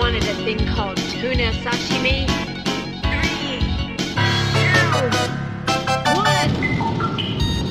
wanted a thing called tuna sashimi. 3, 2, 1.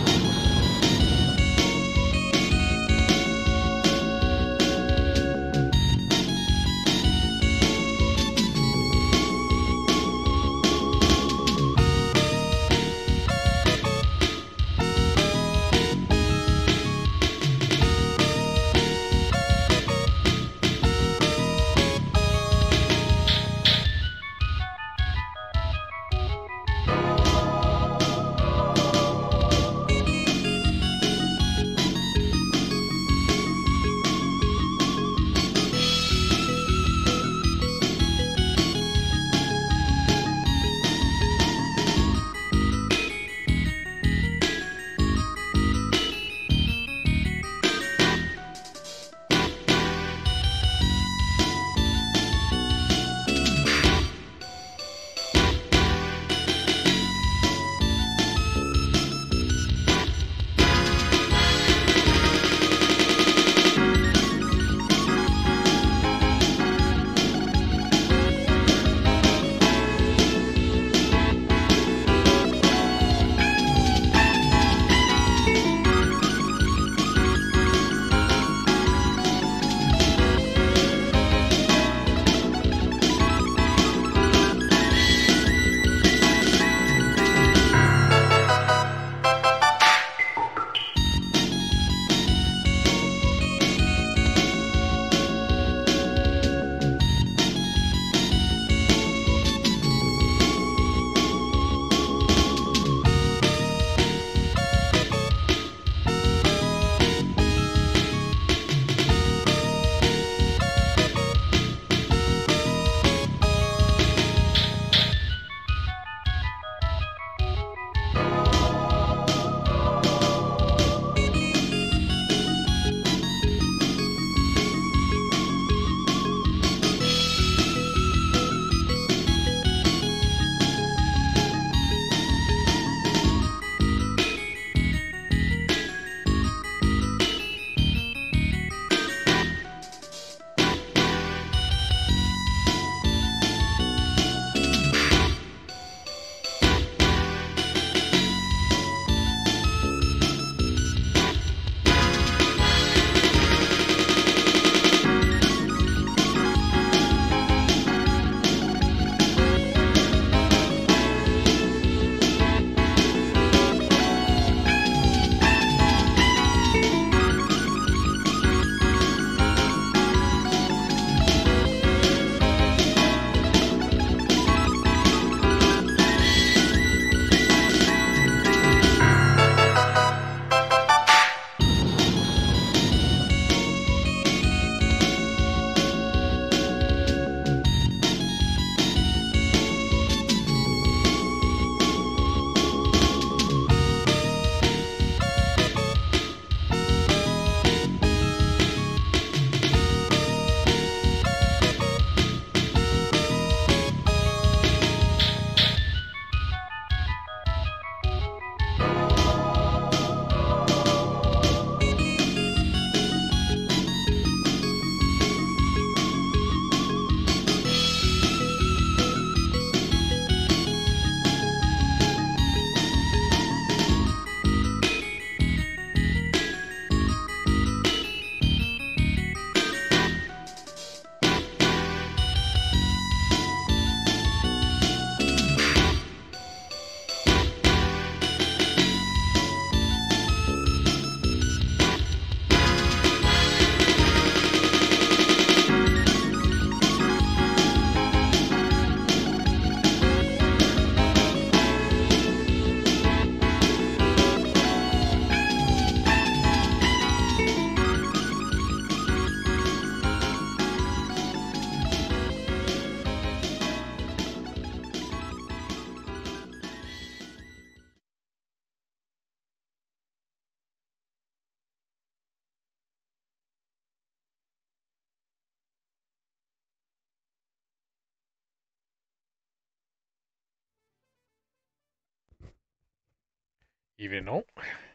Even know.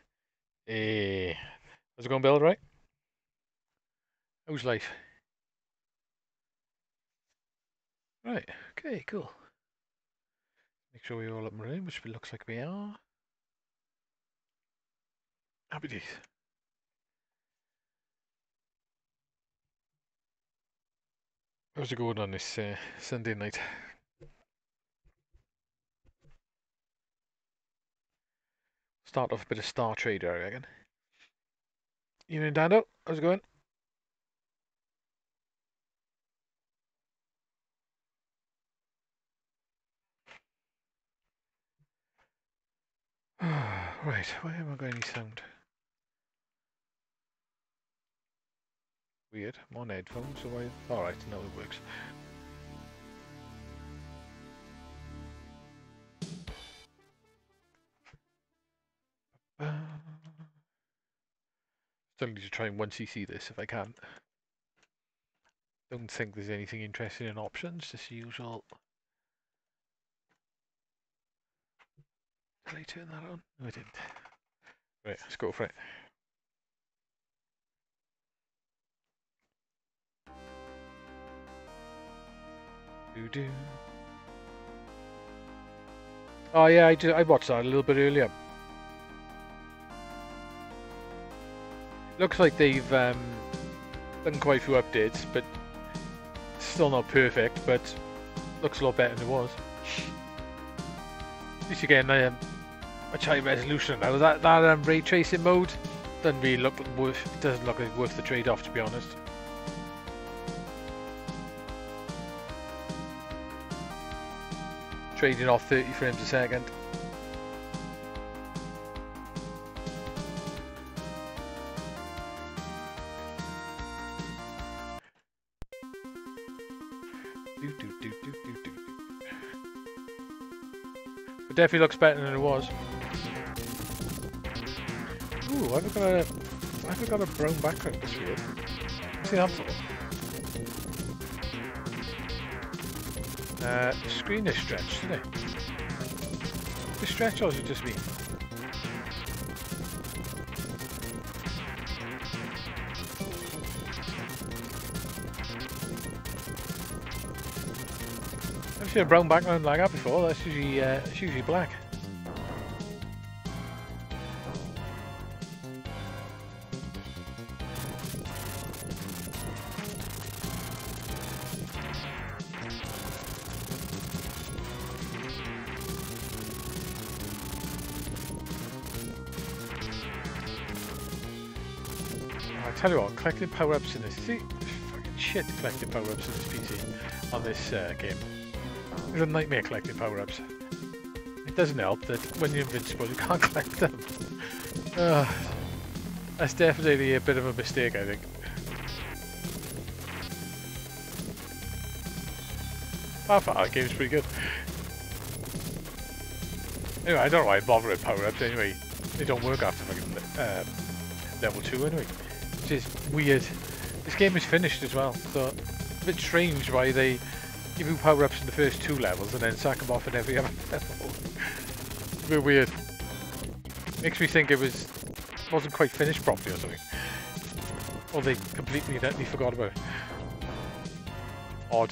How's it going, Bill? Right? How's life? Right, okay, cool. Make sure we're all up and running, which it looks like we are. Happy days. How's it going on this Sunday night? Start off a bit of Star Trader, I reckon. Evening, Dando. How's it going? Right, why haven't I got any sound? Weird. I'm on headphones, so I... Alright, now it works. Still need to try and 1cc this if I can. Don't think there's anything interesting in options, just the usual. Did I turn that on? No, I didn't. Right, let's go for it. Do-do. Oh yeah, I watched that a little bit earlier. Looks like they've done quite a few updates, but still not perfect, but looks a lot better than it was. At least you're getting a high resolution now. That ray tracing mode doesn't really look worth. It doesn't look like worth the trade-off, to be honest. Trading off 30 frames a second. It definitely looks better than it was. Ooh, I've got a brown background. That's weird. What's the answer? Screen is stretched, isn't it? Is it stretched or is it just me? I've seen a brown background like that before. That's usually black. I tell you what, collecting power-ups in this... See, fucking shit collecting power-ups in this PC on this game. It's a nightmare collecting power-ups. It doesn't help that when you're invincible you can't collect them. That's definitely a bit of a mistake, I think. By far, the game's pretty good. Anyway, I don't know why I bother with power-ups anyway. They don't work after fucking level 2 anyway. Which is weird. This game is finished as well, so it's a bit strange why they give you power-ups in the first 2 levels and then sack them off in every other level. It's a bit weird. Makes me think it wasn't quite finished properly or something. Or they completely and utterly forgot about it. Odd.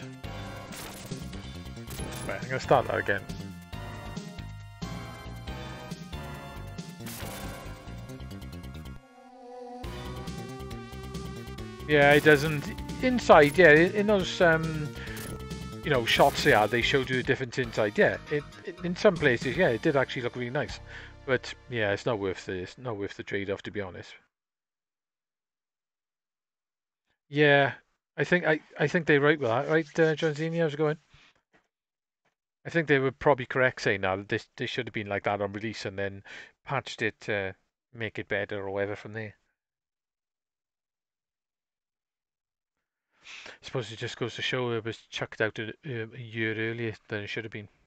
Right, I'm going to start that again. Yeah, it doesn't. Inside, yeah, in those you know, shots they showed you the difference inside. Yeah, in some places, yeah, it did actually look really nice. But yeah, it's not worth the trade-off, to be honest. Yeah, I think they're right with that, right, John Zini? How's it going? I think they were probably correct saying that this should have been like that on release and then patched it to make it better or whatever from there. I suppose it just goes to show it was chucked out a year earlier than it should have been.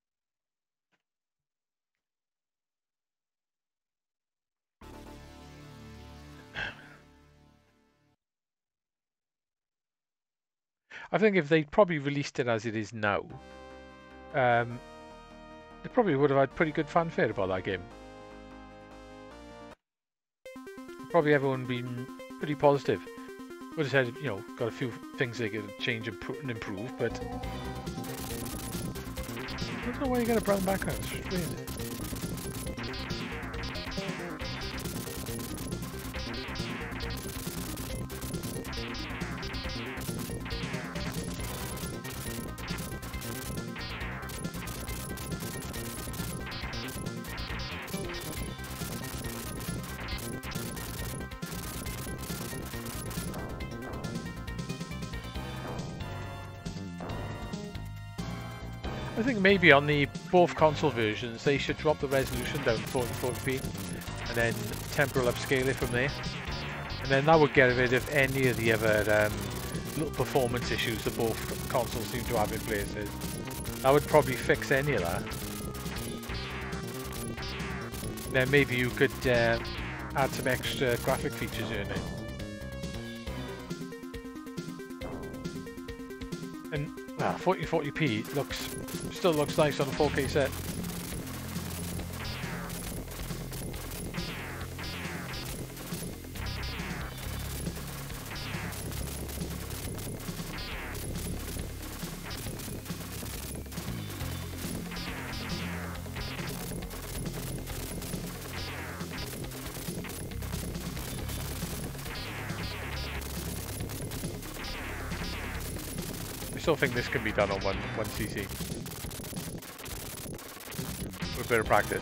I think if they'd probably released it as it is now, they probably would have had pretty good fanfare about that game. Probably everyone been pretty positive. would have said, you know, got a few things they could change and improve, but I don't know why you got a brown background. It's weird. I think maybe on the both console versions they should drop the resolution down to 1440p and then temporal upscale it from there, and then that would get rid of any of the other little performance issues that both consoles seem to have in places. That would probably fix any of that. Then maybe you could add some extra graphic features in it. And 1440p still looks nice on a 4K set. I still think this can be done on one CC with a bit of practice.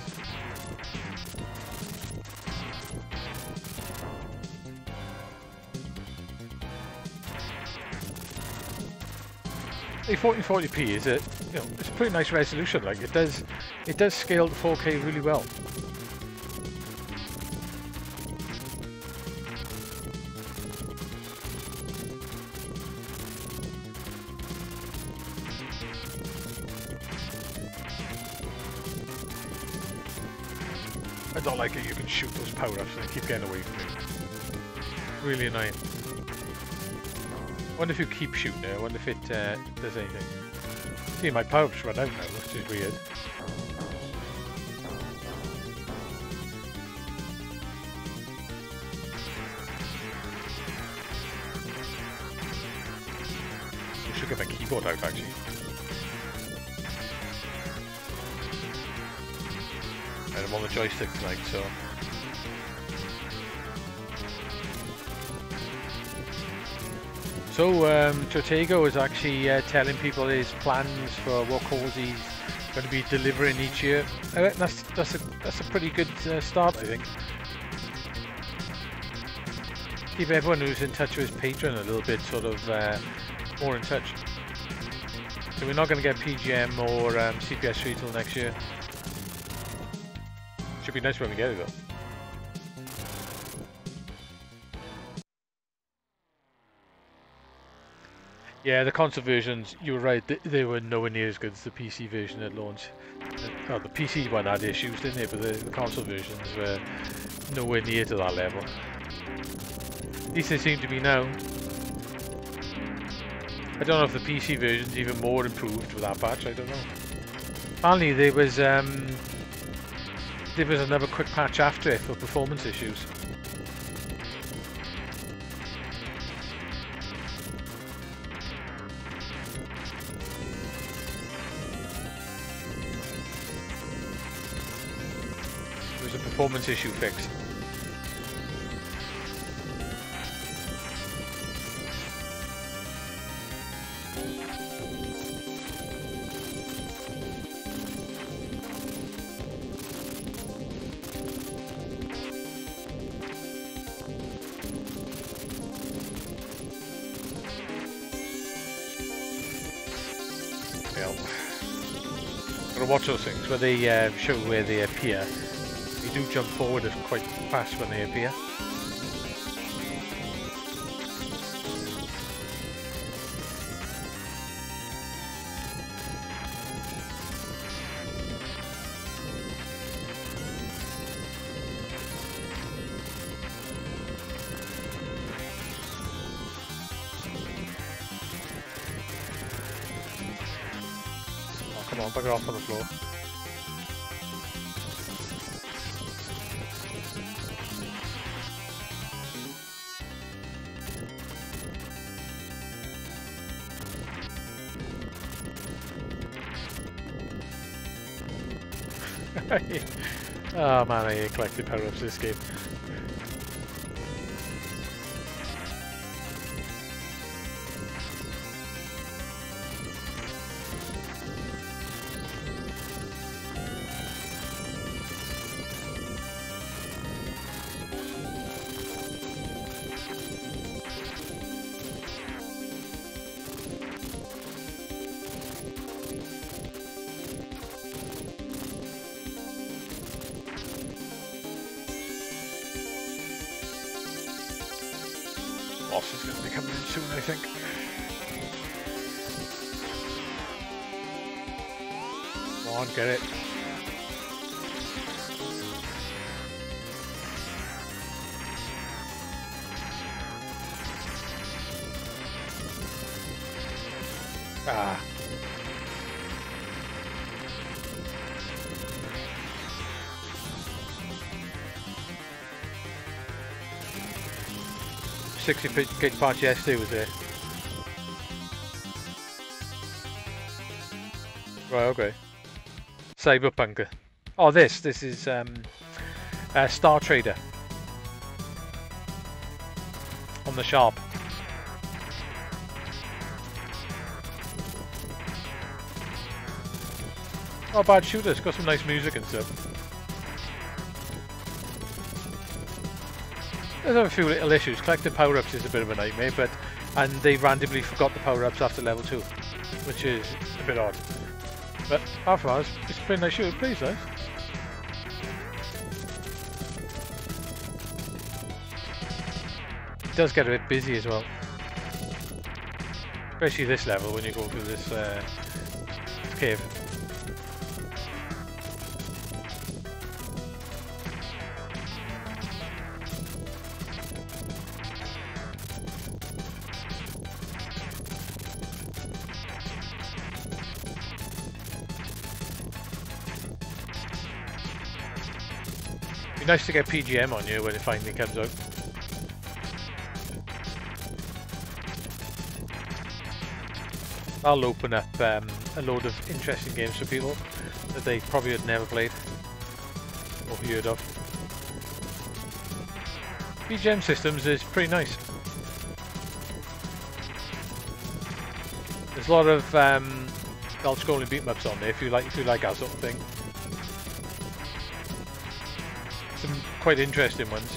A 1440p is it's a pretty nice resolution. Like it does scale to 4K really well. I don't like it. You can shoot those power-ups and they keep getting away from me. Really annoying. I wonder if you keep shooting it. I wonder if it does anything. See, my power-ups run out now, which is weird. I should get my keyboard out actually. And I'm on the joystick tonight, so. So Jotego is actually telling people his plans for what cause he's going to be delivering each year. I reckon that's a pretty good start, I think. Keep everyone who's in touch with his Patreon a little bit sort of more in touch. So we're not going to get PGM or CPS3 till next year. Should be nice when we get it though. Yeah, the console versions, you were right, they were nowhere near as good as the PC version at launch. Oh, the PC one had issues, didn't it? But the console versions were nowhere near to that level. At least they seem to be now. I don't know if the PC version's even more improved with that patch, I don't know. Apparently there was another quick patch after it for performance issues. There was a performance issue fix. Watch those things where they show where they appear. You do jump forward quite fast when they appear. Come on, bugger off on the floor. Oh man, I hate collecting power-ups this game. Boss is going to be coming in soon, I think. Come on, get it. Ah. $60 parts yesterday was there. Right, okay. Cyberpunk. Oh, this is Star Trader on the Sharp. Not bad shooter. It's got some nice music and stuff. There's a few little issues. Collecting power-ups is a bit of a nightmare, and they randomly forgot the power-ups after level 2, which is a bit odd. But apart from that, it's a pretty nice shooter. Please, nice. It does get a bit busy as well, especially this level when you go through this cave. Be nice to get PGM on you when it finally comes out. That'll open up a load of interesting games for people that they probably had never played or heard of. PGM systems is pretty nice. There's a lot of scrolling beat 'em ups on there if you like that sort of thing. Some quite interesting ones.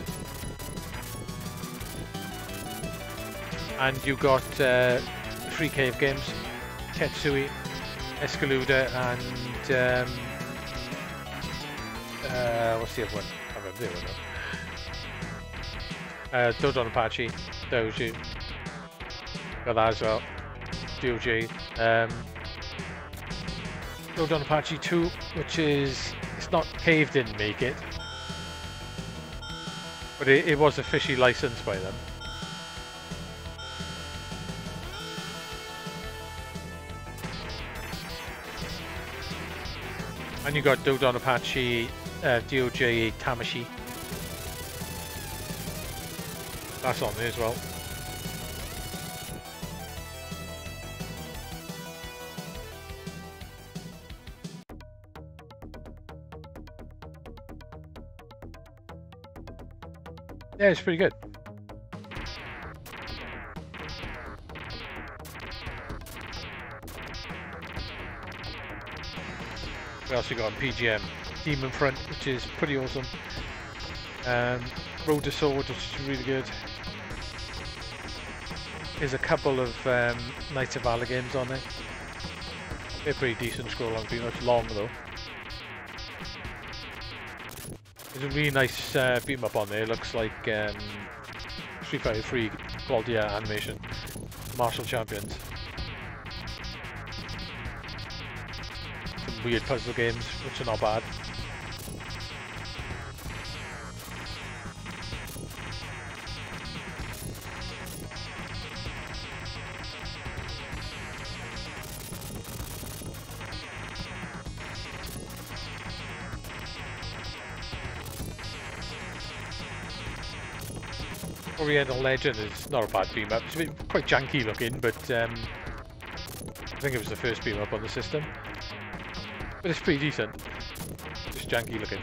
And you got free cave games, Tetsui, Escaluda, and what's the other one? I can't remember the other one now. Dodonpachi, Doji, got that as well. DOG. Dodonpachi 2, which is, it's not Cave didn't make it, but it was officially licensed by them. And you got Dodonpachi, DOJ Tamashii. That's on there as well. Yeah, it's pretty good. We also got on PGM Demon Front, which is pretty awesome. Road to Sword, which is really good. There's a couple of Knights of Valor games on there. They're pretty decent scroll on, pretty much long though. There's a really nice beat 'em up on there. It looks like Street Fighter 3 quality animation. Martial Champions. Some weird puzzle games, which are not bad. Oriental Legend is not a bad beam up. It's a bit quite janky looking, but I think it was the first beam up on the system. But it's pretty decent. less janky looking.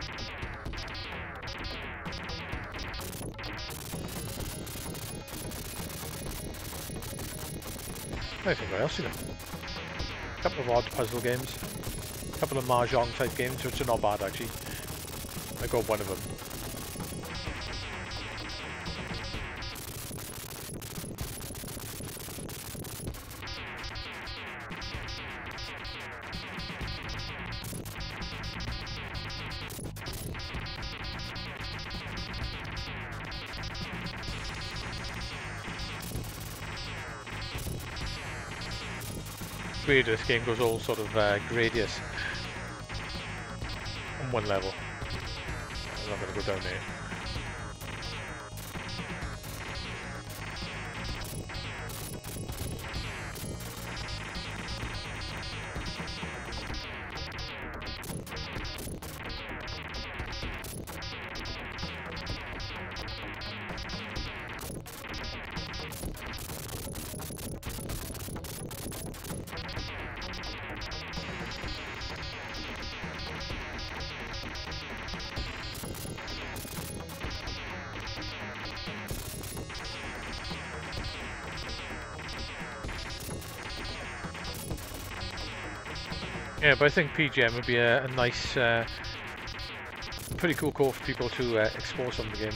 I think what else you got? A couple of odd puzzle games. A couple of mahjong type games, which are not bad actually. I got one of them. Weird, this game goes all sort of gradius on one level. I'm not going to go down there. Yeah, but I think PGM would be a nice, pretty cool core for people to explore some of the games.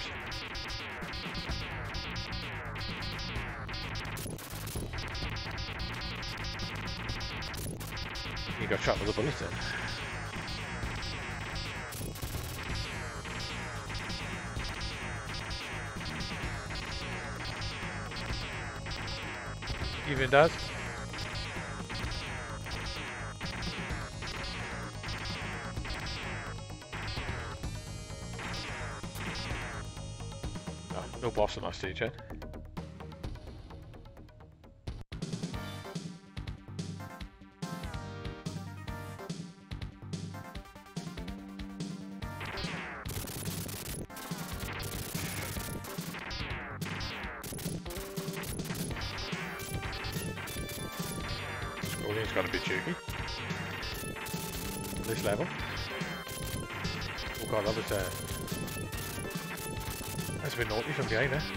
You got trapped with a bullet then. Even does. No boss on that stage yet. Scrolling's got a bit cheeky. This level. Oh god, that was that's a bit naughty from behind there.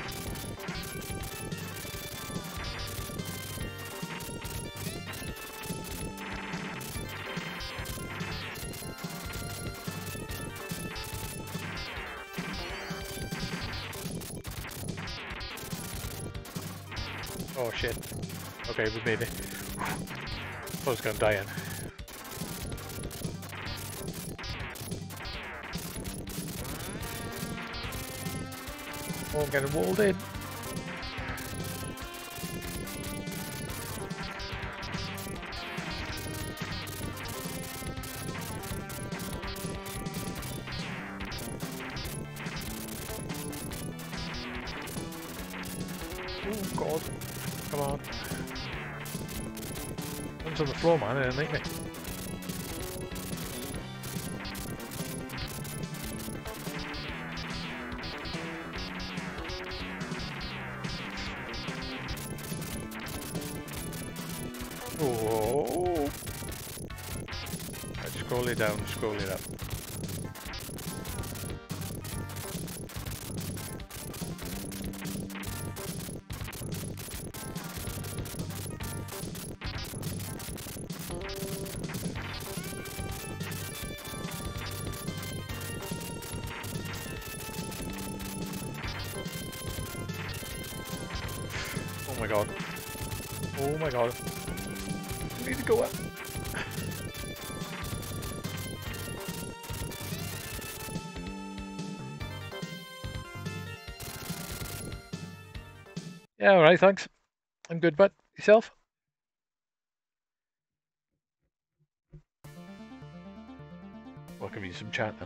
Oh shit. Okay, we made it. I was gonna die in. Oh, I'm getting walled in. Oh god. Come on. One's on the floor, man, and it me. Oh! Right, scroll it down, scroll it up. Oh my god. Oh my god. I need to go up. Yeah, alright, thanks. I'm good, bud. Yourself? Well, I can read some chat now.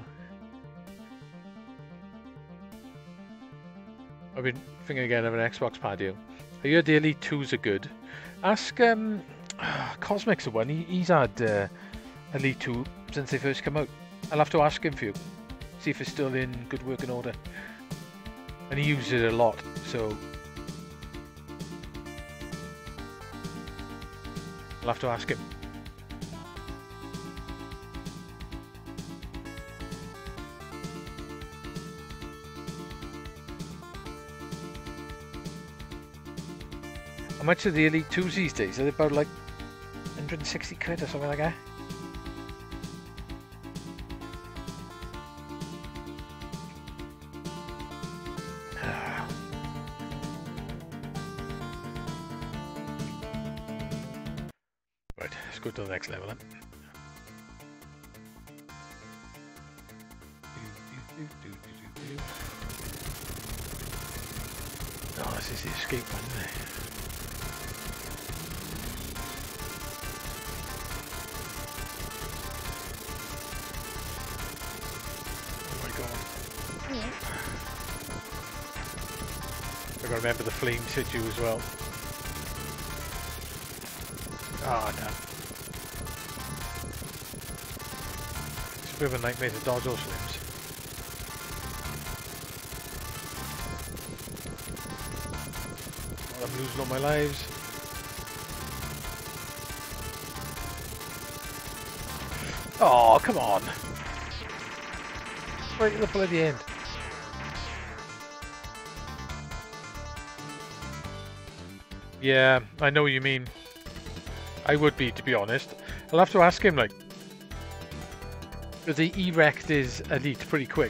I've been thinking again of an Xbox patio. I heard the Elite 2s are good. Ask Cosmic's the one. He's had Elite 2 since they first come out. I'll have to ask him for you. See if it's still in good working order. And he uses it a lot, so I'll have to ask him. How much are the Elite 2s these days? Are they about like 160 quid or something like that? Right, let's go to the next level then. Oh, this is the escape one, isn't it? Oh my god. I gotta remember the flames hit you as well. Ah, damn. It's a bit of a nightmare to dodge those flames. I'm losing all my lives. Oh, come on. Right at the bloody end. Yeah, I know what you mean. I would be, to be honest. I'll have to ask him, like, because he E-wrecked his Elite pretty quick.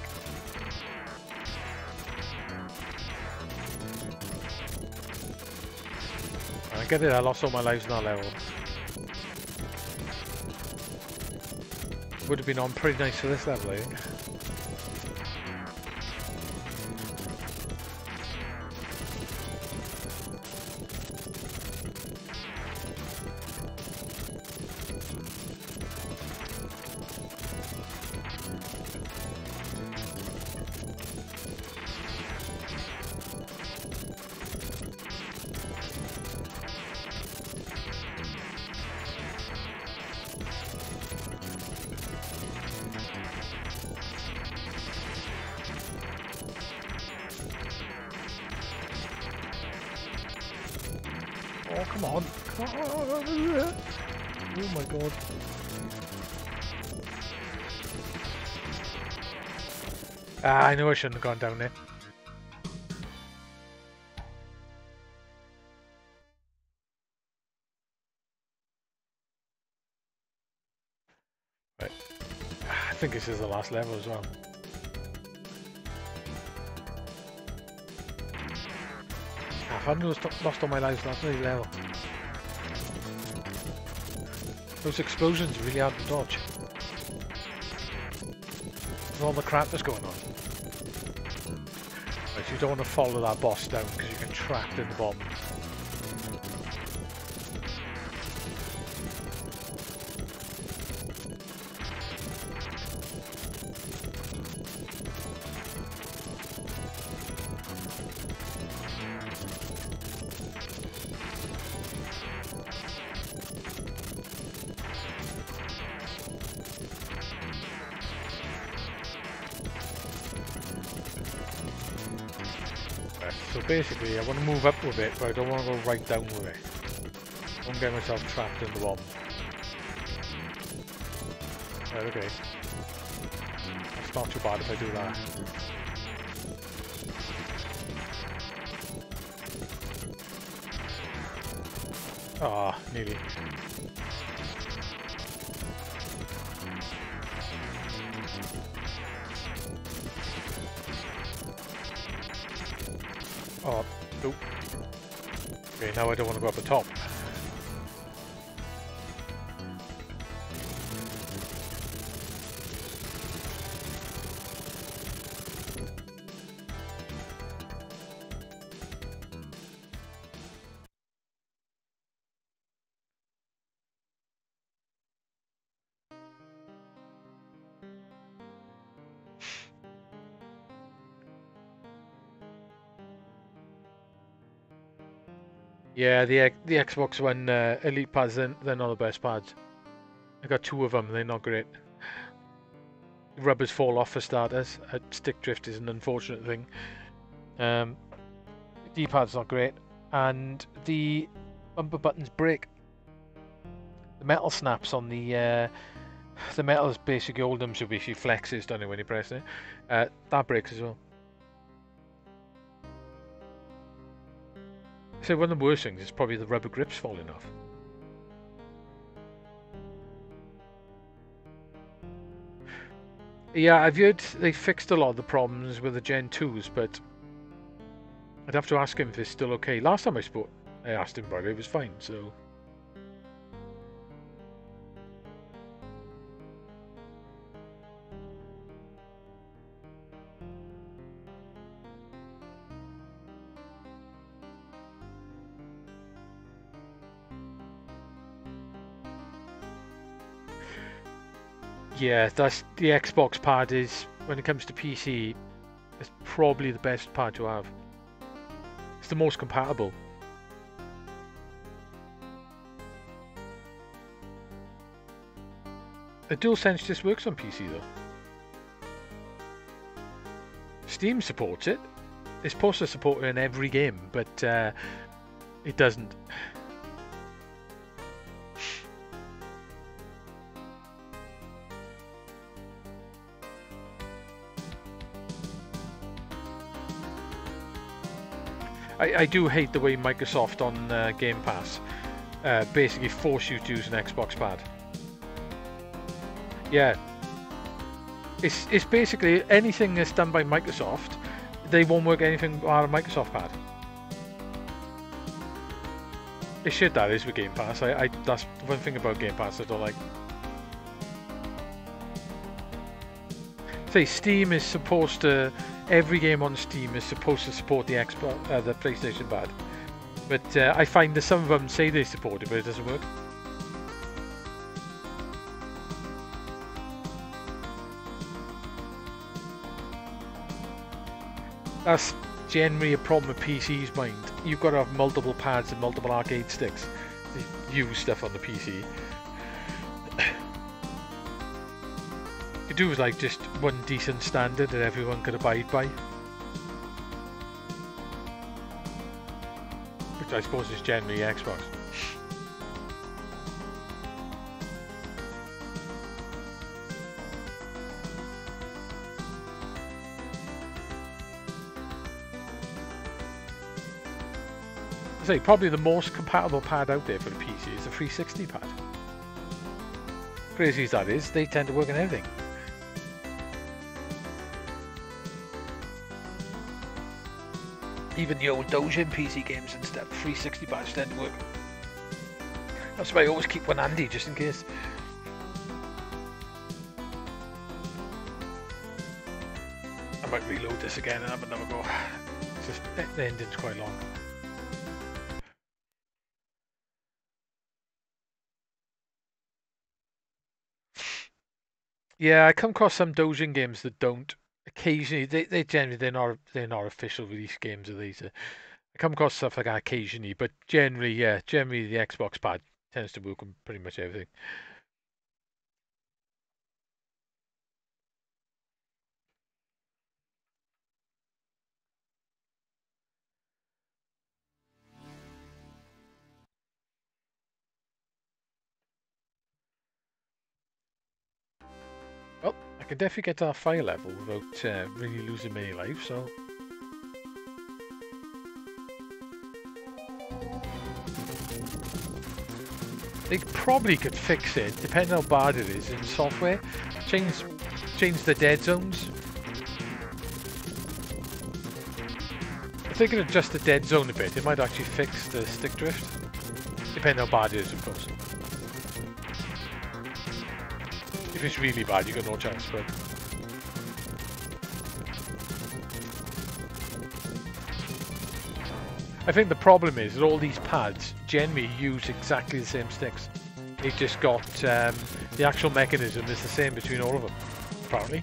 I get it, I lost all my lives in that level. Would have been on pretty nice for this level, I think. Oh, come on. Come on. Oh my god. Ah, I knew I shouldn't have gone down there. Right. I think this is the last level as well. I've lost all my lives last level. Those explosions are really hard to dodge. With all the crap that's going on. Right, you don't want to follow that boss down because you get trapped in the bomb. So basically, I want to move up with it, but I don't want to go right down with it. I won't get myself trapped in the bomb. Right, okay. It's not too bad if I do that. Ah, nearly. Oh, nope. Okay, now I don't want to go up the top. Yeah, the Xbox One Elite pads, they're not the best pads. I got two of them, they're not great. Rubbers fall off for starters. Stick drift is an unfortunate thing. D-pad's not great, and the bumper buttons break. The metal snaps on the metal is basically all of them should be she flexes, don't it, when you press it? That breaks as well. So one of the worst things is probably the rubber grips falling off. Yeah, I've heard they fixed a lot of the problems with the Gen 2s, but I'd have to ask him if it's still okay. Last time I asked him about it, it was fine, so... Yeah, that's the Xbox pad is, when it comes to PC, it's probably the best pad to have. It's the most compatible. The DualSense just works on PC though. Steam supports it. It's supposed to support it in every game, but it doesn't. I do hate the way Microsoft on Game Pass basically force you to use an Xbox pad. Yeah. It's basically anything that's done by Microsoft, they won't work anything on a Microsoft pad. It's shit that is with Game Pass. That's one thing about Game Pass I don't like. Say Steam is supposed to, every game on Steam is supposed to support the Xbox, the PlayStation pad, but I find that some of them say they support it, but it doesn't work. That's generally a problem with PC's mind. You've got to have multiple pads and multiple arcade sticks to use stuff on the PC. You do like just one decent standard that everyone could abide by, which I suppose is generally Xbox. I say probably the most compatible pad out there for the PC is the 360 pad. Crazy as that is, they tend to work on everything. Even the old Dojin PC games and stuff, 360 pads tend to work. That's why I always keep one handy, just in case. I might reload this again and have another go. It's just, the ending's quite long. Yeah, I come across some Dojin games that don't. Occasionally, they generally they're not official release games of these. I come across stuff like that occasionally, but generally, yeah, generally the Xbox pad tends to work on pretty much everything. Well, I can definitely get to that fire level without really losing many lives, so... They probably could fix it, depending on how bad it is in software. Change the dead zones. If they could adjust the dead zone a bit, it might actually fix the stick drift. Depending on how bad it is, of course. If it's really bad, you've got no chance, but... I think the problem is that all these pads generally use exactly the same sticks. They've just got the actual mechanism is the same between all of them, apparently.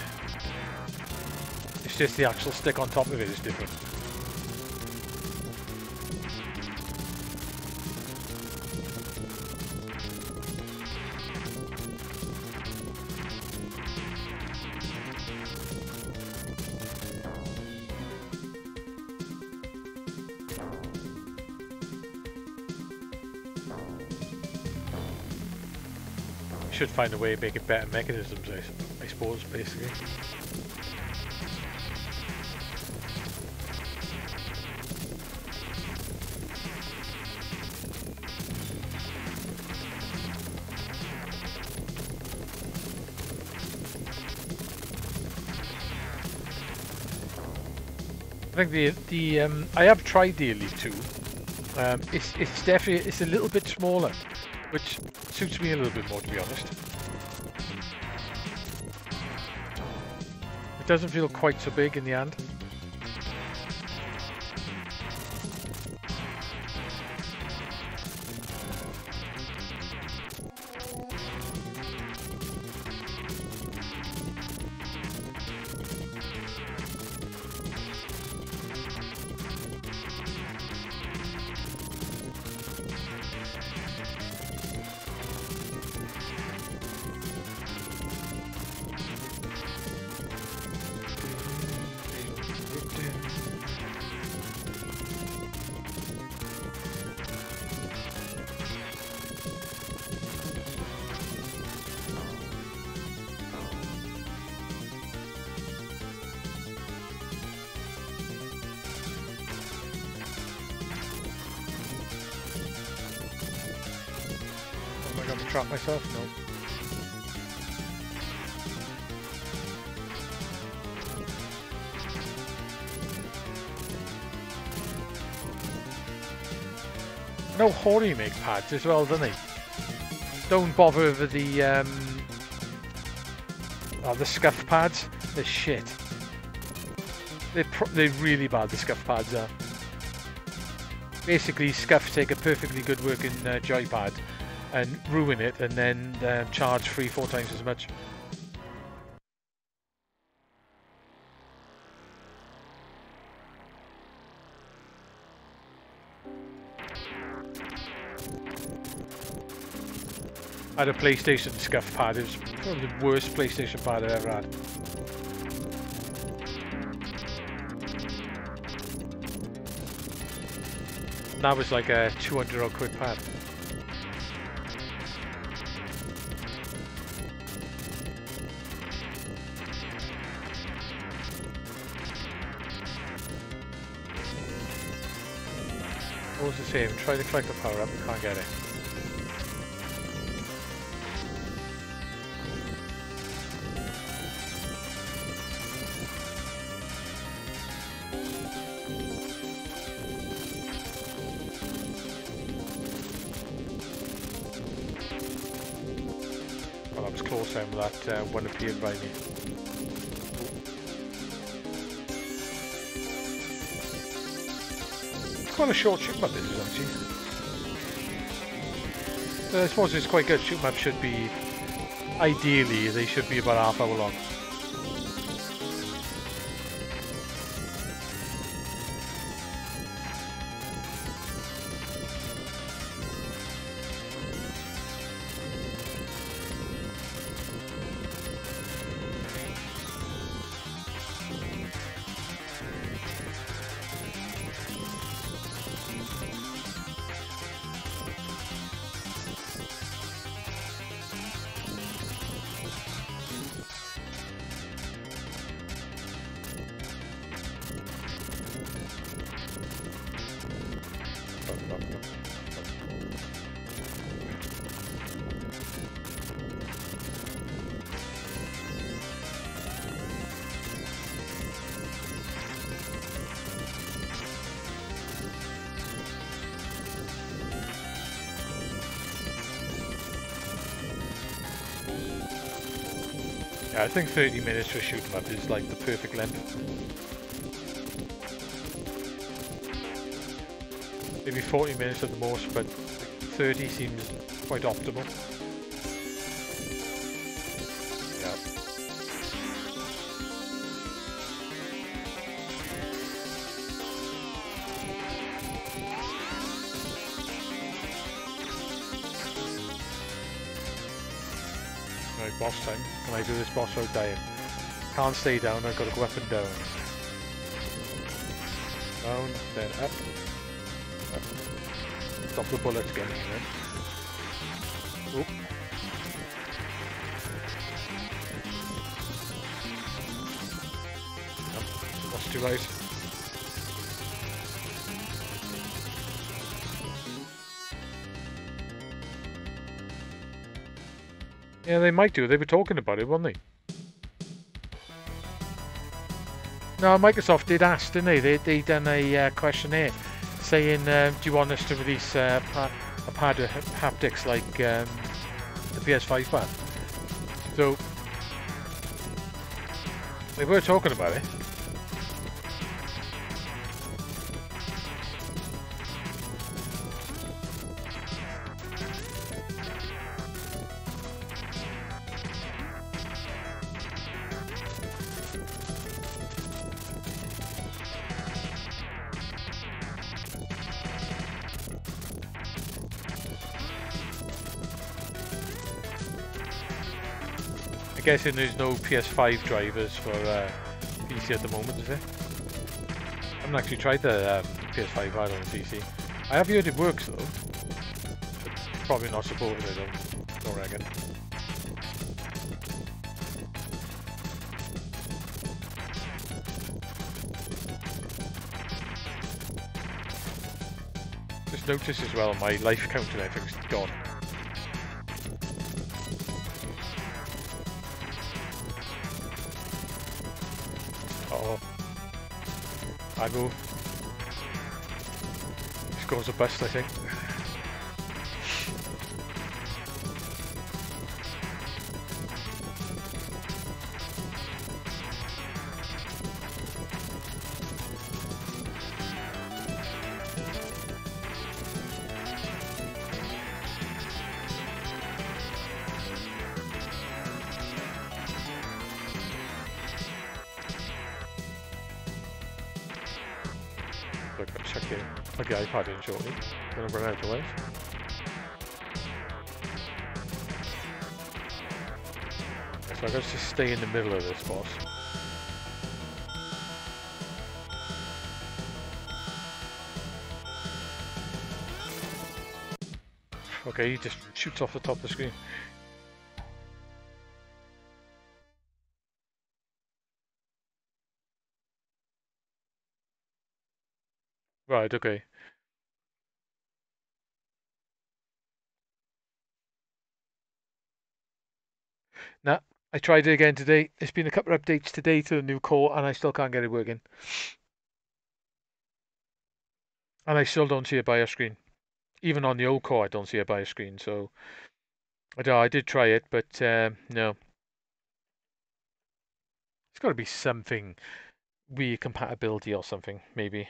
It's just the actual stick on top of it is different. Should find a way of making better mechanisms, I suppose, basically. I think I have tried the Elite 2. It's definitely a little bit smaller, which suits me a little bit more, to be honest. It doesn't feel quite so big in the hand. Am I going to trap myself? No. No Hori make pads as well, don't they? Don't bother with the scuff pads. They're shit. They're really bad, the scuff pads are. Basically, scuff take a perfectly good working joypad and ruin it, and then charge 3-4 times as much. I had a PlayStation scuff pad. It was probably the worst PlayStation pad I ever had. And that was like a 200 quid pad. What was the same? Try to collect the power up, we can't get it. Well, I was close then with that one appeared by me. Quite a short shoot map this is actually. I suppose it's quite good. Shoot map should be, ideally, they should be about half hour long. Yeah, I think 30 minutes for a shoot 'em up is like the perfect length. Maybe 40 minutes at the most, but 30 seems quite optimal. Yeah. Right, boss time. Can I do this boss without dying? Can't stay down, I've got to go up and down. Down, then up. Up. Stop the bullets getting in. Oop. What's too right? Yeah, they might do. They were talking about it, weren't they? No, Microsoft did ask, didn't they? They done a questionnaire saying, do you want us to release a pad with haptics like the PS5 pad? So they were talking about it. Guessing there's no PS5 drivers for PC at the moment, is there? I haven't actually tried the PS5 pad on the PC. I have heard it works though. Probably not supported, I don't reckon. Just noticed as well my life count and everything's gone. I move. Scores a bust, I think. Plug the iPad in shortly. Gonna run out of ways. So I gotta just stay in the middle of this boss. Okay, he just shoots off the top of the screen. Right, okay. Nah, I tried it again today. There's been a couple of updates today to the new core and I still can't get it working. And I still don't see a BIOS screen. Even on the old core I don't see a BIOS screen, so I did try it, but no. It's got to be something weird compatibility or something, maybe.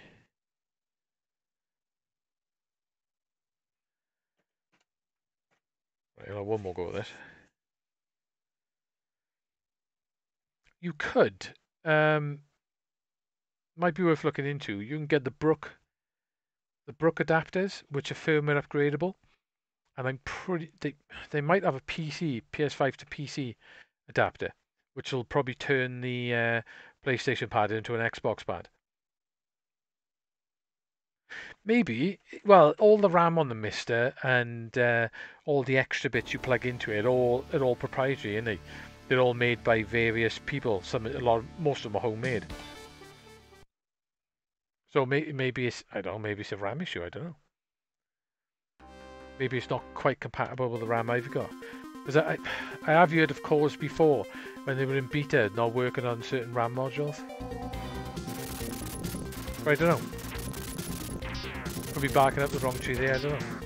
Right, I'll have one more go at this. You could. Might be worth looking into. You can get the Brook adapters, which are firmware upgradable, and I'm pretty. They might have a PS5 to PC adapter, which will probably turn the PlayStation pad into an Xbox pad. Maybe. Well, all the RAM on the Mister and all the extra bits you plug into it, all proprietary, isn't it? They're all made by various people. Most of them are homemade. So maybe it's, I don't know, maybe it's a RAM issue. I don't know. Maybe it's not quite compatible with the RAM I've got. Because I have heard of cores before when they were in beta, not working on certain RAM modules. But I don't know. Could be barking up the wrong tree there. I don't know.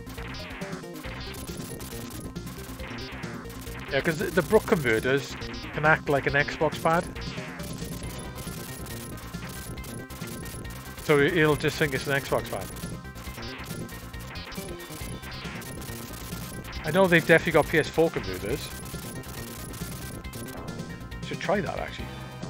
Yeah, because the Brook converters can act like an Xbox pad. So it'll just think it's an Xbox pad. I know they've definitely got PS4 converters. Should try that actually.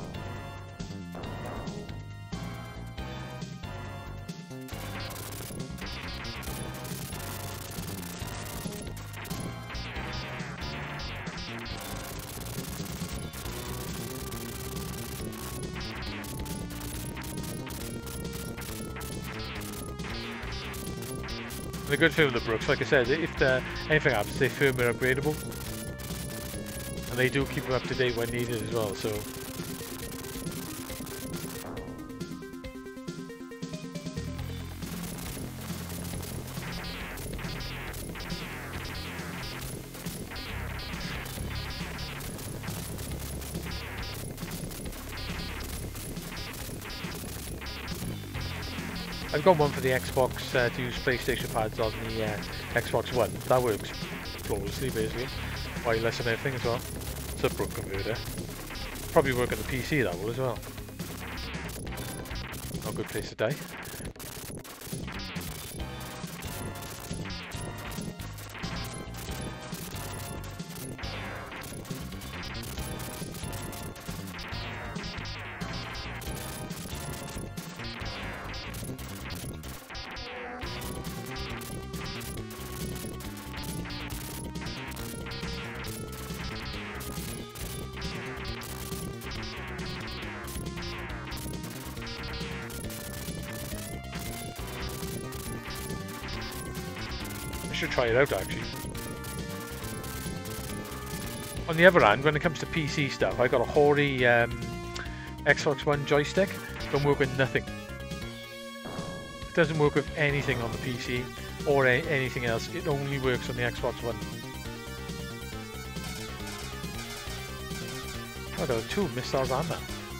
The good thing with the Brooks, like I said, if anything happens, they're firmware upgradable. And they do keep them up to date when needed as well, so... I've got one for the Xbox to use PlayStation pads on the Xbox One. That works flawlessly, basically. Wireless and everything as well. It's a brook converter. Probably work on the PC, that will as well. Not a good place to die. Should try it out actually. On the other hand, when it comes to PC stuff, I got a hoary Xbox One joystick. Don't work with nothing. It doesn't work with anything on the PC or anything else. It only works on the Xbox One. I got 2 missiles on that.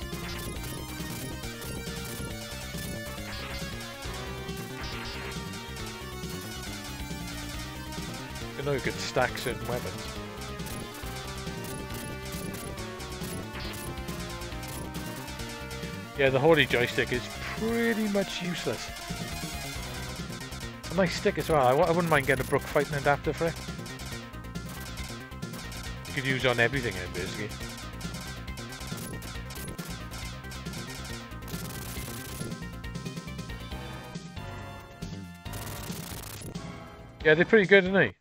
I know you could stack certain weapons. Yeah, the hoary joystick is pretty much useless. A nice stick as well. I wouldn't mind getting a Brook fighting adapter for it. You could use on everything, basically. Yeah, they're pretty good, aren't they?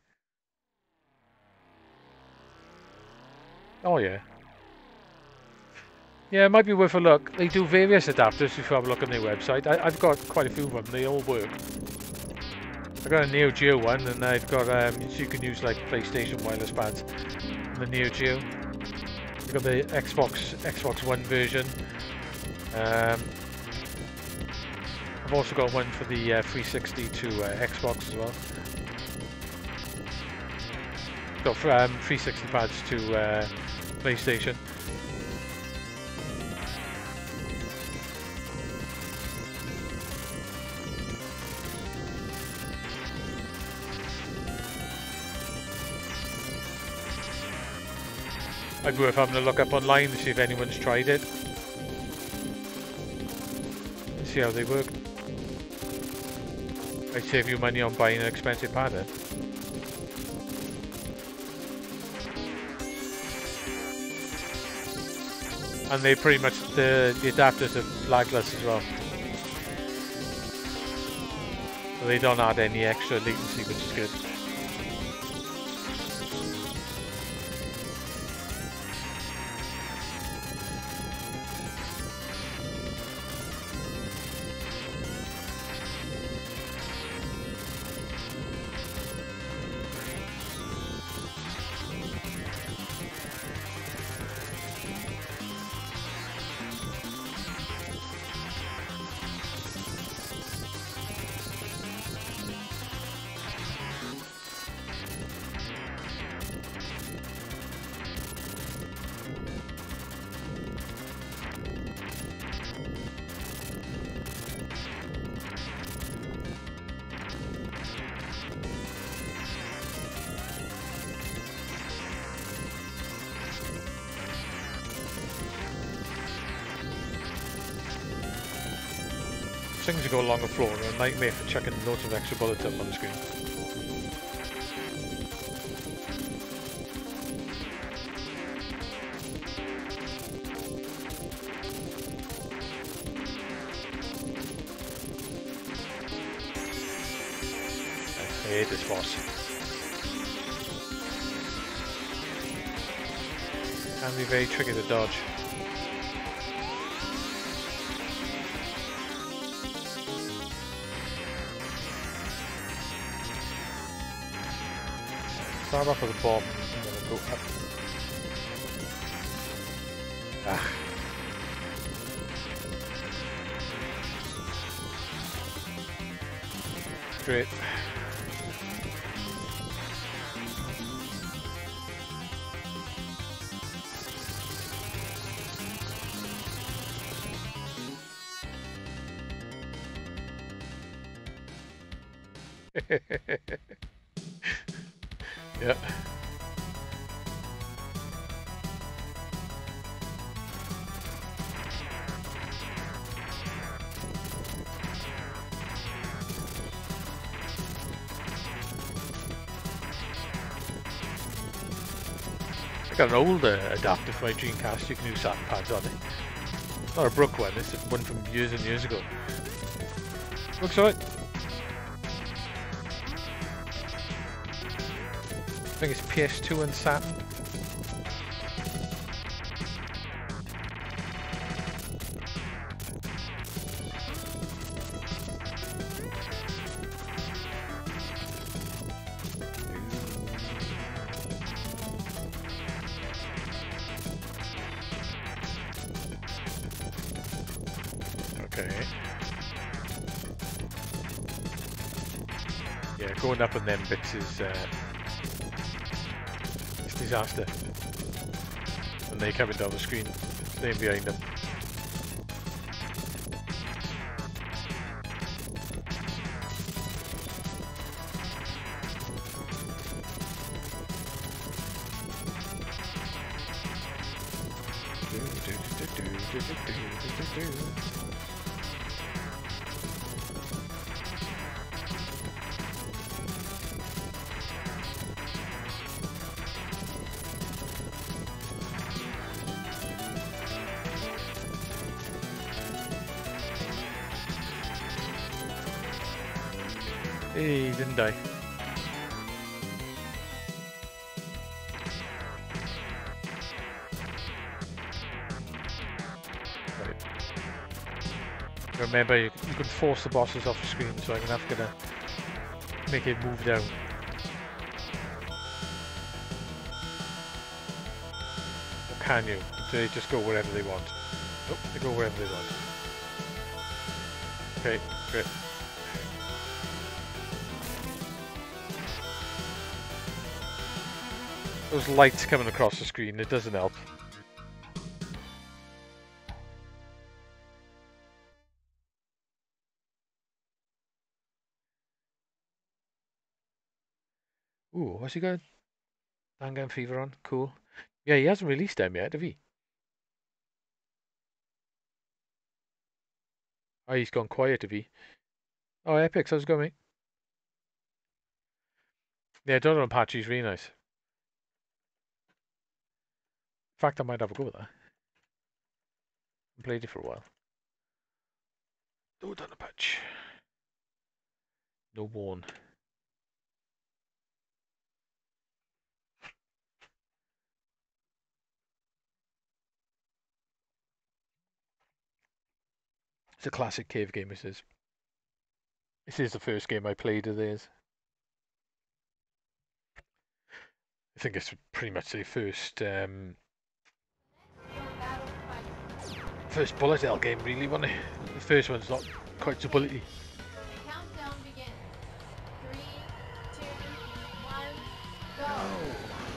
Oh yeah. Yeah, it might be worth a look. They do various adapters if you have a look on their website. I've got quite a few of them. They all work. I've got a Neo Geo one, and I've got so you can use like PlayStation wireless pads. The Neo Geo. I've got the Xbox One version. I've also got one for the 360 to Xbox as well. Got 360 pads to PlayStation. I'd be worth having a look up online to see if anyone's tried it. And see how they work. I'd save you money on buying an expensive pad then. And they pretty much, the adapters are lagless as well. So they don't add any extra latency, which is good. Things that go along the floor are a nightmare for chucking loads of extra bullets up on the screen. I hate this boss. Can be very tricky to dodge. Start off with a bomb and then go up. Ah. Great. Yeah. I got an old adapter for my Dreamcast. You can use Saturn pads on it. Not a Brook one. It's one from years and years ago. Looks alright. I think it's PS2 and Saturn. Okay. Yeah, going up on them bits is it's disaster. And they coming down the screen, staying behind them. Hey, didn't die. Right. Remember, you can force the bosses off the screen, so I'm gonna have to make it move down. Or can you? Do they just go wherever they want? Nope, they go wherever they want. Okay, great. Those lights coming across the screen, it doesn't help. Ooh, what's he got? Dangan Fever on, cool. Yeah, he hasn't released them yet, have he? Oh, he's gone quiet, have he? Oh, Epic, how's it going, mate? Yeah, Donut and Patchy's really nice. In fact, I might have a go at that. I played it for a while. No Donut Patch. No one. It's a classic cave game, this is. This is the first game I played of theirs. I think it's pretty much the first first bullet hell game, really, wasn't it? The first one's not quite so bullety. Countdown begins. 3, 2, 1, go. Oh.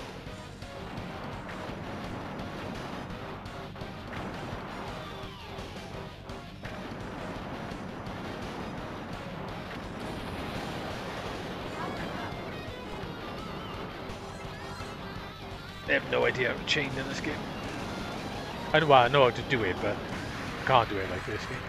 I have no idea how to chain in this game. I know how to do it, but I can't do it like this game.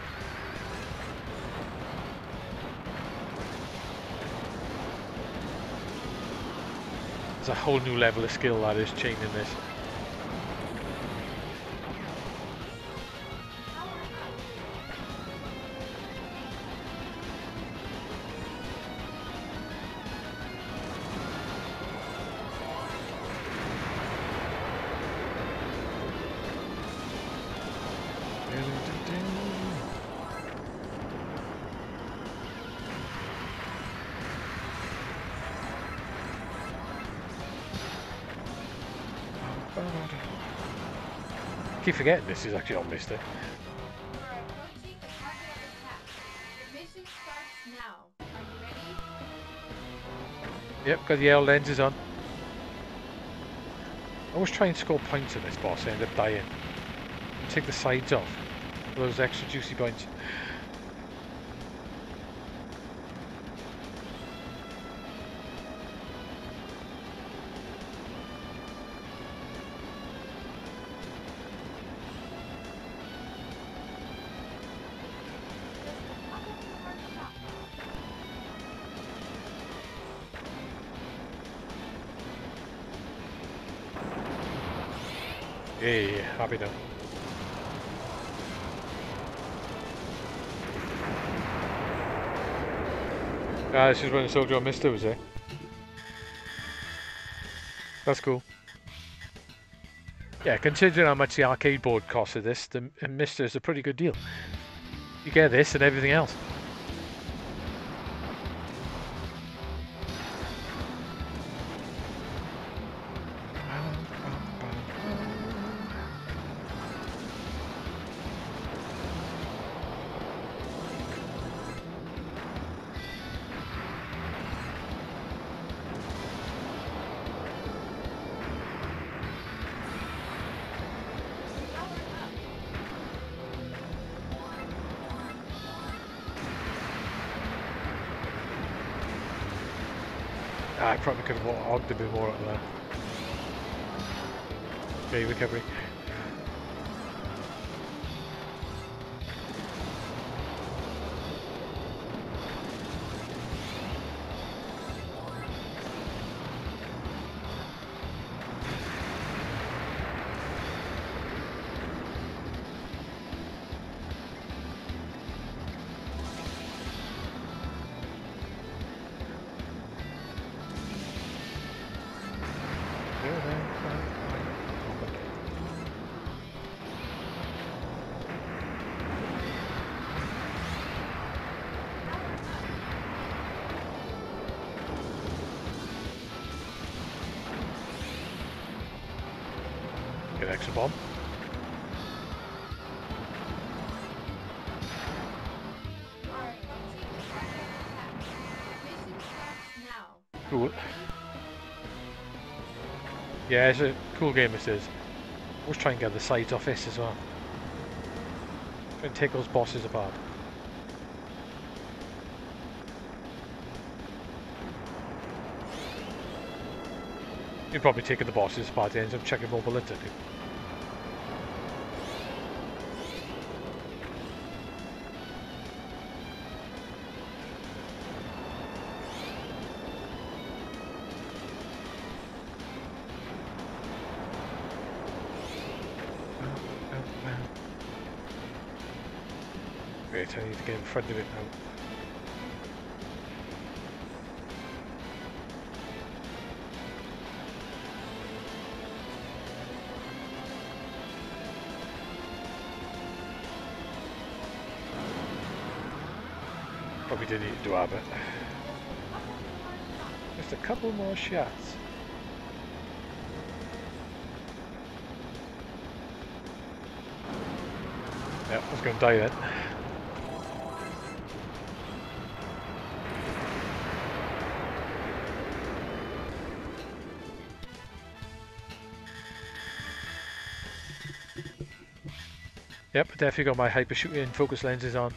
There's a whole new level of skill that is chaining this. Keep forgetting this is actually on Mister. You are approaching the target attack. The mission starts now. Are you ready? Yep, got the yellow lenses on. I always try and score points on this boss, I end up dying. Take the sides off. Those extra juicy points. Yeah, happy now. Ah, this is when the soldier on Mister was there. That's cool. Yeah, considering how much the arcade board costed this, the Mister is a pretty good deal. You get this and everything else. I probably could have hogged a bit more out of that. Okay, recovery. Get an extra bomb. Alright, Bugsy, target attack. Mission starts now. Cool. Yeah, it's a cool game this is. Always try and get the sides off this as well. Try and take those bosses apart. You're probably taking the bosses apart, ends up checking more bullets at you. Wait, I need to get in front of it now. Probably didn't need to have it. Just a couple more shots. Yeah, I was going to die then. Yep, definitely got my hyper shooting focus lenses on.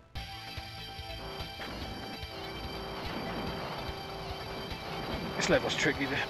This level's tricky there.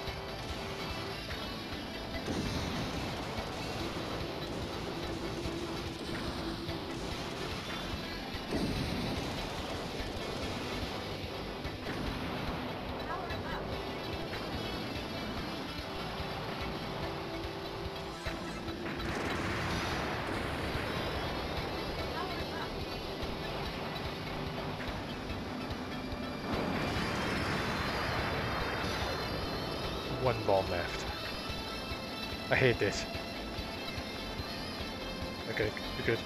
One bomb left. I hate this. Okay, we're good.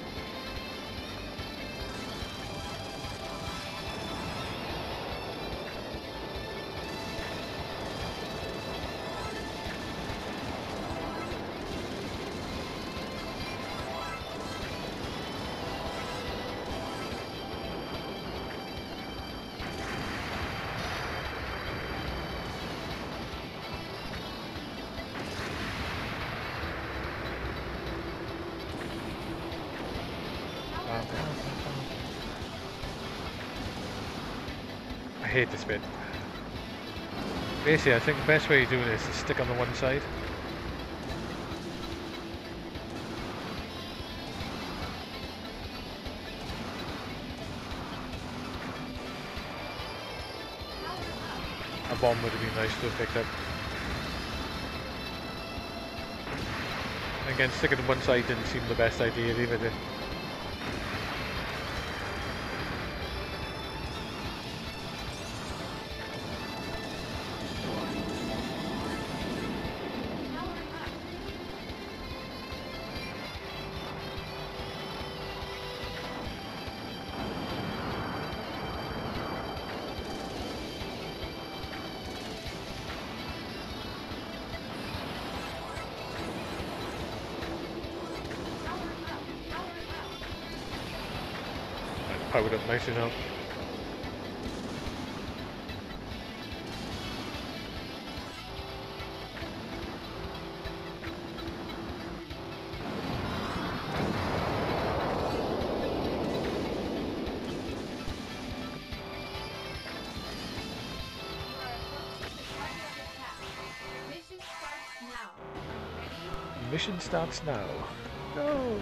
I hate this bit. Basically, I think the best way of doing this is stick on the one side. A bomb would have been nice to have picked up. Again, sticking to one side didn't seem the best idea either. Did it? Powered up nice enough. Mission starts now. Go!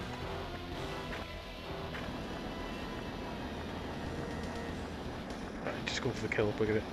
Right, just go for the kill, look at it.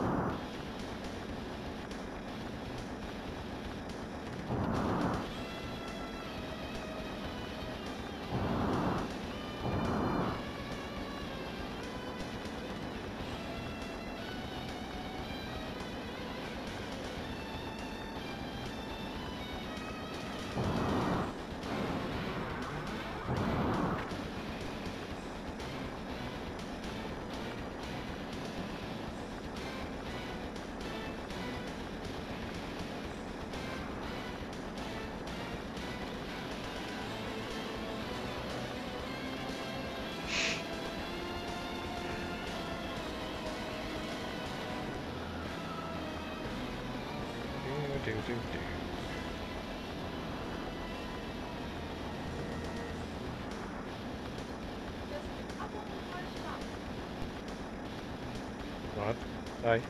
What? Aye.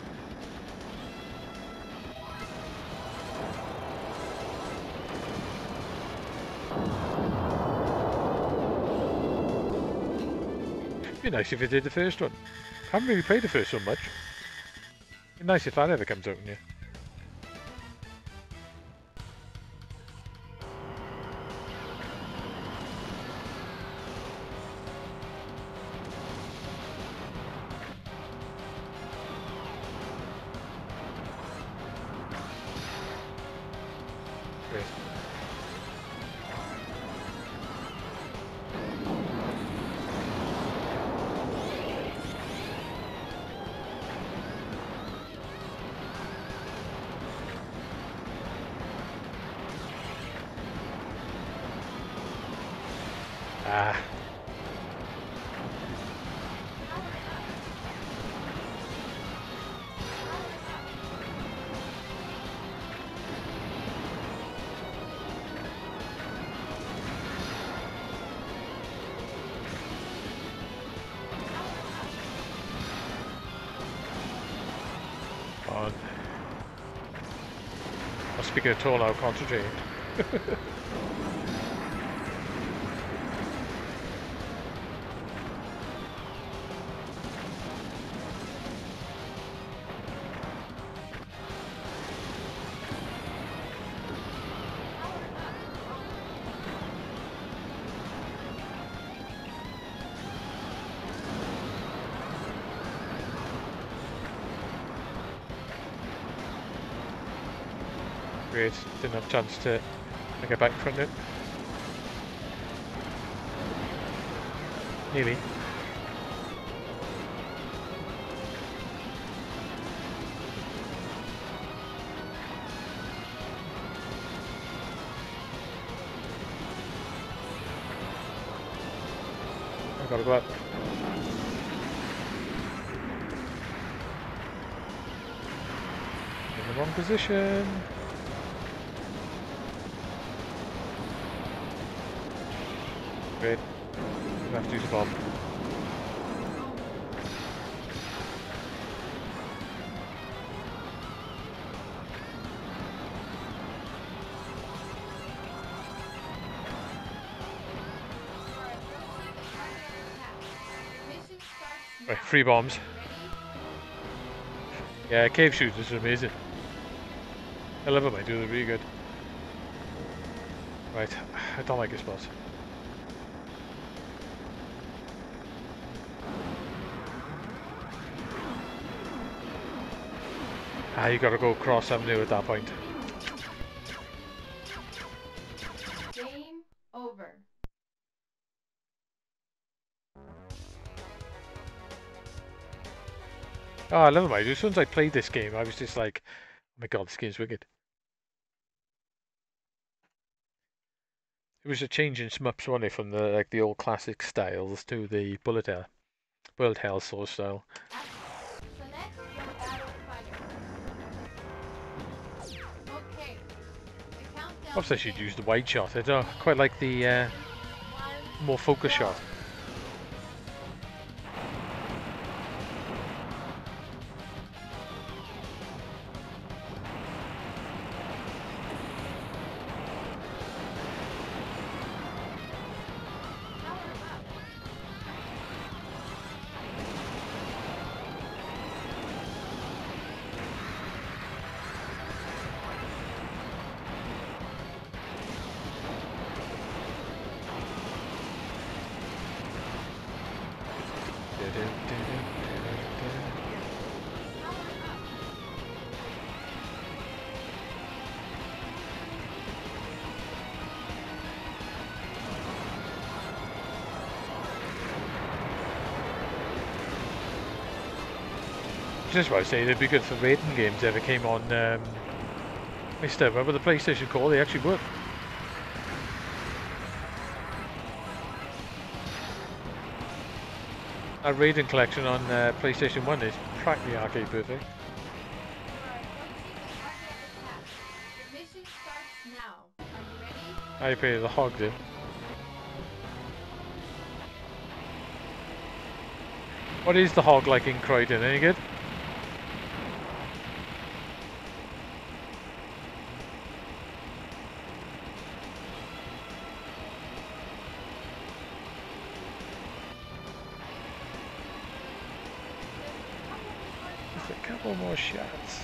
It'd be nice if you did the first one. Haven't really played the first one much. It'd be nice if that ever comes out in here. Great. Ah. On. I'll speak at all, I'll concentrate. Great, didn't have a chance to get back in front of it. Nearly. I've got to go up. In the wrong position. Great. I'm gonna have to use a bomb. Right, 3 bombs. Yeah, cave shooters are amazing. I love them, I do, they're really good. Right, I don't like this boss. Ah, you gotta go across avenue at that point. Game over. Oh, never mind. As soon as I played this game, I was just like, oh my god, this game's wicked. It was a change in shmups, wasn't it, from the old classic styles to the bullet hell sort of style. Select your battle fighter. Okay. The countdown Perhaps I should begins. use the wide shot. I don't quite like the One, more focus go. shot. Power up. Power up. Just what I say, they'd be good for rating games if it came on. I still remember the PlayStation Core. They actually work. That rating collection on PlayStation 1 is practically arcade perfect. You are approaching the target attack. The mission starts now. Are you ready? I play the hog there. What is the hog like in Croydon? Any good? Just a couple more shots.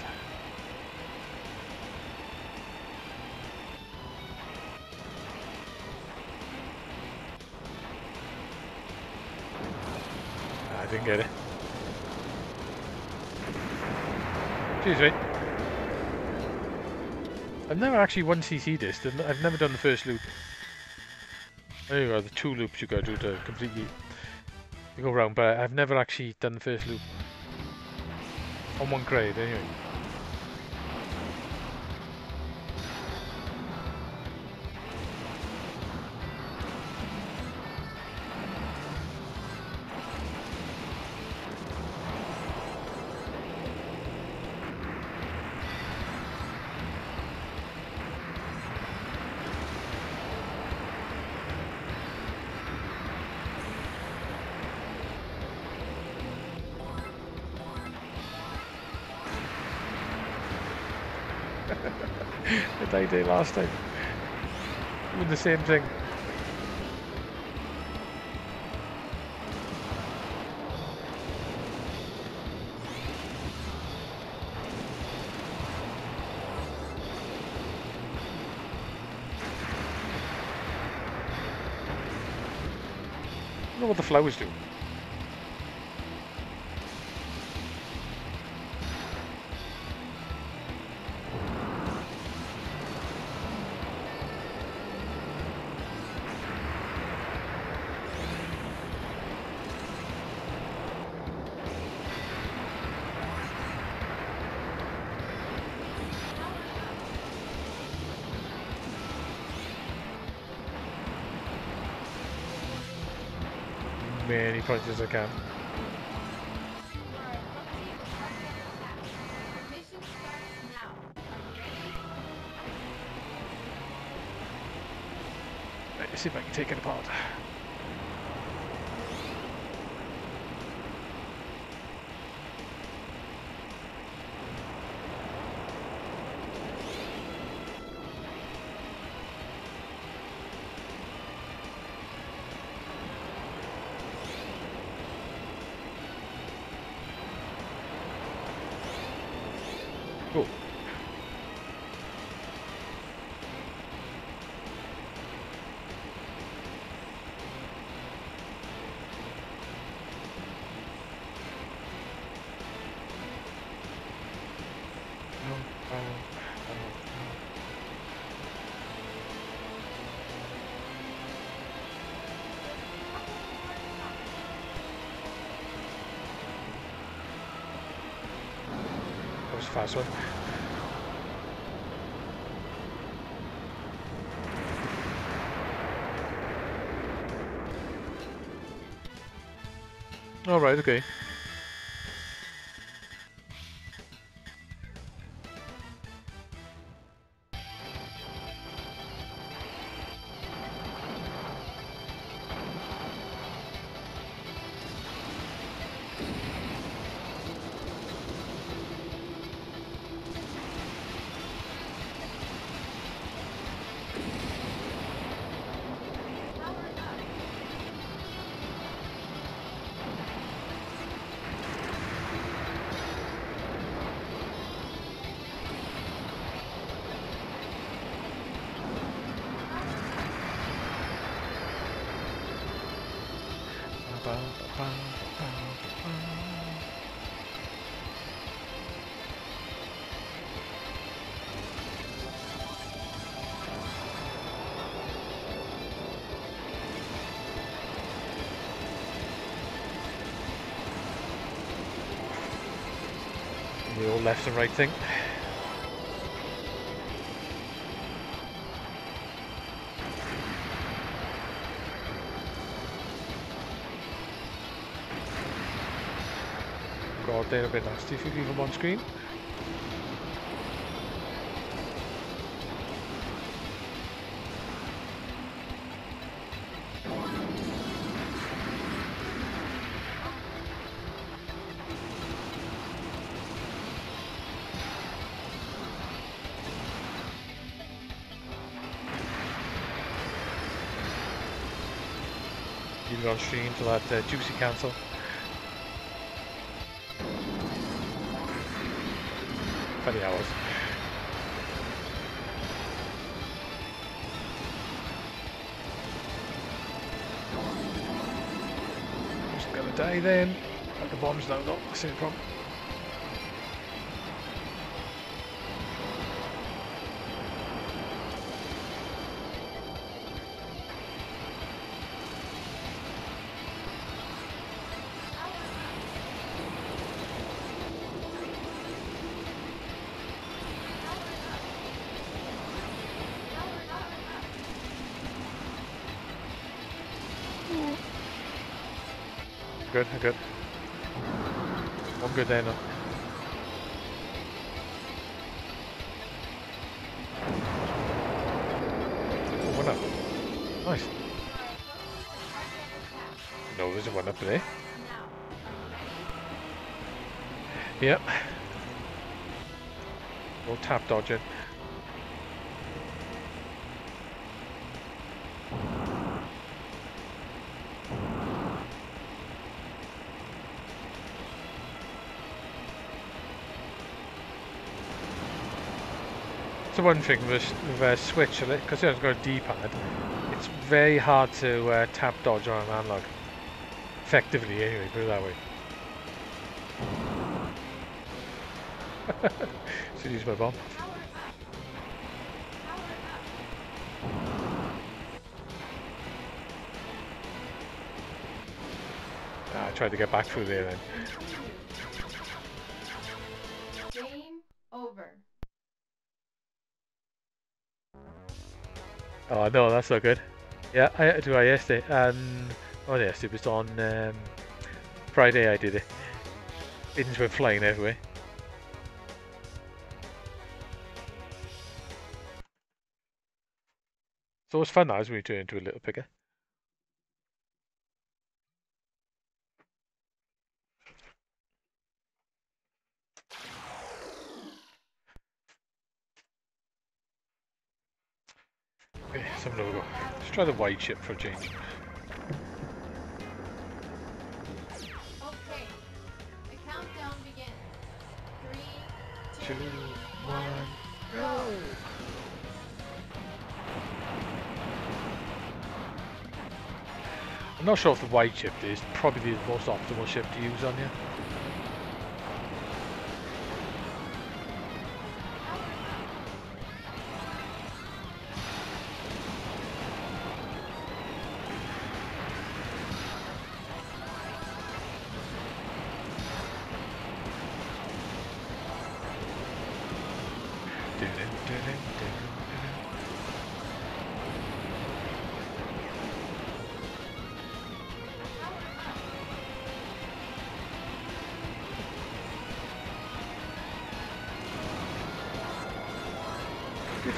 I didn't get it. Excuse me. I've never actually 1cc this. I've never done the first loop. There you go, the 2 loops you gotta do to completely you go round, but I've never actually done the first loop. On one grade, anyway. The day last time. Doing the same thing. I don't know what the flowers do. Many points as I can. You are approaching the target attack. The mission starts now. Are you ready? Let's see if I can take it apart. fast one. All right, okay. The old left and right thing. God, they're a bit nasty if you leave them on screen. Leave it on stream till that juicy cancel. Funny hours. Just gonna die then. Got the bombs now though, same problem. Good, good. I'm good there now. Oh, one up. Nice. No, there's a one up there. Yep. No tap dodging. The one thing with Switch, because it has got a D-pad, it's very hard to tap dodge on an analog. Effectively, anyway, put it that way. Should use my bomb. I tried to get back through there then. Game over. Oh no, that's not good. Yeah, I had to do it yesterday. Oh yes, it was on Friday I did it. Bins were flying everywhere. So it was fun now as we turn into a little picker. Okay, some logo. Let's try the wide chip for a change. Okay. The countdown begins. 3, 2, 2, 1, go! I'm not sure if the wide chip is probably the most optimal chip to use on you.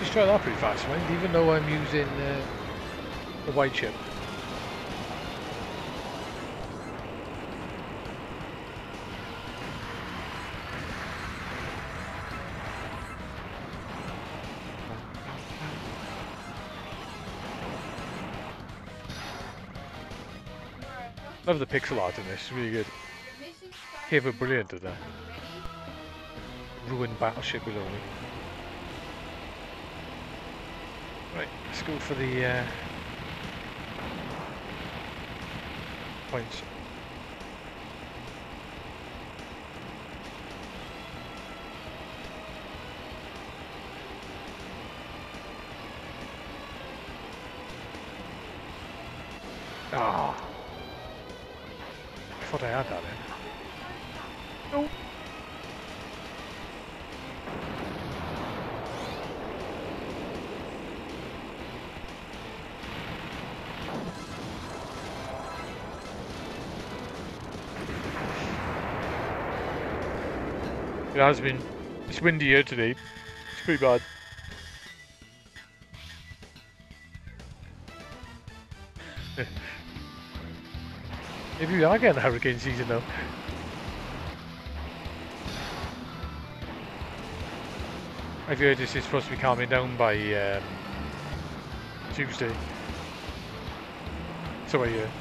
destroy that pretty fast, mind, even though I'm using the white chip. Love the pixel art in this, it's really good. The mission starts Here, we're now. brilliant at that. Are you ready? Ruined battleship below me. Right, let's go for the points. Ah, I thought I had that in. No. It has been. It's windy here today. It's pretty bad. Maybe we are getting hurricane season now. I've heard this is supposed to be calming down by Tuesday. So I hear.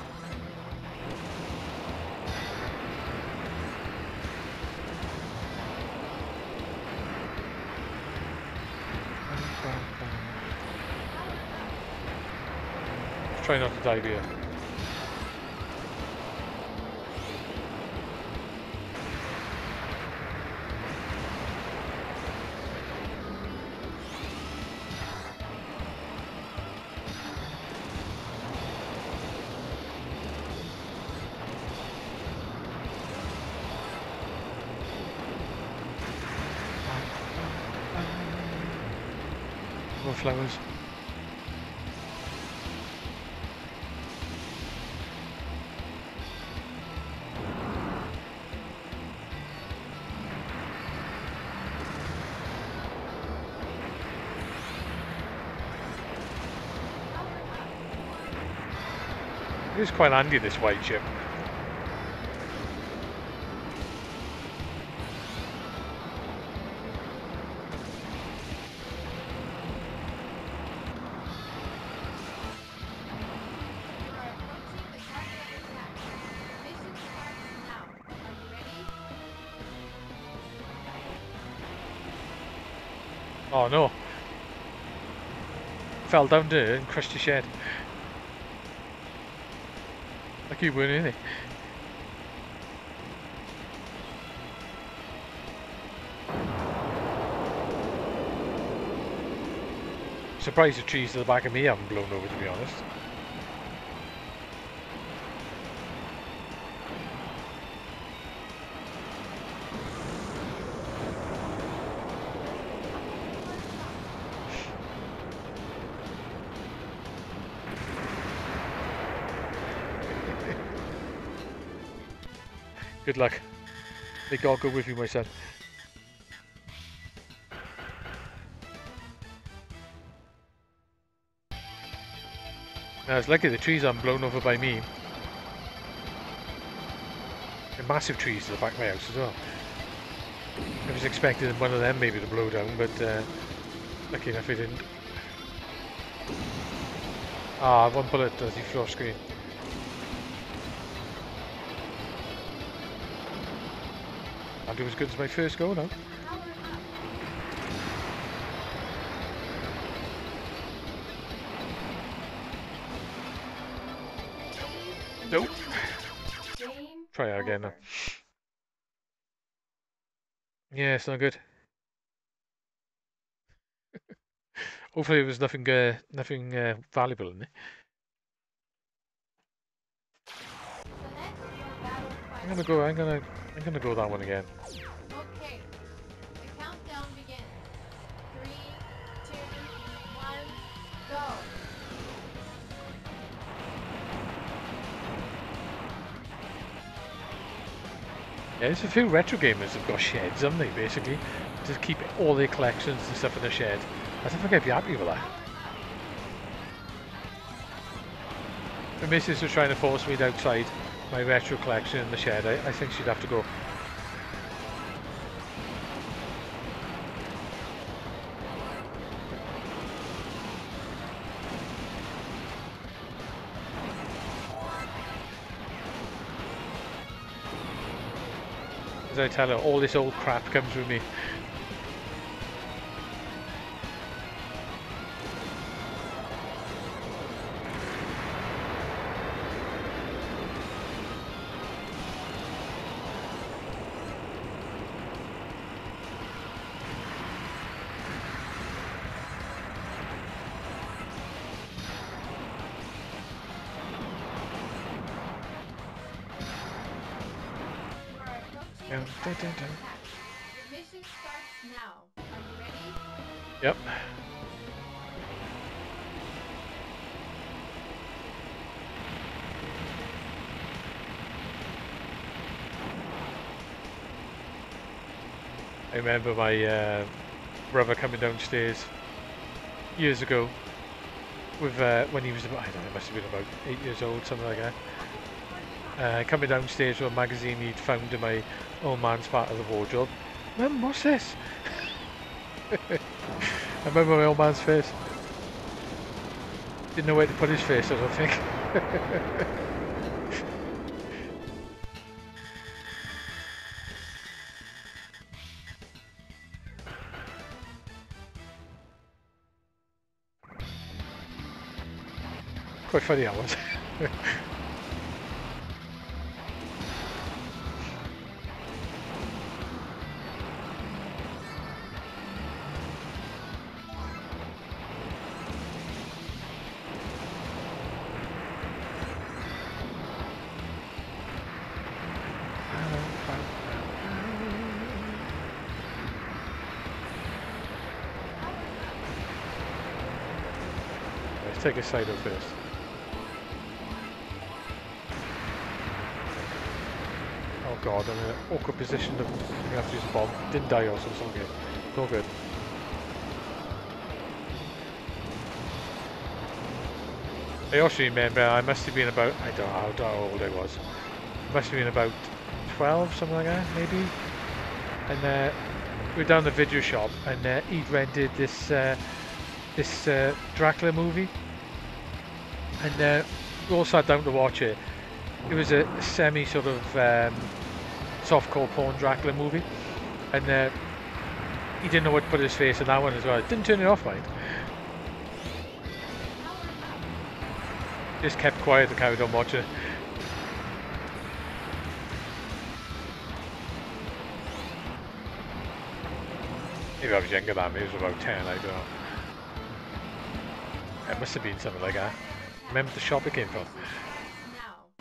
Try not to dive here. More flowers. It is quite handy, this white chip. You are approaching the target attack. Mission starts now. Are you ready? Oh no. Fell down there and crushed the shed. Lucky you weren't in it. Surprised the trees to the back of me haven't blown over, to be honest. Good luck. May God go with you, my son. Now, it's lucky the trees aren't blown over by me. And massive trees to the back of my house as well. I was expecting one of them maybe to blow down, but lucky enough it didn't. Ah, one bullet does you floor screen. I'll do as good as my first go now. Power up. Nope. Game Try that again now. over. Yeah, it's not good. Hopefully, there was nothing valuable in it. Select your battle I'm question. gonna go that one again. Okay. The countdown begins. 3, 2, 1, go. Yeah, there's a few retro gamers that've got sheds, haven't they? Basically, just keep all their collections and stuff in a shed. I don't think I'd be happy with that. The missus was trying to force me outside my retro collection in the shed. I think she'd have to go. As I tell her, all this old crap comes with me. You are approaching the mission starts now. Are you ready? Yep. I remember my brother coming downstairs years ago with when he was about, I don't know, he must have been about 8 years old, something like that. Coming downstairs with a magazine he'd found in my old man's part of the wardrobe. Mum, what's this? I remember my old man's face. Didn't know where to put his face, I don't think. Quite funny that was. Let's take a side up first. Oh god, I'm in an awkward position to have to use a bomb. Didn't die also, it's all good. It's all good. I also remember I must have been about, I don't know how old I was. I must have been about 12, something like that, maybe. And we were down the video shop and he'd rented this Dracula movie. And we all sat down to watch it. It was a semi sort of softcore porn Dracula movie, and he didn't know what to put his face in that one as well. Didn't turn it off, mind. Just kept quiet and carried on watching it. Maybe I was younger than me. It was about 10. I don't know. It must have been something like that. Remember the shop it came from? Now.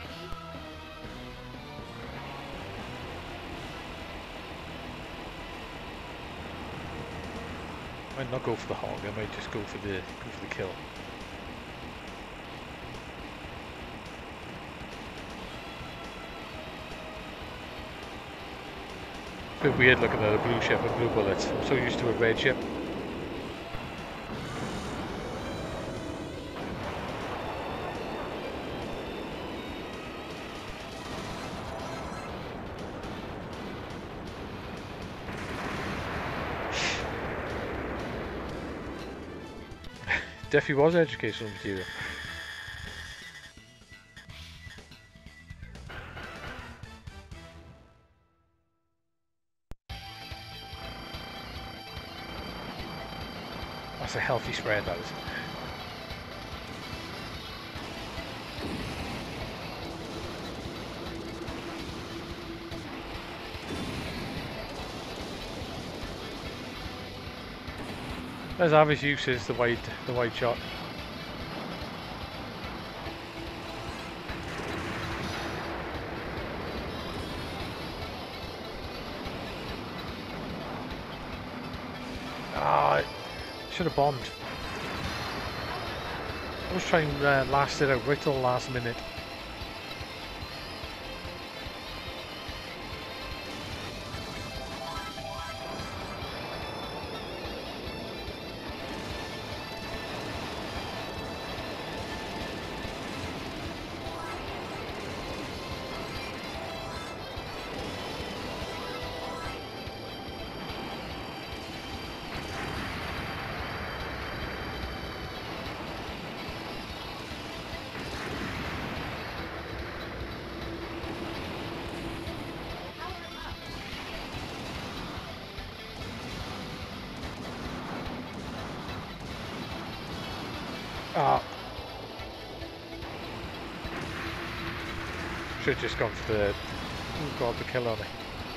I might not go for the hog. I might just go for the kill. It's a bit weird looking at a blue ship with blue bullets. I'm so used to a red ship. Definitely was educational material. That's a healthy spread, that is. There's obvious uses the wide shot. Ah, should have bombed. I was trying to last it out right till the last minute. Ah. Should have just gone for the... Oh god, the kill on it.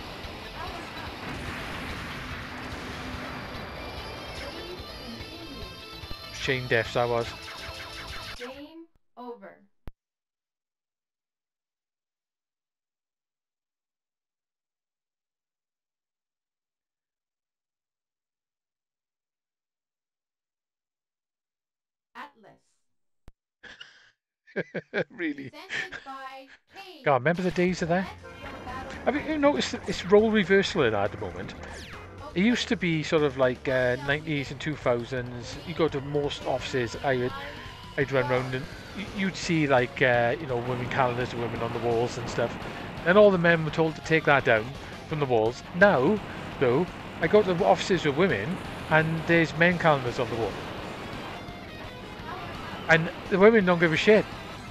Chain deaths, that was. Game over. Atlas. Really. Presented by Kane. God, remember the days of that? Select your battle Have you noticed that it's role reversal in at the moment? It used to be sort of like 90s and 2000s. You go to most offices, I'd run around and you'd see like, you know, women calendars of women on the walls and stuff. And all the men were told to take that down from the walls. Now, though, I go to the offices with women and there's men calendars on the wall. And the women don't give a shit.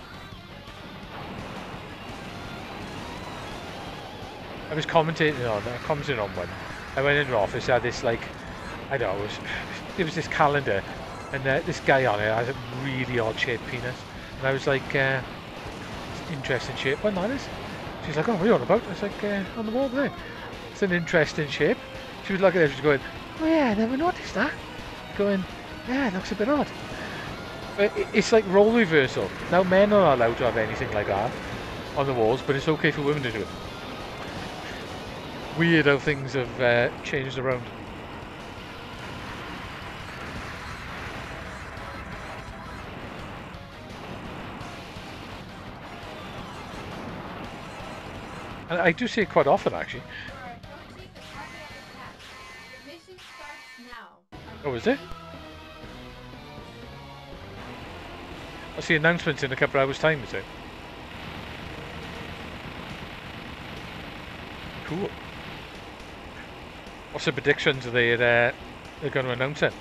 I was commenting on one. I went into the office, I had this like, I don't know, it was this calendar, and this guy on it has a really odd shaped penis. And I was like, interesting shape, what that is? She's like, oh, what are you on about? I was like, on the wall there. It's an interesting shape. She was looking at it, she was going, oh yeah, I never noticed that. Going, yeah, it looks a bit odd. But it's like role reversal. Now men are not allowed to have anything like that on the walls, but it's okay for women to do it. Weird how things have changed around. And I do see it quite often, actually. You are approaching the target attack. The mission starts now. Oh, is it? I'll see announcements in a couple of hours' time, is it? Cool. What's the predictions they're going to announce it?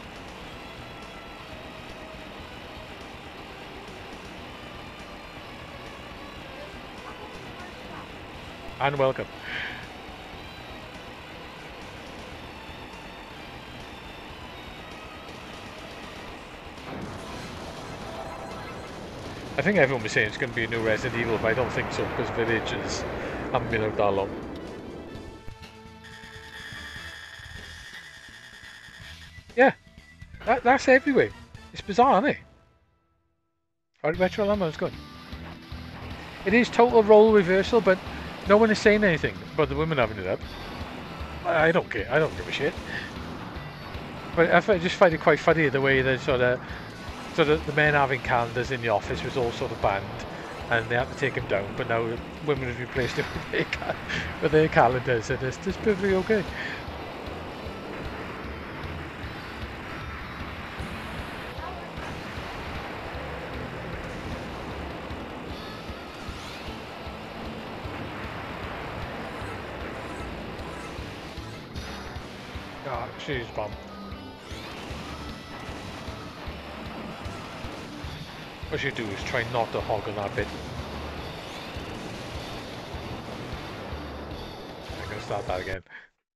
And welcome. I think everyone was saying it's going to be a new Resident Evil, but I don't think so because Villages haven't been out that long. Yeah, that's everywhere. It's bizarre, isn't it? Alright, Retro Lambo's good. It is total role reversal, but no one is saying anything about the women having it up. I don't care. I don't give a shit. But I just find it quite funny the way that sort of the men having calendars in the office was all sort of banned, and they had to take them down. But now women have replaced it with their calendars, and it's just perfectly okay. Ah, she's bomb. What you do is try not to hog on that bit. I'm gonna start that again.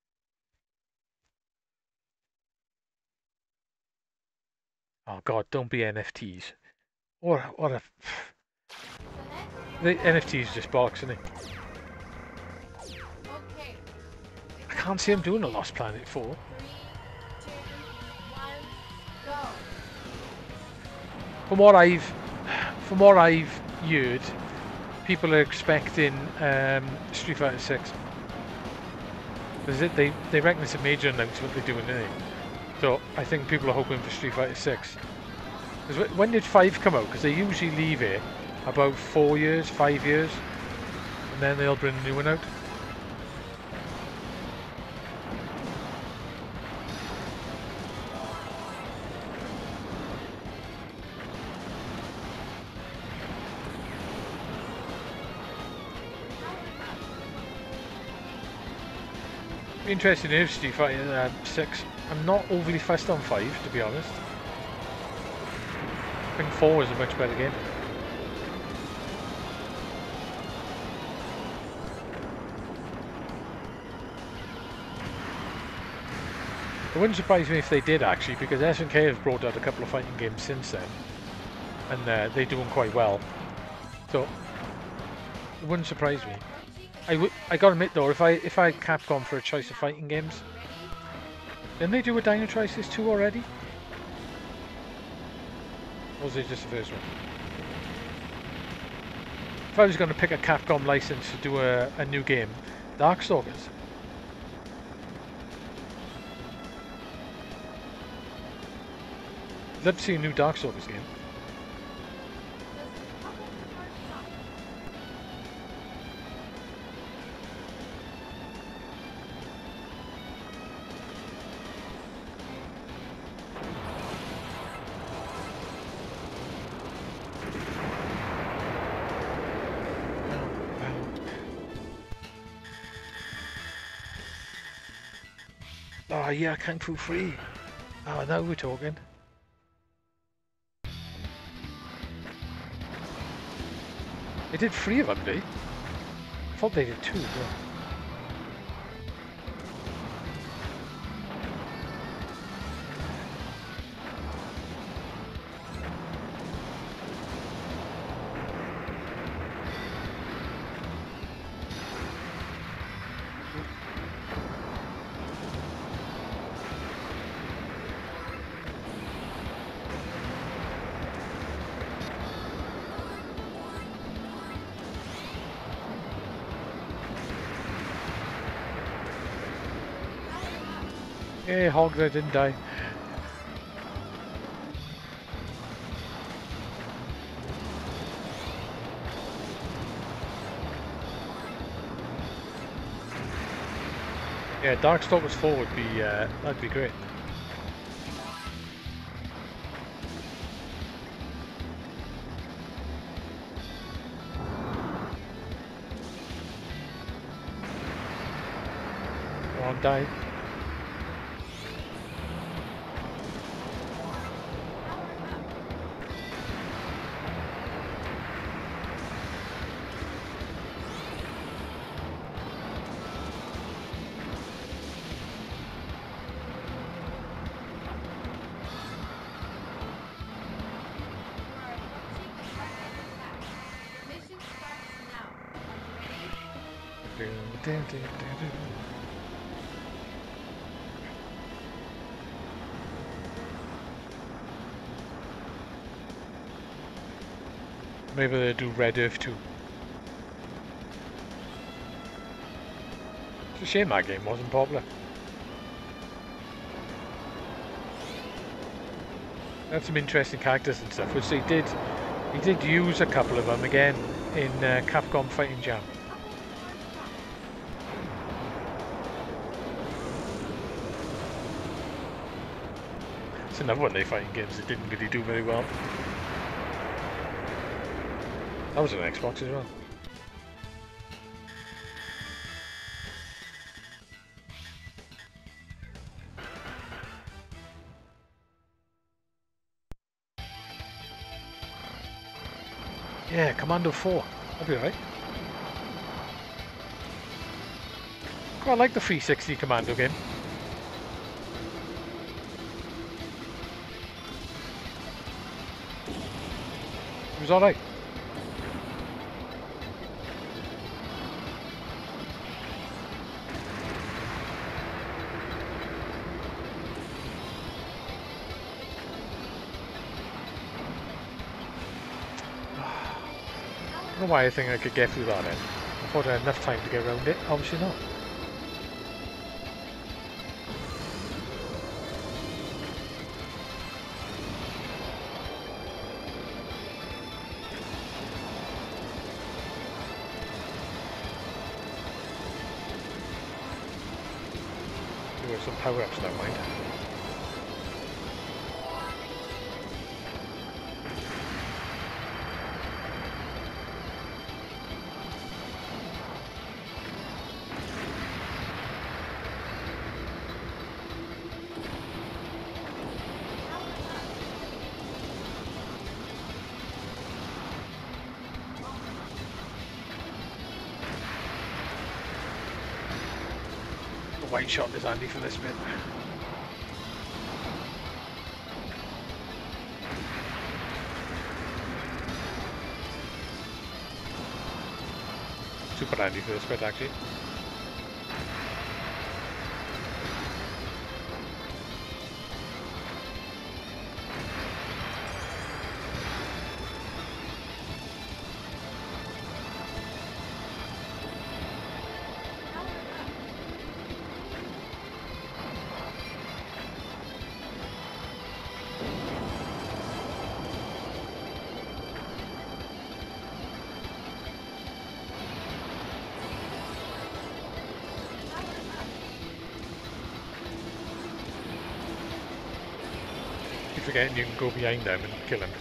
Oh god, don't be NFTs. What a... The NFTs just bollocks, isn't it? Okay. I can't see him doing a Lost Planet 4. 3, 2, 1, go. From what I've heard, people are expecting Street Fighter 6. They reckon it's a major announcement they're doing, isn't it? So I think people are hoping for Street Fighter 6. Because when did 5 come out? Because they usually leave it about 4 years, 5 years, and then they'll bring a new one out. Interesting if Street Fighter 6. I'm not overly fussed on 5, to be honest. I think 4 is a much better game. It wouldn't surprise me if they did actually, because SNK have brought out a couple of fighting games since then. and they're doing quite well. So it wouldn't surprise me. I gotta admit though, if I had Capcom for a choice of fighting games, didn't they do a Dino Crisis 2 already? Or was it just the first one? If I was going to pick a Capcom license to do a new game, Darkstalkers. I'd love to see a new Darkstalkers game. Oh yeah, Kung Fu Free. Oh, now we're talking. They did 3 of them, did they? I thought they did 2 as well. Hey, Hogs, I didn't die. Yeah, Darkstalkers 4 would be, that'd be great. Come on, die. Mission starts now. Maybe they'll do Red Earth 2. It's a shame that game wasn't popular. They had some interesting characters and stuff, which they did. He did use a couple of them again in Capcom Fighting Jam. It's another one of their fighting games that didn't really do very well. That was on Xbox as well. Yeah, Commando 4. That'd be alright. Quite like the 360 Commando game. It was alright. I don't know why I think I could get through that then. I thought I had enough time to get around it. Obviously not. There were some power-ups, don't mind. White shot is handy for this bit. super handy for this bit actually. Keep forgetting you can go behind them and kill them.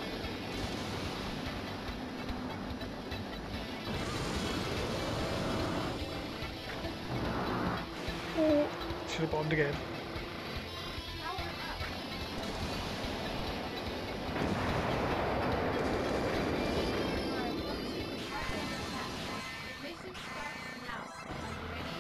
Oh, should have bombed again. Mission starts now. Ready?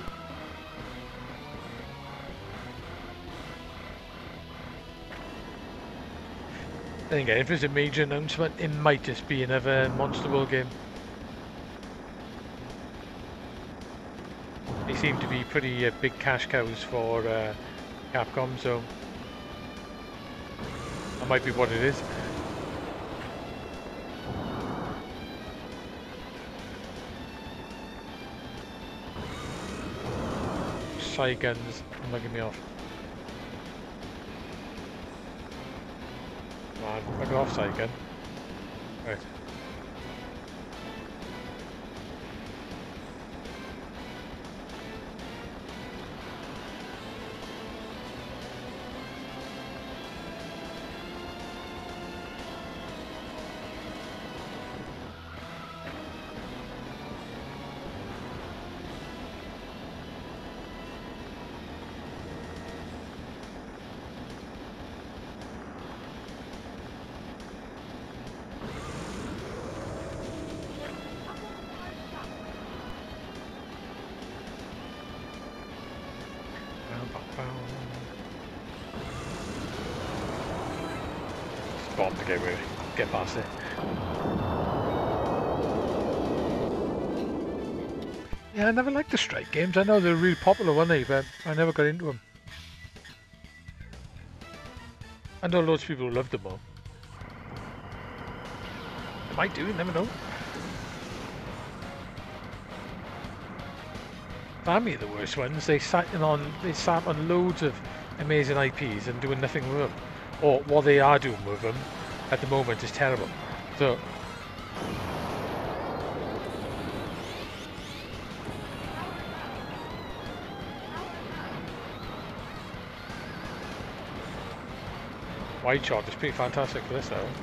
Then again, if it's a major announcement, it might just be another Monster World game. They seem to be pretty big cash cows for Capcom, so that might be what it is. Side guns mugging me off. Come on, mug it off, side gun. Right. Bomb to get past it. Yeah, I never liked the strike games. I know they're really popular, weren't they? But I never got into them. I know loads of people who loved them all. They might do, you never know. Family are the worst ones. They sat on loads of amazing IPs and doing nothing with them. Or what they are doing with them at the moment is terrible. So Wide Shot is pretty fantastic for this though.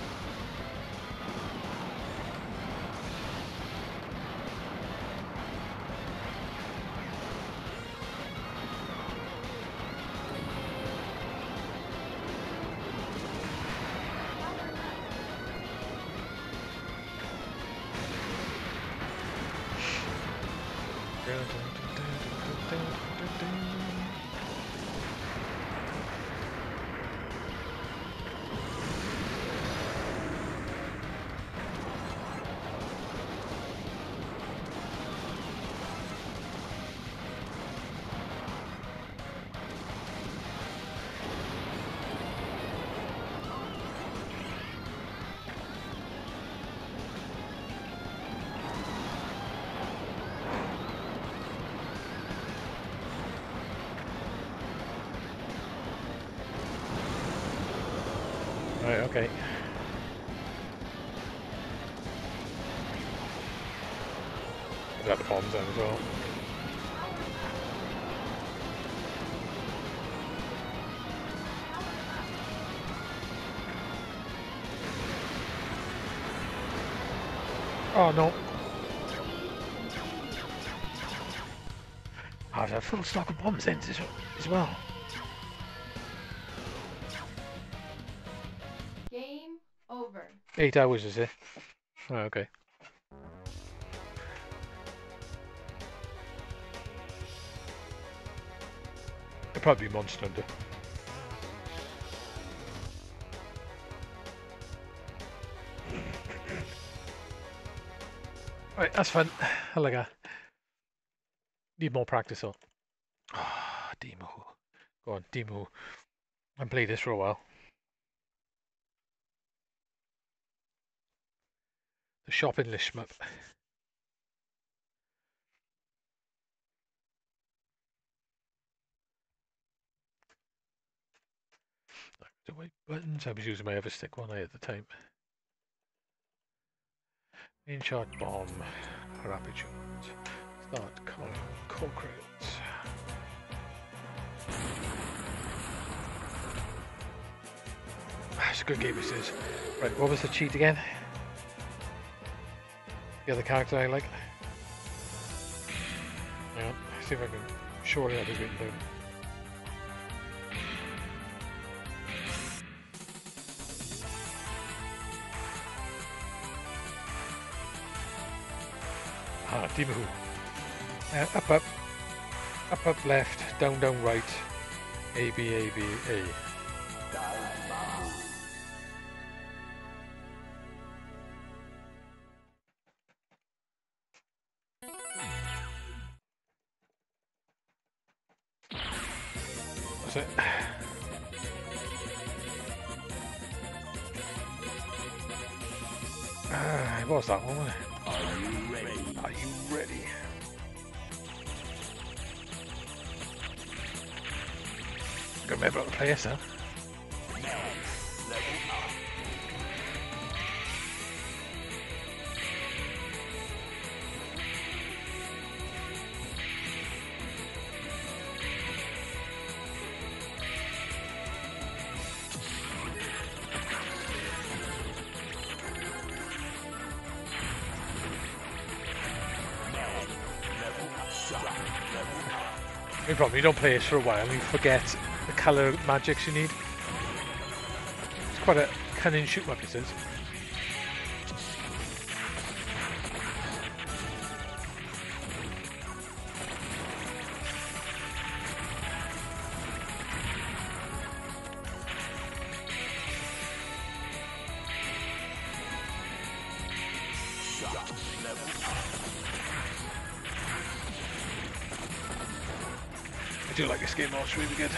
Right, okay. Got the bombs then as well. Oh no. Oh, there's a full stock of bombs then as well. Game over. 8 hours is it? Oh, okay. It'll probably be Monster Hunter. Right, that's fun. I like that. Need more practice though. Ah, Demo. Go on, Demo. And play this for a while. The shopping list shmup. The white buttons. I was using my Everstick one at the time. Main shot bomb. Rapid shot. Start column. Concrete. It's a good game, this is. Right, what was the cheat again? The other character I like. Yeah, see if I can. Surely I'll be written down. Ah, Dimu. Up, up. Up, up, left. Down, down, right. A, B, A, B, A. That's it. It was that one, wasn't it? Are you ready? Are you ready? Got remember how to play this, huh? No problem, you don't play this for a while and you forget the colour magics you need. It's quite a cunning shoot up, this is. I do like this game, it's really good.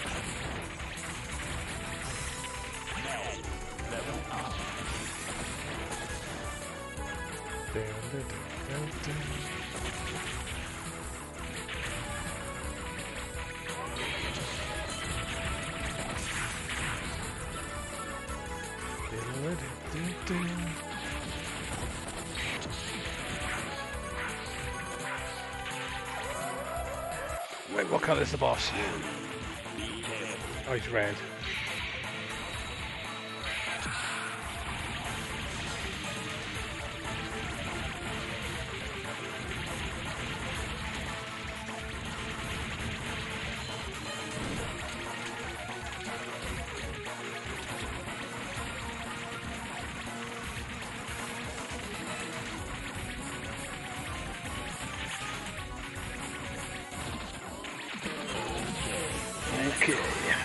Wait, what colour is the boss? Oh, he's red. Okay.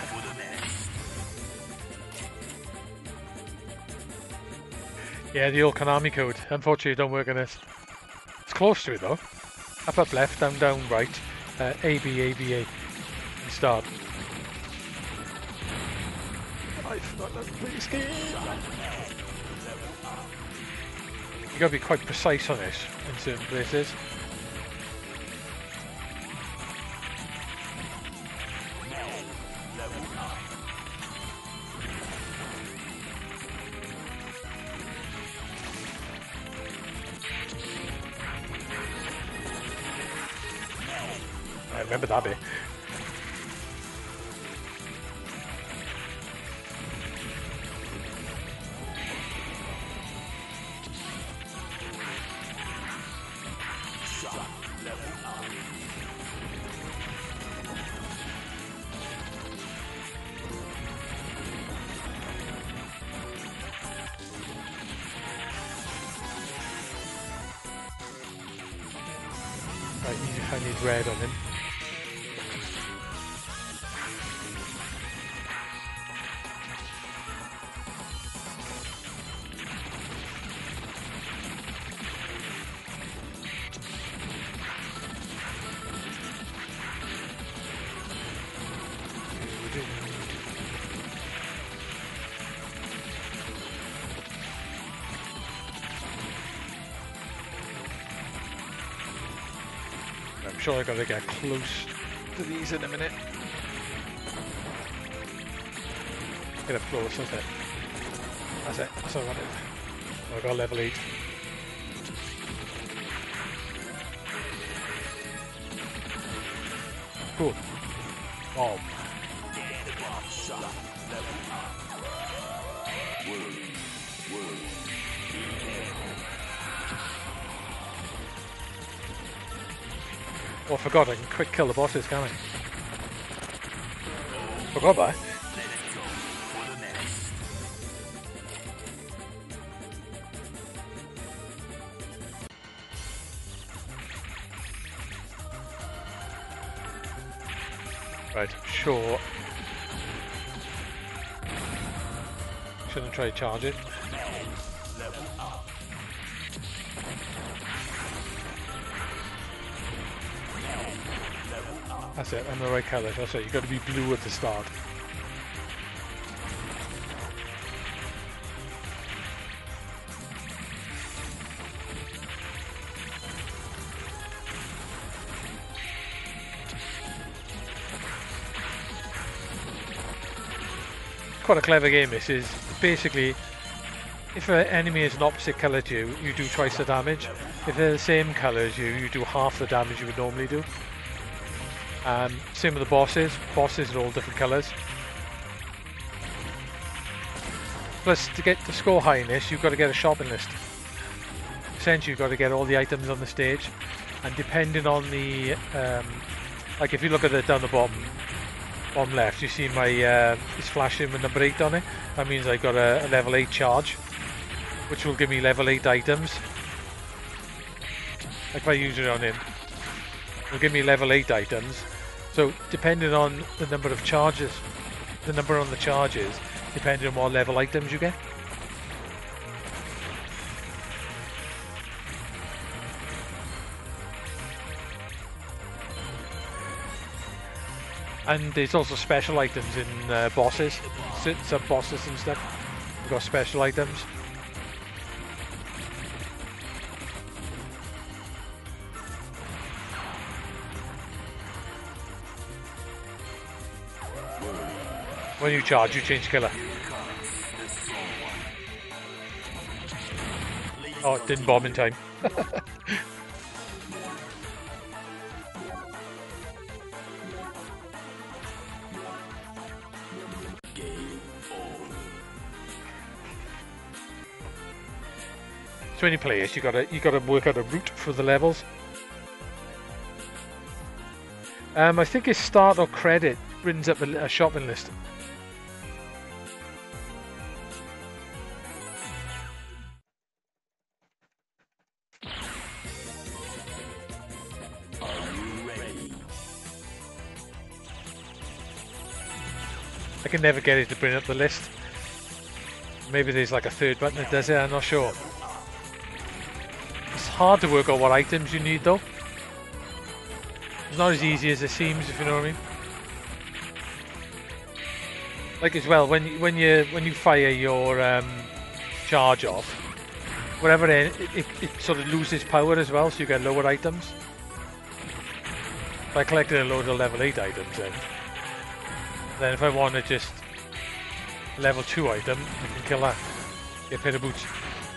Yeah, the old Konami code. Unfortunately, it don't work on this. It's close to it though. Up, up, left, down, down, right. A, B, A, B, A. And start. I forgot how to play this game. You gotta be quite precise on this in certain places. I remember that bit. Right, I need red on him. sure I gotta get close to these in a minute. Get up close, that's it. That's it, that's all I wanted. I got level 8. Cool. Wow. Oh, I forgot I can quick kill the bosses, can't I? Forgot that. Right, sure. Shouldn't try to charge it. That's it, I'm the right colour, that's it, you've got to be blue at the start. Quite a clever game this is. Basically, if an enemy is an opposite colour to you, you do twice the damage. If they're the same colour as you, you do half the damage you would normally do. Same with the bosses. Bosses are all different colours. Plus, to get to score high in this, you've got to get a shopping list. Essentially, you've got to get all the items on the stage, and depending on the, like if you look at it down the bottom left, you see my it's flashing with number 8 on it. That means I've got a level 8 charge, which will give me level 8 items. Like if I use it on him, it'll give me level 8 items. So depending on the number of charges, the number on the charges, depending on what level items you get. And there's also special items in bosses, some bosses and stuff. We've got special items. When you charge, you change colour. Oh, it didn't bomb in time. So when you play it, you gotta work out a route for the levels. I think it's start or credit brings up a shopping list. I can never get it to bring up the list. Maybe there's like a third button that does it, I'm not sure. It's hard to work out what items you need though. It's not as easy as it seems, if you know what I mean. Like as well, when you fire your charge off, whatever it sort of loses power as well, so you get lower items. If I collected a load of level 8 items then if I want to just level 2 item, I can kill that. Get a pair of boots.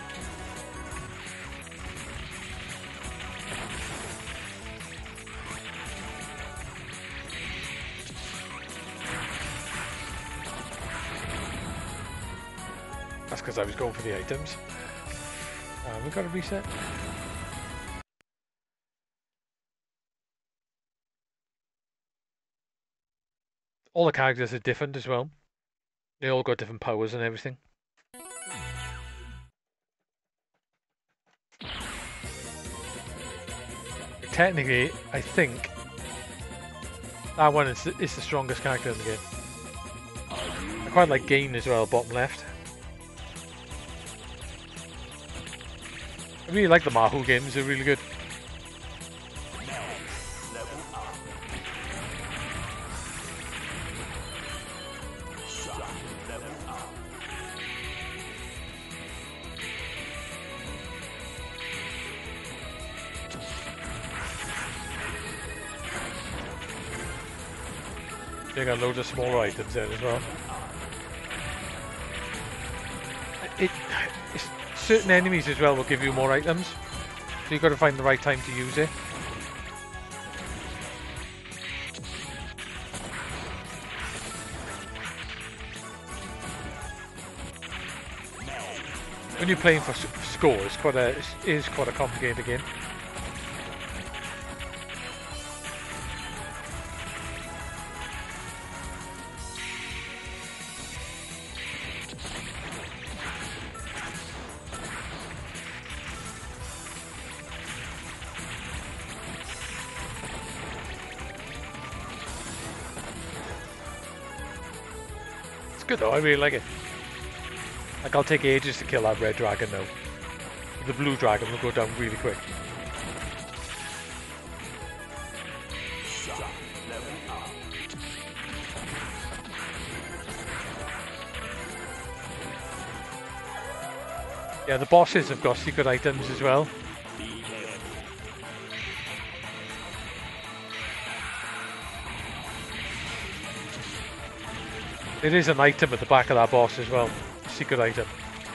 That's because I was going for the items. We've got to reset. All the characters are different as well. They all got different powers and everything. Technically, I think that one is the strongest character in the game. I quite like Gain as well, bottom left. I really like the Mahu games, they're really good. You got loads of smaller items there as well. It's, certain enemies as well will give you more items, so you've got to find the right time to use it. When you're playing for score, it is quite a complicated game. It's good though, I really like it. Like, I'll take ages to kill that red dragon now. The blue dragon will go down really quick. Yeah, the bosses have got secret items as well. It is an item at the back of that boss as well. Secret item.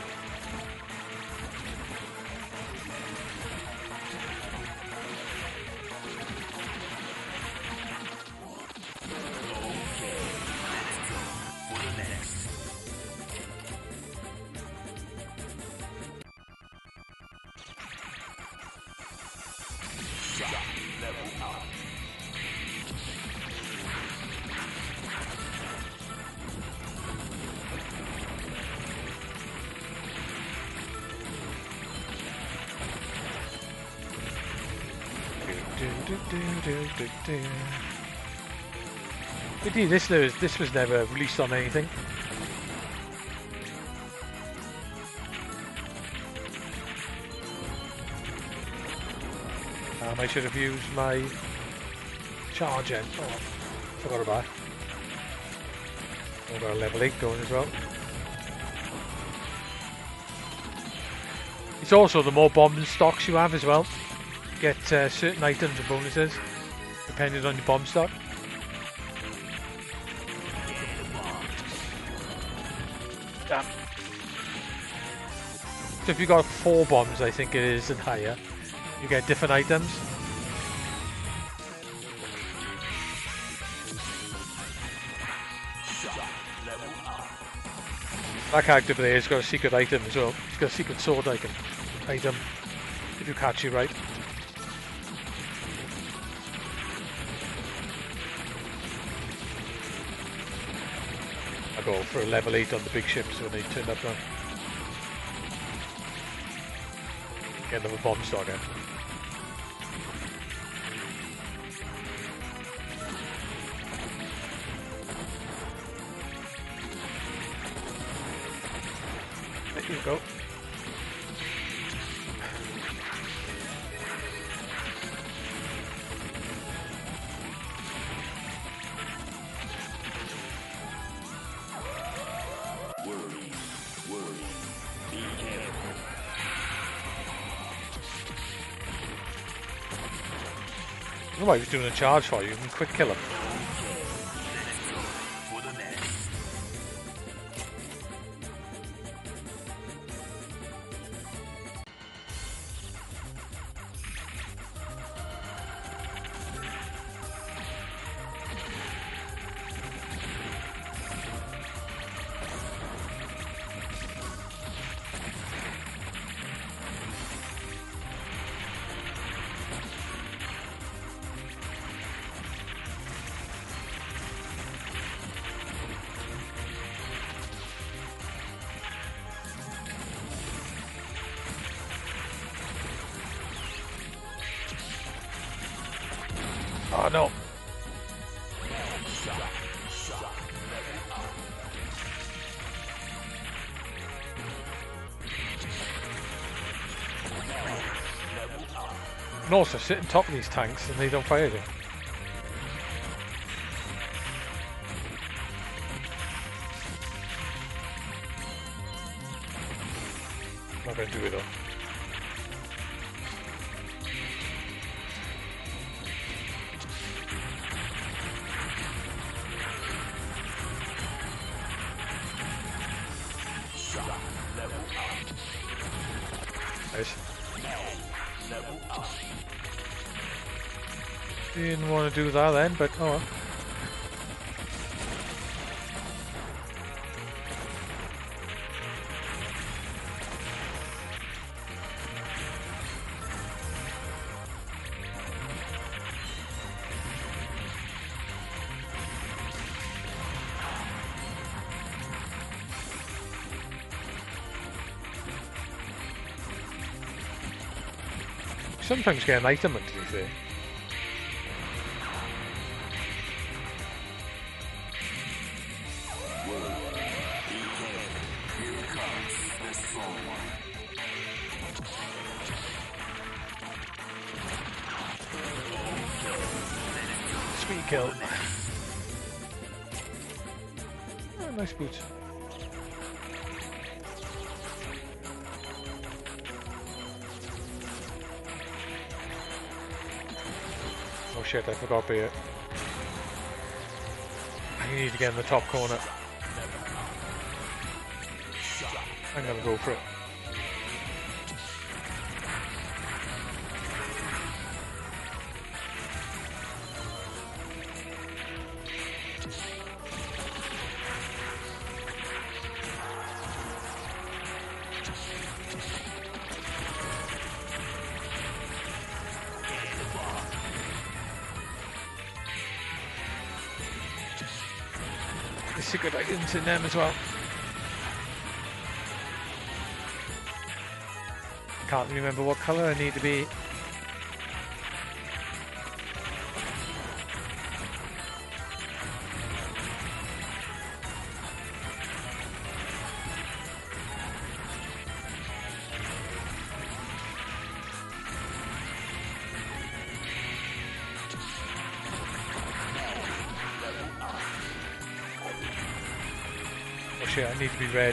Indeed, this was never released on anything. I should have used my charge end. Oh, forgot about it. I've got a level 8 going as well. It's also the more bomb stocks you have as well. Get certain items and bonuses depending on your bomb stock. Damn. So if you got 4 bombs, I think it is, and higher, you get different items. That character there has got a secret item as well. He's got a secret sword item, if you catch it right. I go for a level 8 on the big ships when they turn up now. Get another bomb stock in. There you go. I don't know why he was doing a charge for you, you can quick kill him. Oh no. And also sit on top of these tanks and they don't fire you. I'm not going to do it though. Didn't want to do that then, but oh well. Sometimes get an item, to be fair. Sweet kill. Oh, nice boots. Oh shit, I forgot about it. I need to get in the top corner. I'm gonna go for it. Secret items in them as well. Can't remember what colour I need to be. Shit, I need to be red.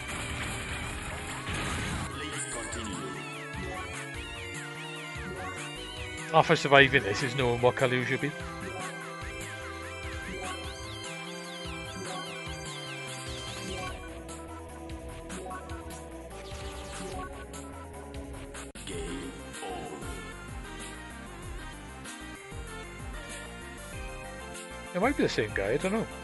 Half of surviving this is knowing what colour you should be. It might be the same guy, I don't know.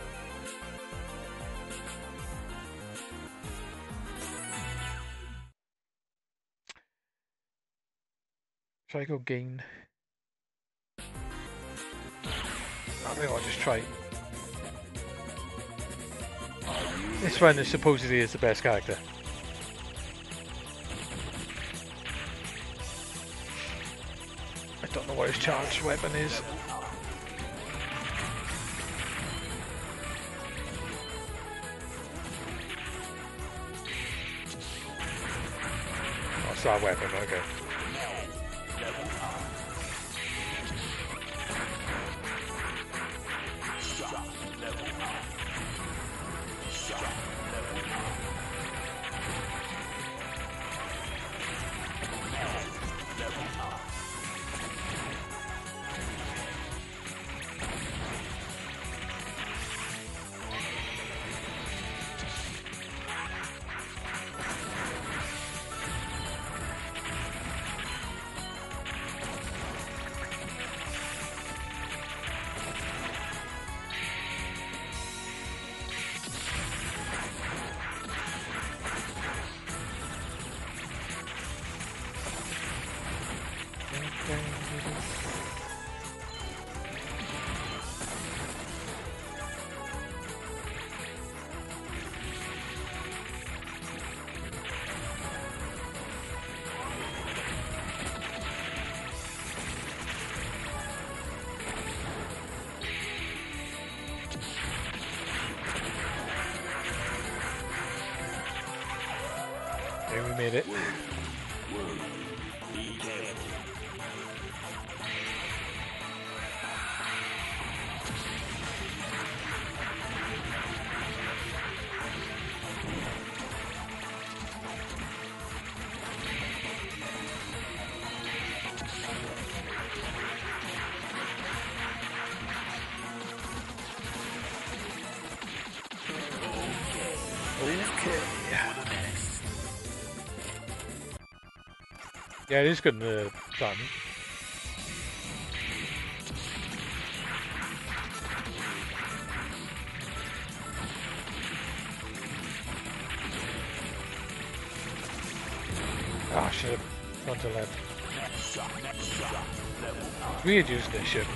Try go gain. I think I'll just try. This one is supposedly is the best character. I don't know what his charged weapon is. Oh, it's that weapon, okay. Okay, we made it. Yeah, it is good in the sun. Ah, shit. Gone to left. Weird using this ship.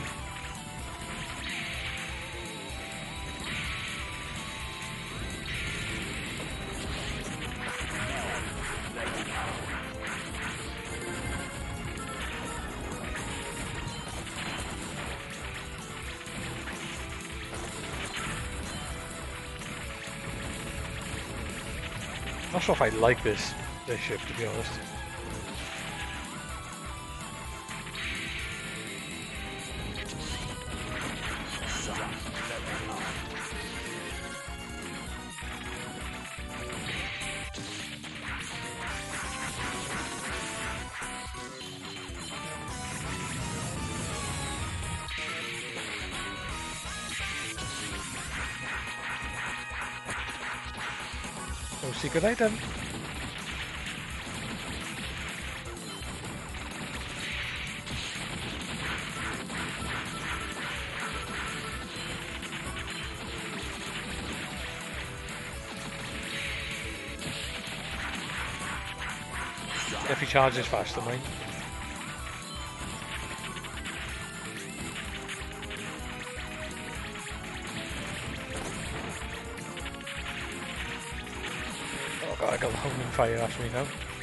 Not sure if I like this ship, to be honest. No secret item. If he charges faster, mate. Oh god, I got the homing fire after me now.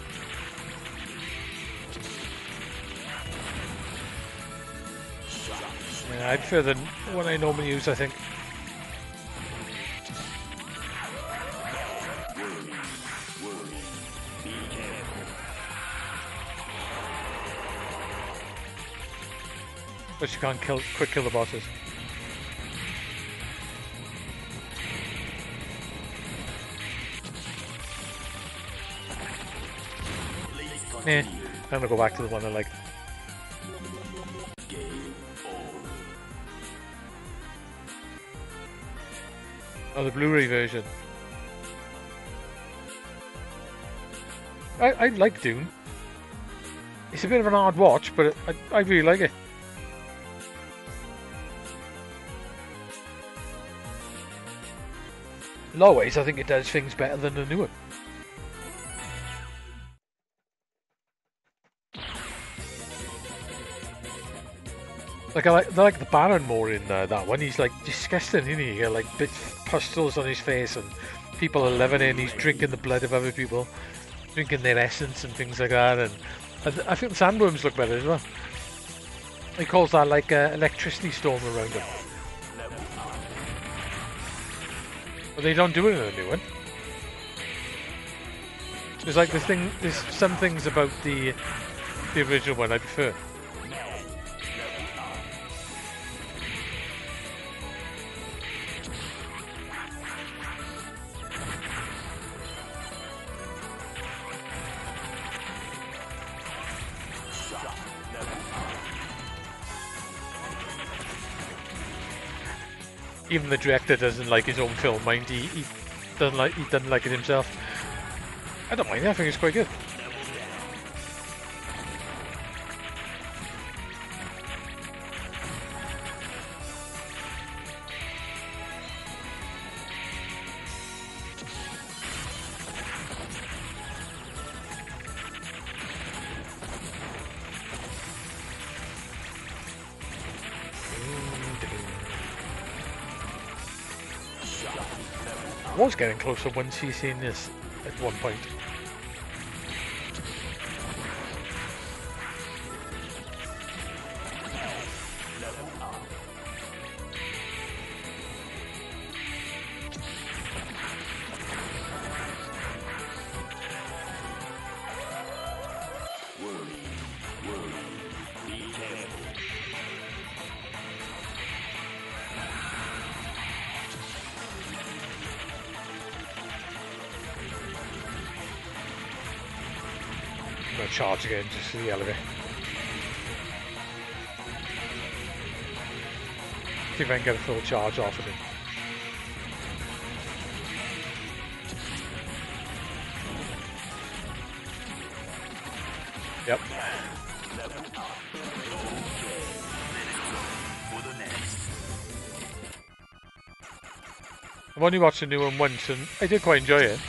Yeah, I prefer the one I normally use, I think. But you can't quick kill the bosses. Yeah, I'm gonna go back to the one I like. Oh, the Blu-ray version. I like Dune. It's a bit of an hard watch, but I really like it. In a lot of ways, I think it does things better than the new one. Like I like the Baron more in that one. He's like disgusting, isn't he? He got like bits pustules on his face, and people are living in. He's drinking the blood of other people, drinking their essence and things like that. And I think the sandworms look better as well. He calls that like electricity storm around him. But they don't do it in the new one. There's like there's some things about the original one I prefer. Even the director doesn't like his own film, mind he doesn't like it himself. I don't mind it, I think it's quite good. I was getting closer once he's seen this at one point. Charge again just for the hell of it. See if I can get a full charge off of him. Yep. I've only watched the new one once and I did quite enjoy it.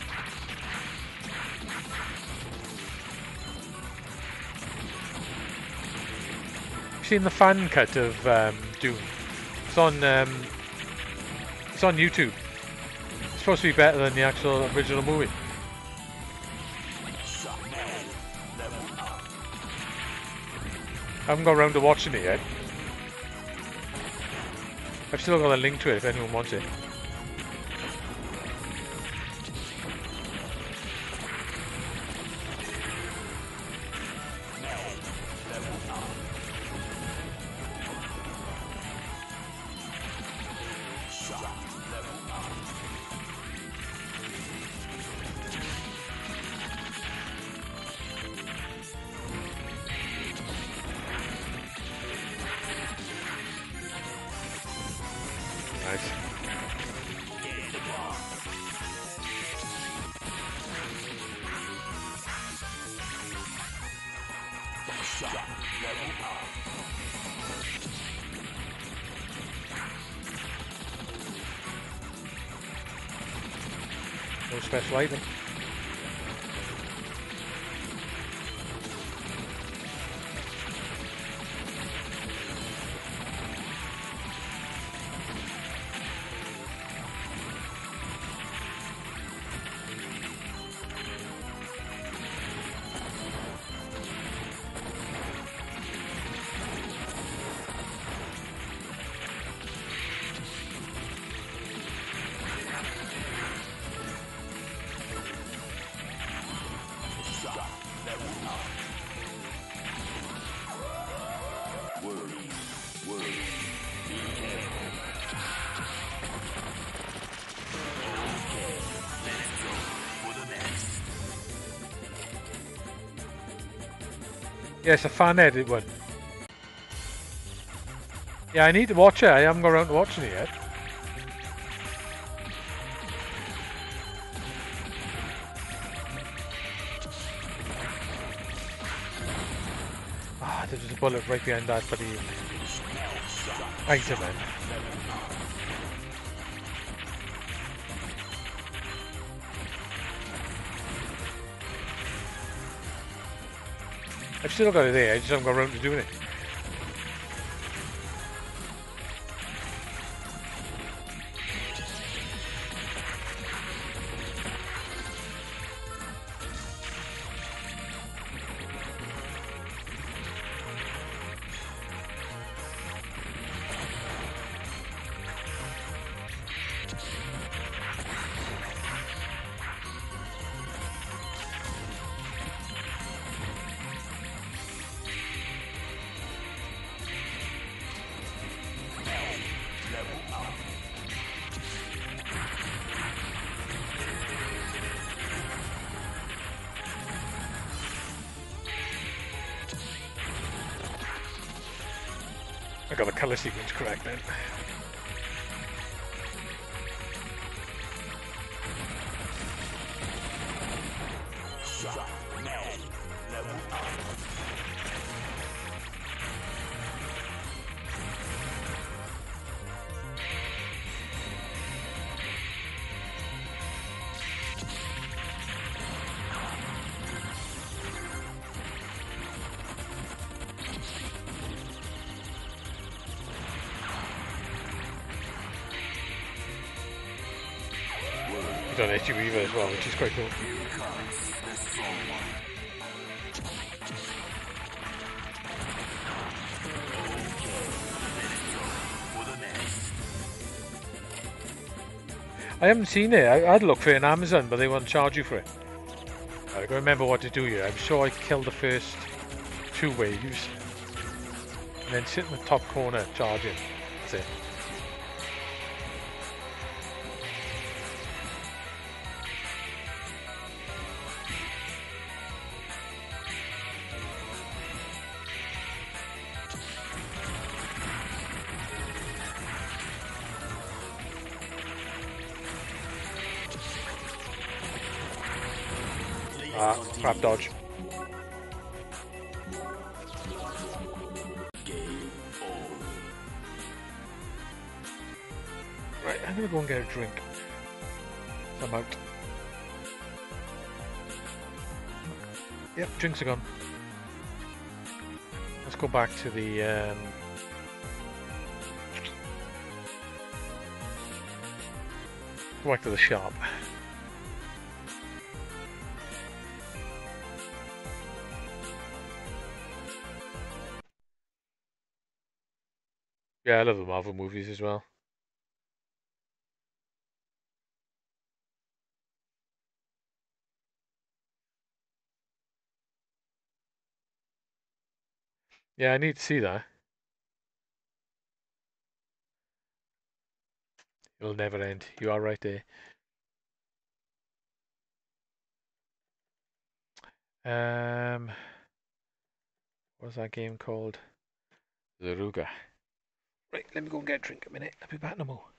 I've seen the fan cut of Doom. It's on YouTube. It's supposed to be better than the actual original movie. I haven't got around to watching it yet. I've still got a link to it if anyone wants it. No special item. Yeah, it's a fan edit one. Yeah, I need to watch it. I haven't got around to watching it yet. Ah, there's a bullet right behind that bloody item, man. I've still got it there, I just haven't got around to doing it. I got the colour sequence correct then. He's on SU Weaver as well, which is quite cool. I haven't seen it. I had to look for it on Amazon, but they won't charge you for it. I gotta remember what to do here. I'm sure I killed the first 2 waves. And then sit in the top corner, charge it. That's it. Crap dodge. I'm gonna go and get a drink. So I'm out. Yep, drinks are gone. Let's go back to the go back to the shop. Yeah, I love the Marvel movies as well. Yeah, I need to see that. It'll never end. You are right there. What's that game called? Zaruga. Right, let me go and get a drink a minute. I'll be back in a moment.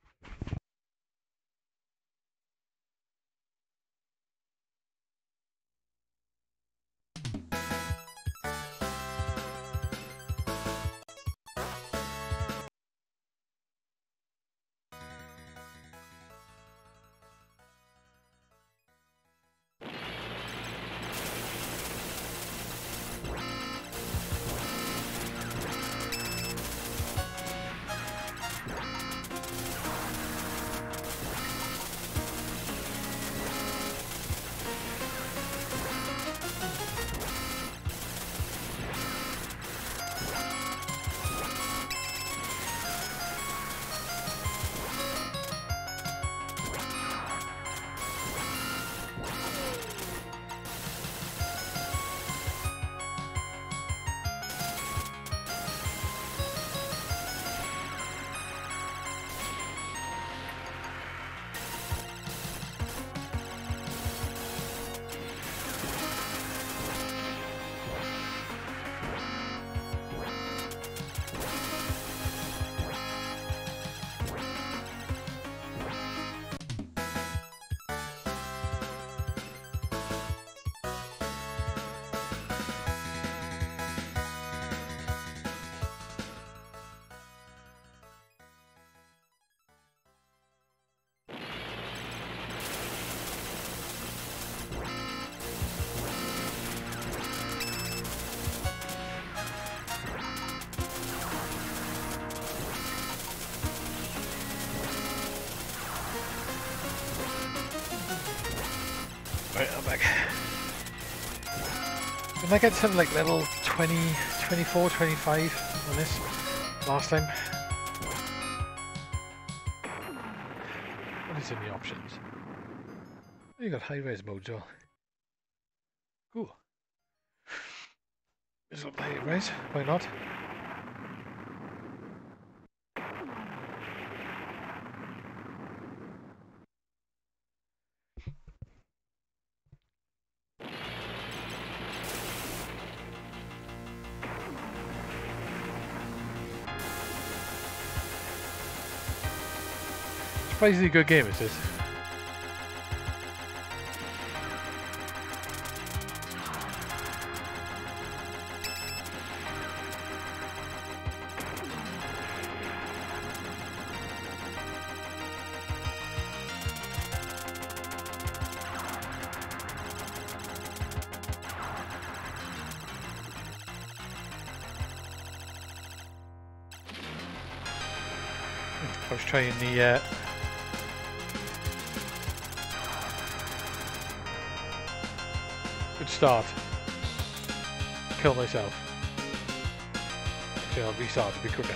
Right, I'm back. Did I get something like level 20, 24, 25 on this last time? What is in the options? Oh, you got high-res mode as well. Cool. This will play high-res, why not? Surprisingly good game, is this? I was trying the good start. Kill myself. Actually, I'll restart to be quicker.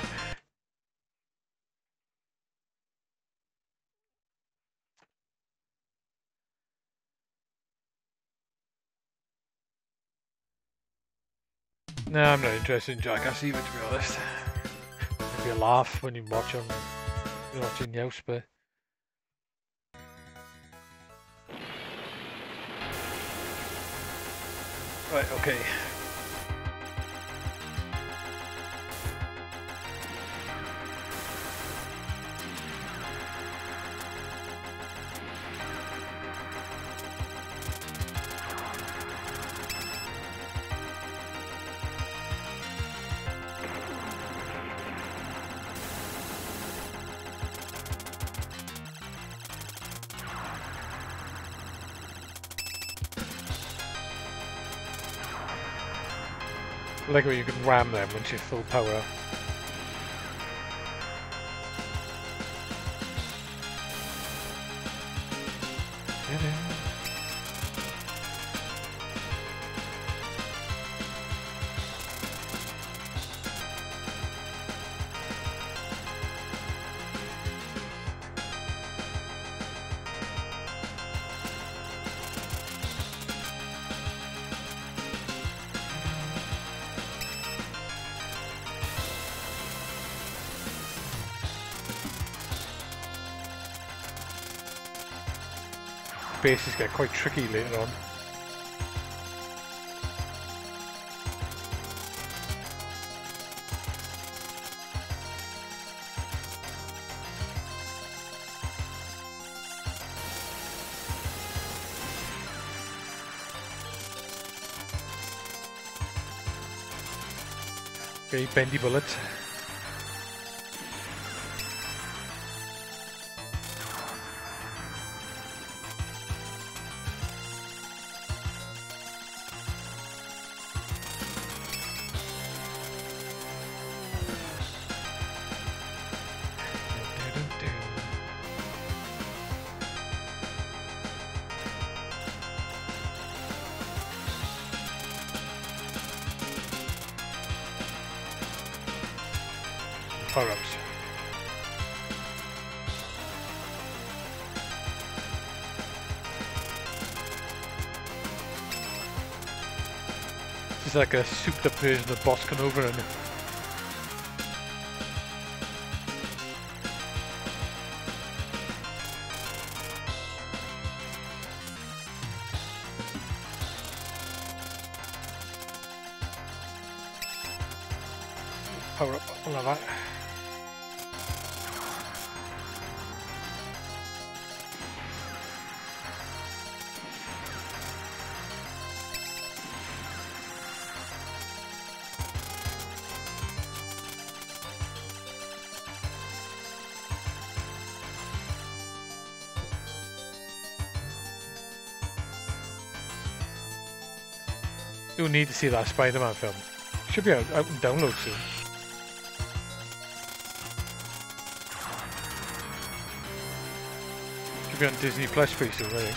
No, I'm not interested in Jackass either, to be honest. Maybe a laugh when you watch them, you're watching the house, but right, okay. I like when you can ram them once you're full power. Bases get quite tricky later on. Okay, bendy bullet. Power-ups. This is like a souped-up version of Boss Canova, and power up, I love that. You need to see that Spider-Man film. Should be out and download soon. Should be on Disney Plus pretty soon, I think.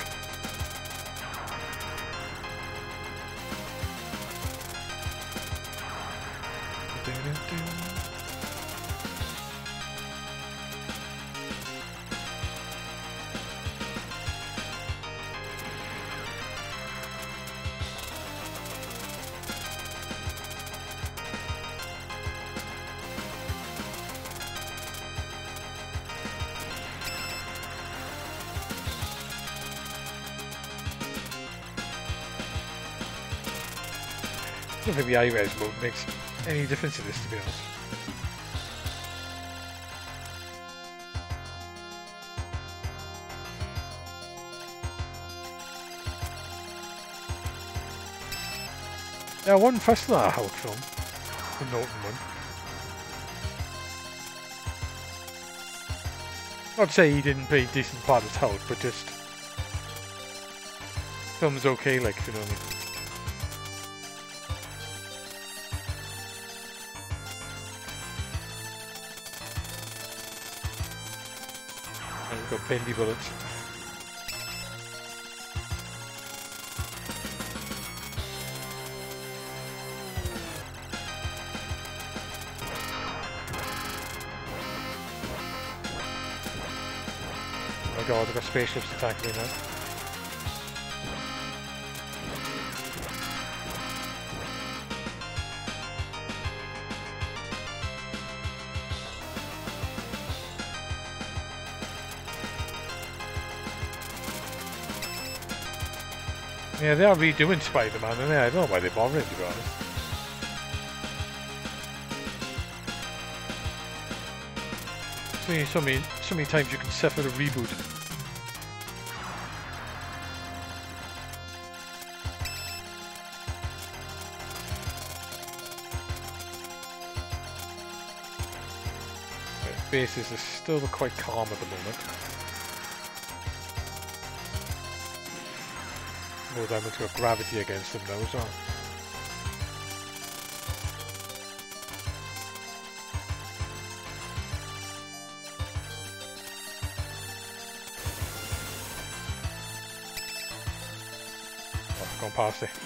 I don't think the iRes mode makes any difference in this, to be honest. Yeah, I wasn't fussed on that Hulk film, the Norton one. I'd say he didn't play a decent part as Hulk, but just film's okay, like, you know what I mean. Got bendy bullets. Oh my god, I've got spaceships attacking me now. Yeah, they are redoing Spider-Man, and I don't know why they're bothering, to be honest. So many times you can suffer a reboot. Right, bases are still quite calm at the moment. Oh, that one's got gravity against them now as well. Gone past it.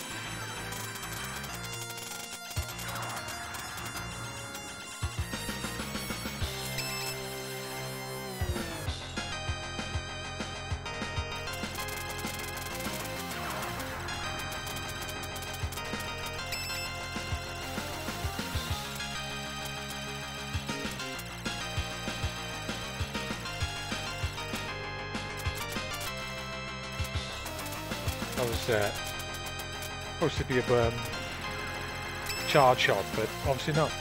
That was supposed to be a charge shot, but obviously not.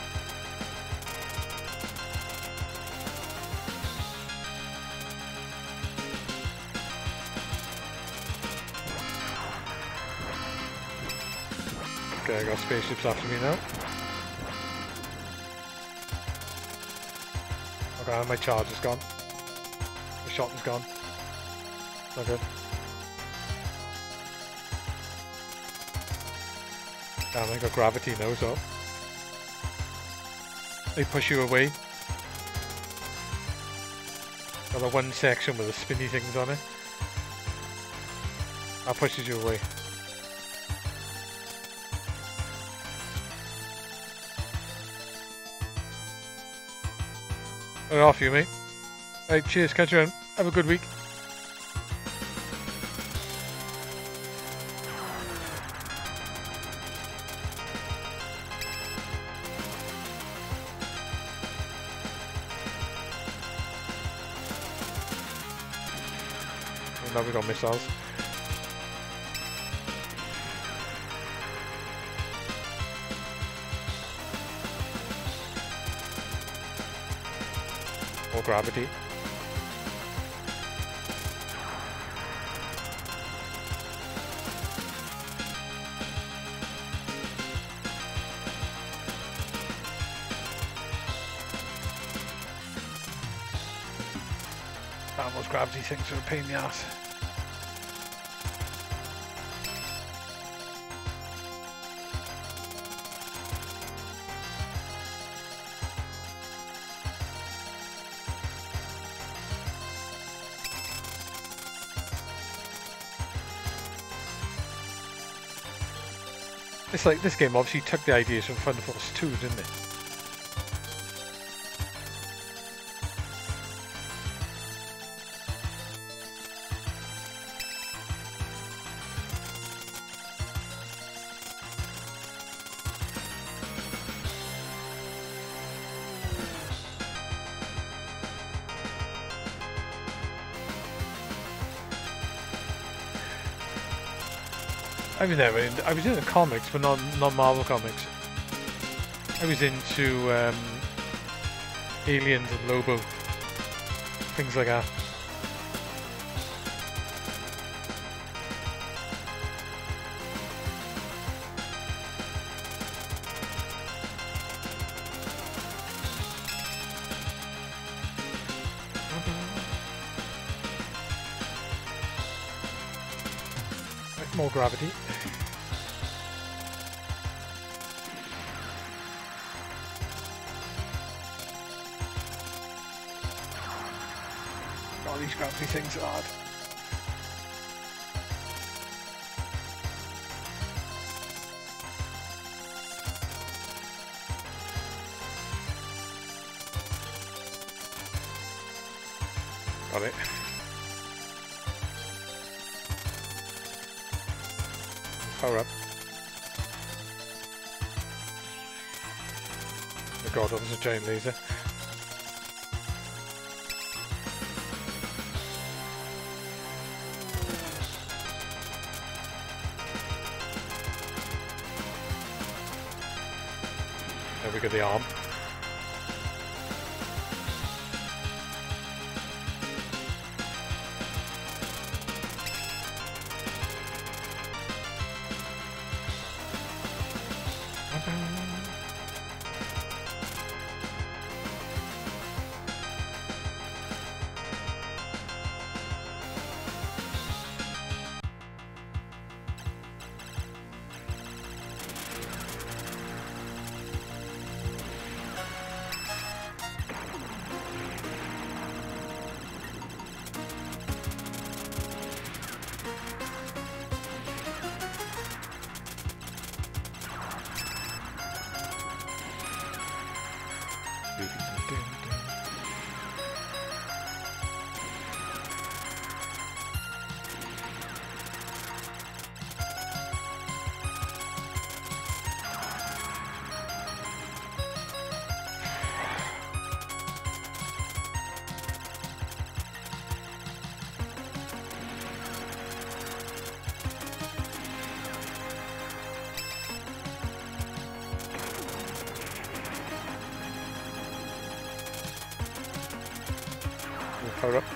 Okay, I got spaceships after me now. Okay, my charge is gone. The shot is gone. Not good. Damn, I got gravity now, so they push you away. Got the one section with the spinny things on it. That pushes you away. Right off you, mate. Right, cheers, catch you around. Have a good week. Now we've got missiles. More gravity. Damn, those gravity things are a pain in the ass. It's like this game obviously took the ideas from Thunder Force 2, didn't it? I was there. I was into comics, but not Marvel comics. I was into Aliens and Lobo, things like that. More gravity. God, these gravity things are hard. Got it. Power up. Oh god, that was a giant laser. There we go, the arm. power up.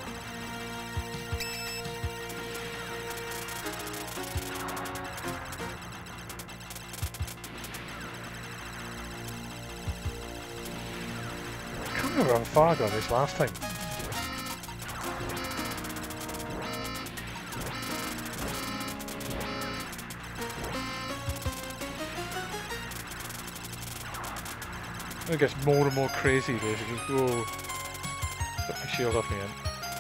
I can't remember how far I got this last time. It gets more and more crazy basically. Whoa. Put my shield off again.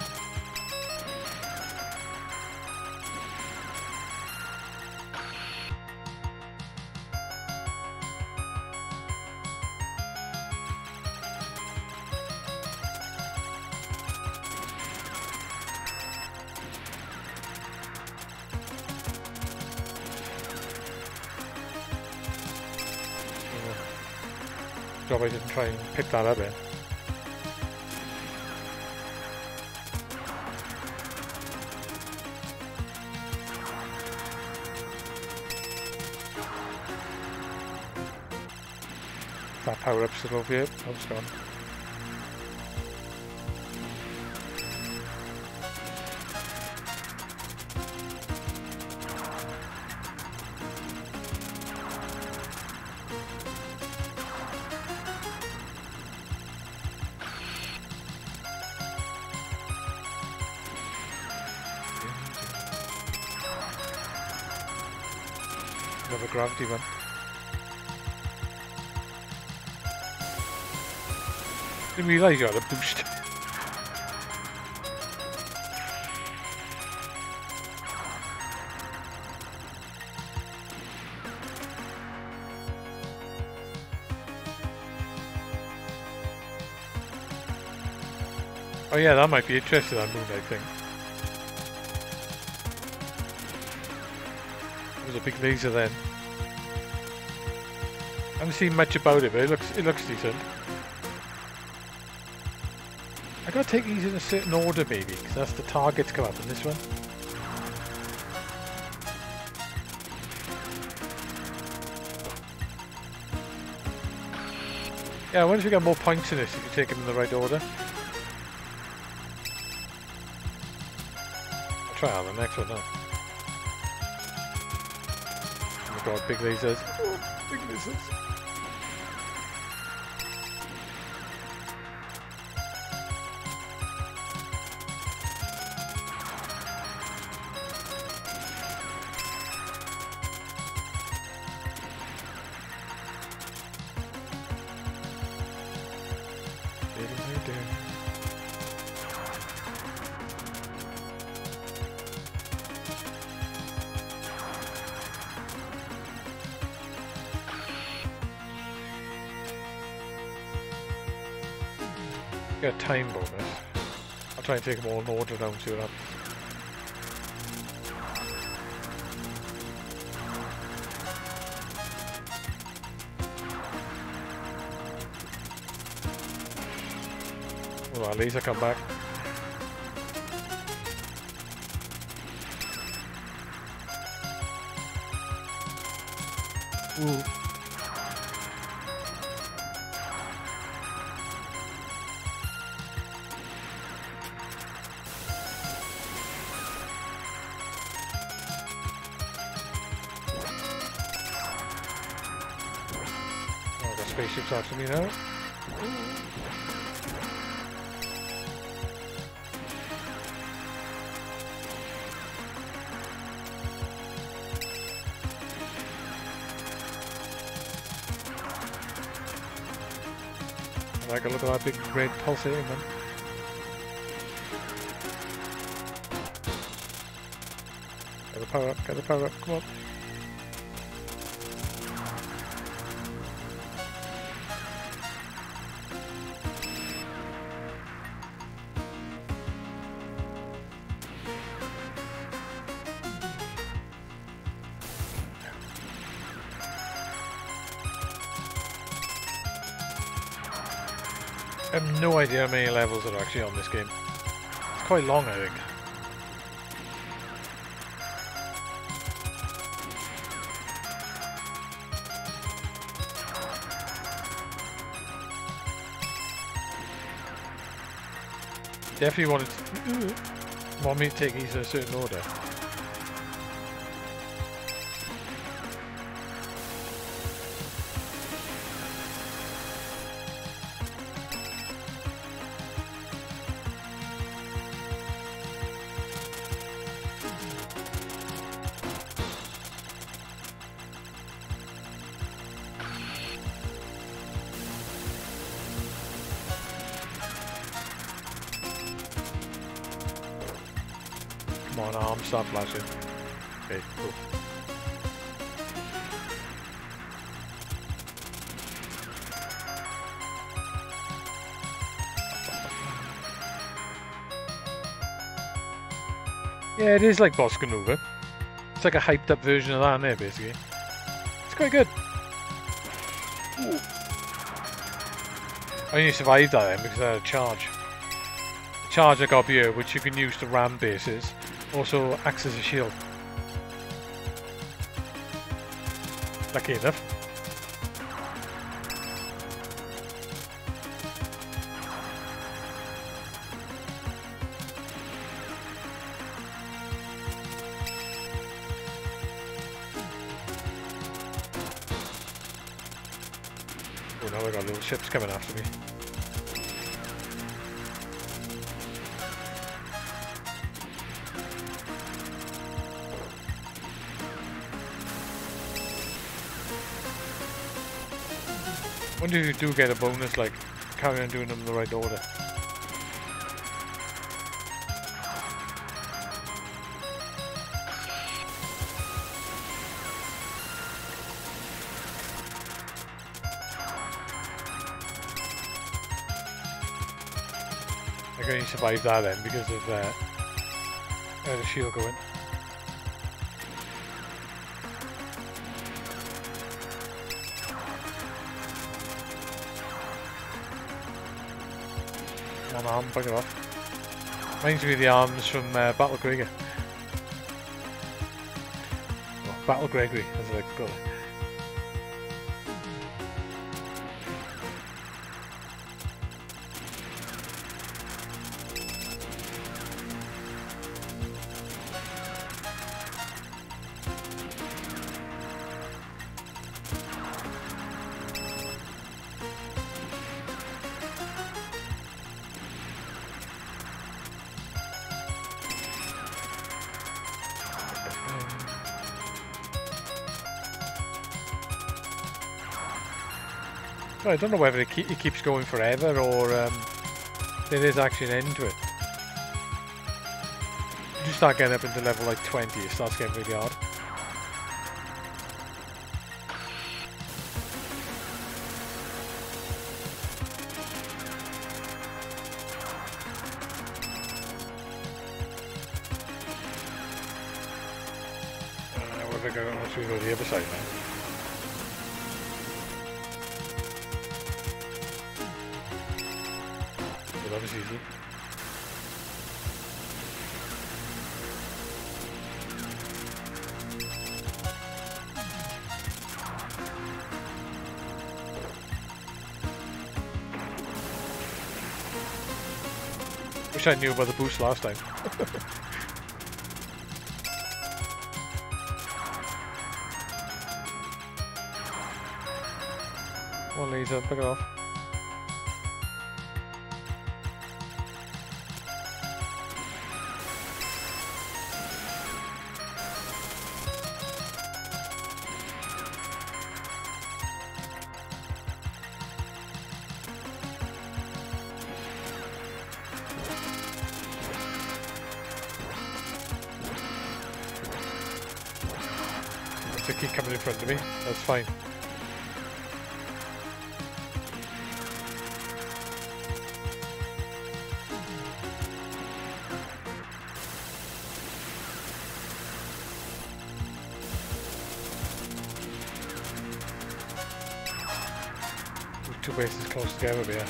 Job I didn't try and pick that up in. That power up's still over here. Oh, it's gone. Another gravity one. Didn't realise you had a boost. Oh yeah, that might be interesting, that moonlight thing. There's a big laser then. I haven't seen much about it, but it looks decent. I gotta take these in a certain order maybe, because that's the targets come up in this one. Yeah, once you get more points in this, you can take them in the right order. I'll try on the next one now. Oh my god, big lasers. Oh, big lasers. Get a time bonus. I'll try and take them all in order now and see what happens. Well, at least I come back. Ooh. Spaceships after me now. I like a look at that big red pulsating one. Get the power up, get the power up, come on. I have no idea how many levels are actually on this game. It's quite long, I think. Definitely want me to take these in a certain order. Come on, arms start flashing. Okay, cool. Yeah, it is like Bosco Nuva. It's like a hyped up version of that, isn't it, basically? It's quite good. I only survived that then because I had a charge. The charge I got here, which you can use to ram bases, also acts as a shield. Lucky enough. Oh no, I got little ships coming after me. Wonder if you do get a bonus, like carry on doing them in the right order. I can only survive that then because of the shield going. One arm, bugger off. Reminds me of the arms from Battle Gregor. Oh, Battle Gregory, as I call it. So I don't know whether it keeps going forever or there is actually an end to it. You start getting up into level like 20, it starts getting really hard. We're going to go to the other side now. That was easy. Wish I knew about the boost last time. One laser, pick it off. They keep coming in front of me, that's fine. Two bases close together here.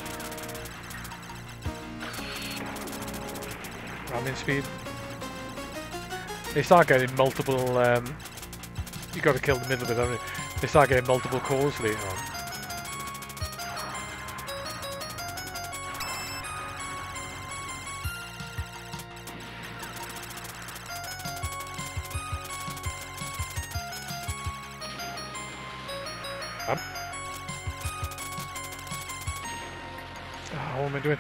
Ramming speed. They start getting multiple you got to kill the middle of it, haven't you? They start getting multiple cores later on. Oh, what am I doing?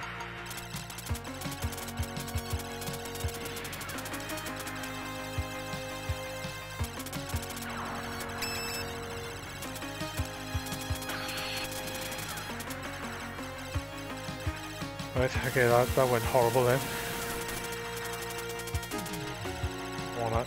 Right, okay, that went horrible then. On that.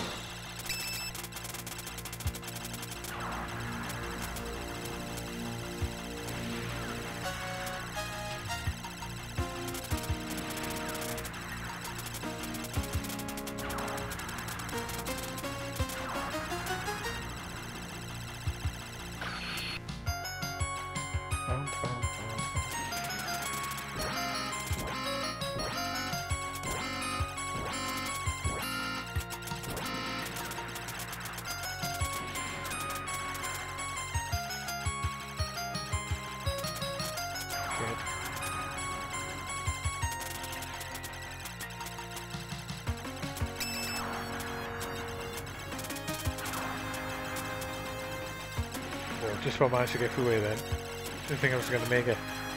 Just about managed to get through here then. Didn't think I was going to make it.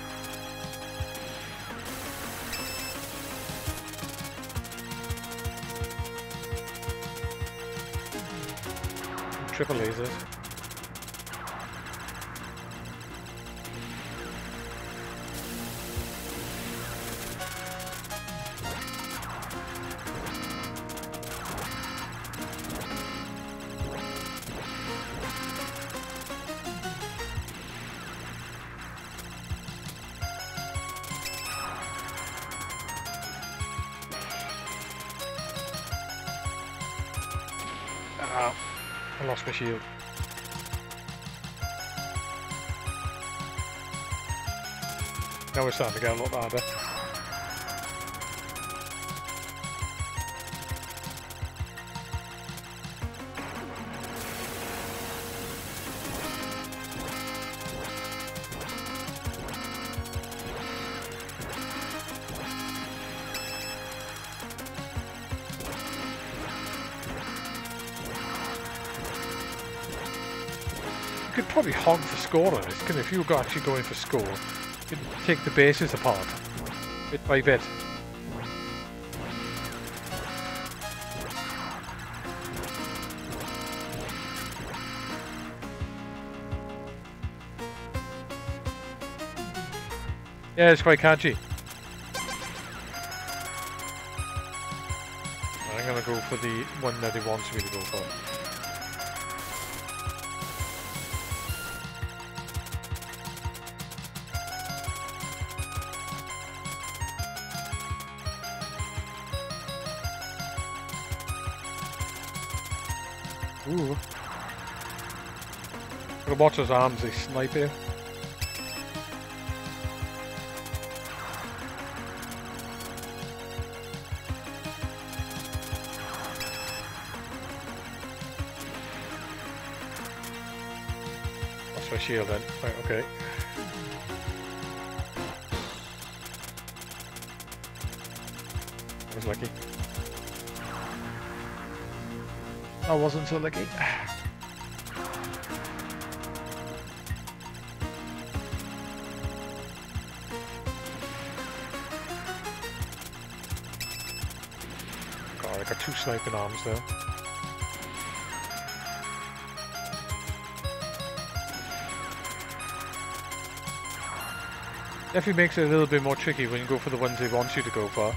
Triple lasers. I lost my shield. Now we're starting to get a lot harder. You could probably hog the score on it, because if you were actually going for score, you'd take the bases apart, bit by bit. Yeah, it's quite catchy. I'm gonna go for the one that he wants me to go for. Ooh. Gotta watch his arms, they snipe here. That's my shield then. Right, okay. I was lucky. I wasn't so lucky. God, I got two sniping arms though. Definitely makes it a little bit more tricky when you go for the ones they want you to go for.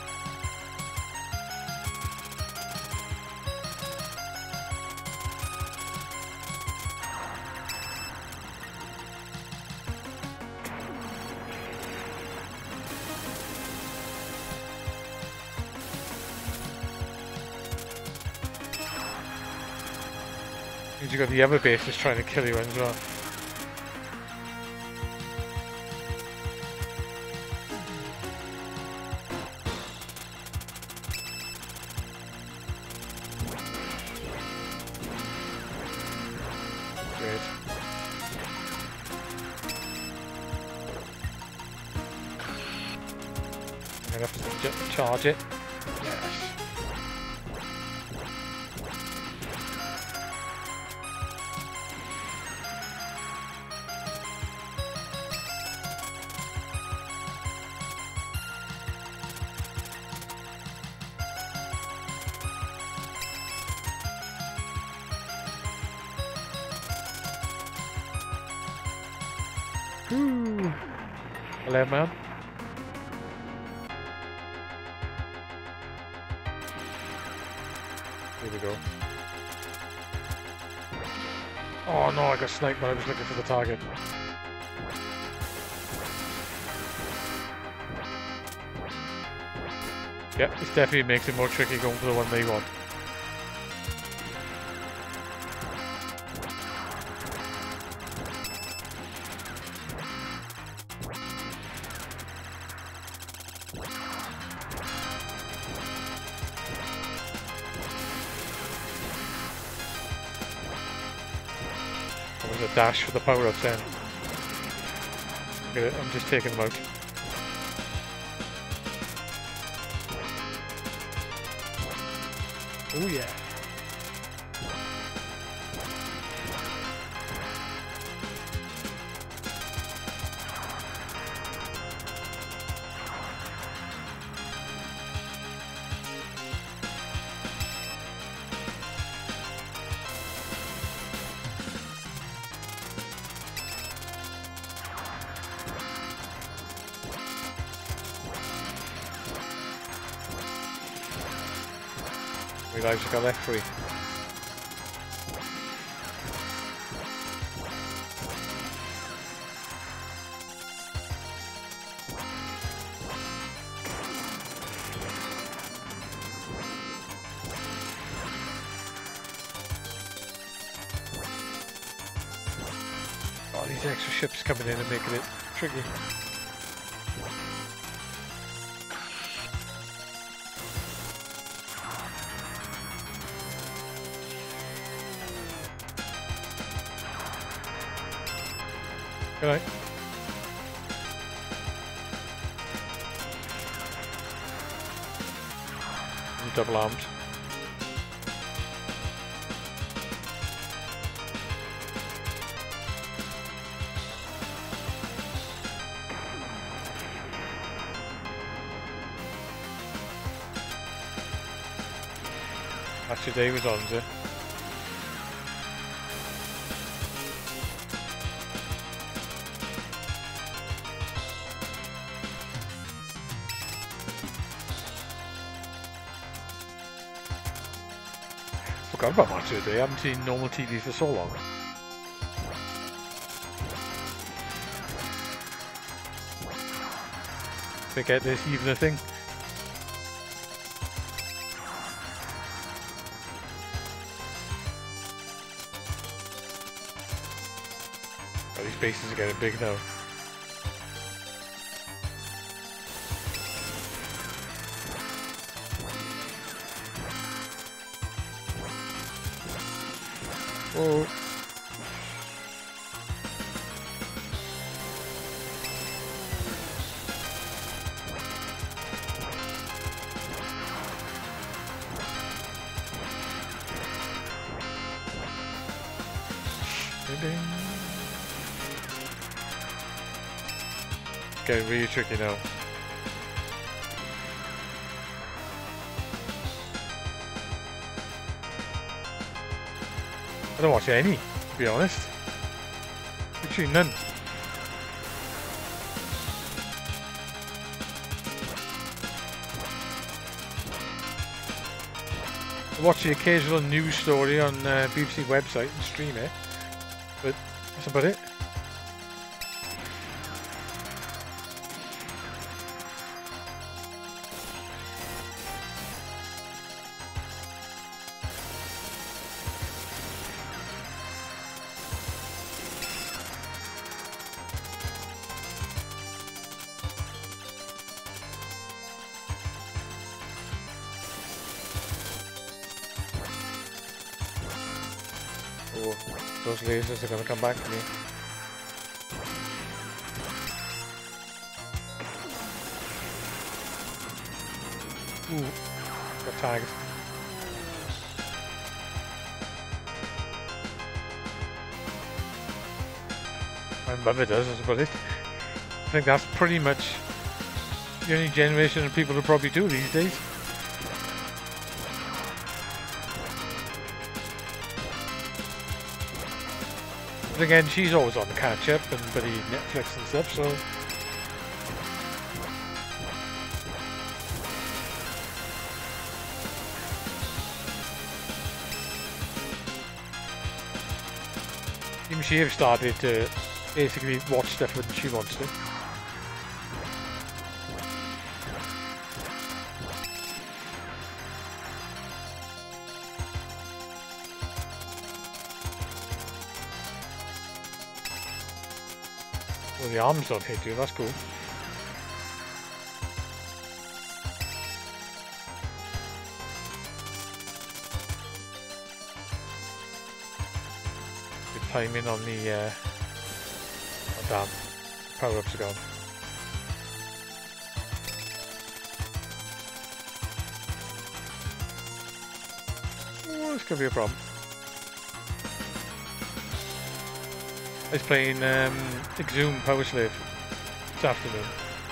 You got the other bases trying to kill you as well. Great. I'm gonna have to charge it. Yes. Ooh. 11 man. Here we go. Oh no, I got sniped when I was looking for the target. Yeah, this definitely makes it more tricky going for the one they want. There's a dash for the power-ups then. Look at it, I'm just taking them out. Oh yeah. Realize I got left free. Oh, these extra ships coming in and making it tricky. Good night. Double armed. Match of day was on, is it? Forgot about Match of the Day. I haven't seen normal TV for so long. Forget this even a thing. Oh, these bases are getting big now. Oh. It's getting really tricky now. I don't watch any, to be honest. Literally none. I watch the occasional news story on BBC website and stream it, but that's about it. Oh, those lasers are gonna come back to me. Ooh, got tagged. My mother does, that's about it. I think that's pretty much the only generation of people who probably do these days. But again, she's always on the catch up and bloody Netflix and stuff, so. Even she have started to basically watch stuff when she wants to. Well, the arms don't hit you, that's cool. Good timing on the, oh damn, power-ups are gone. Oh, this could be a problem. I was playing Exhumed Power Slave this afternoon.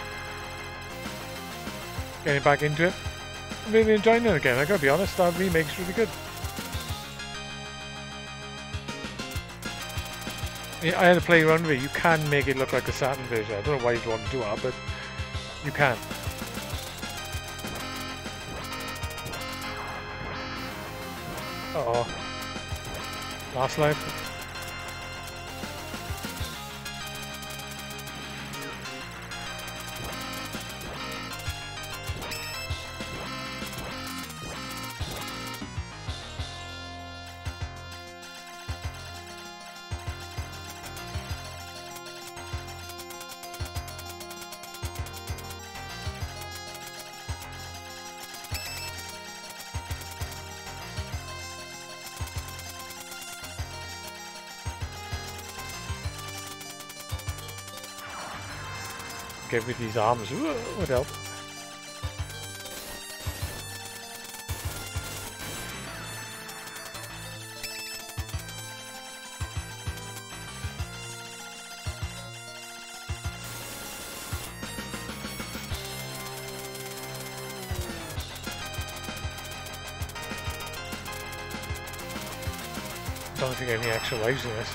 Getting back into it. I'm really enjoying it again, I gotta be honest, that remake's really good. Yeah, I had to play around with it, you can make it look like a Saturn version. I don't know why you'd want to do that, but you can. Uh-oh. Last life. With these arms would help. Don't think any extra lives in this.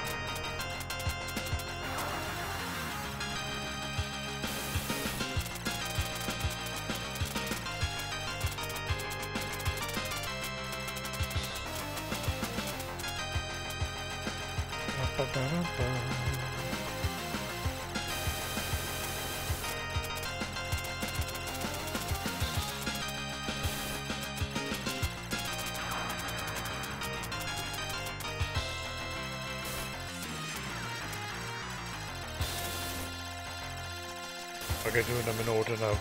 Okay, doing them in order now.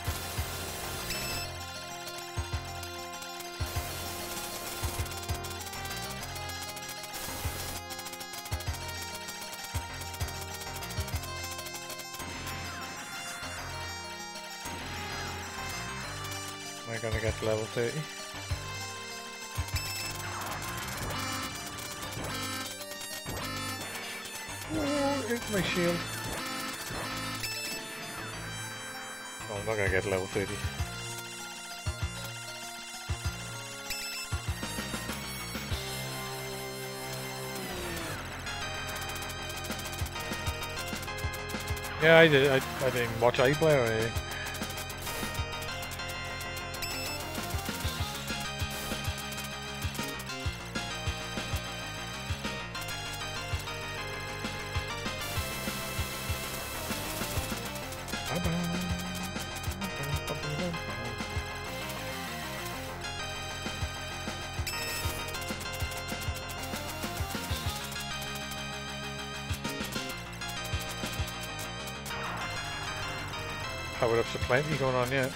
Am I gonna get to level 30? Oh, it's my shield. Oh, I'm not gonna get level 30. Yeah, I did. I didn't watch iPlayer or anything. Power-ups are plenty going on yet.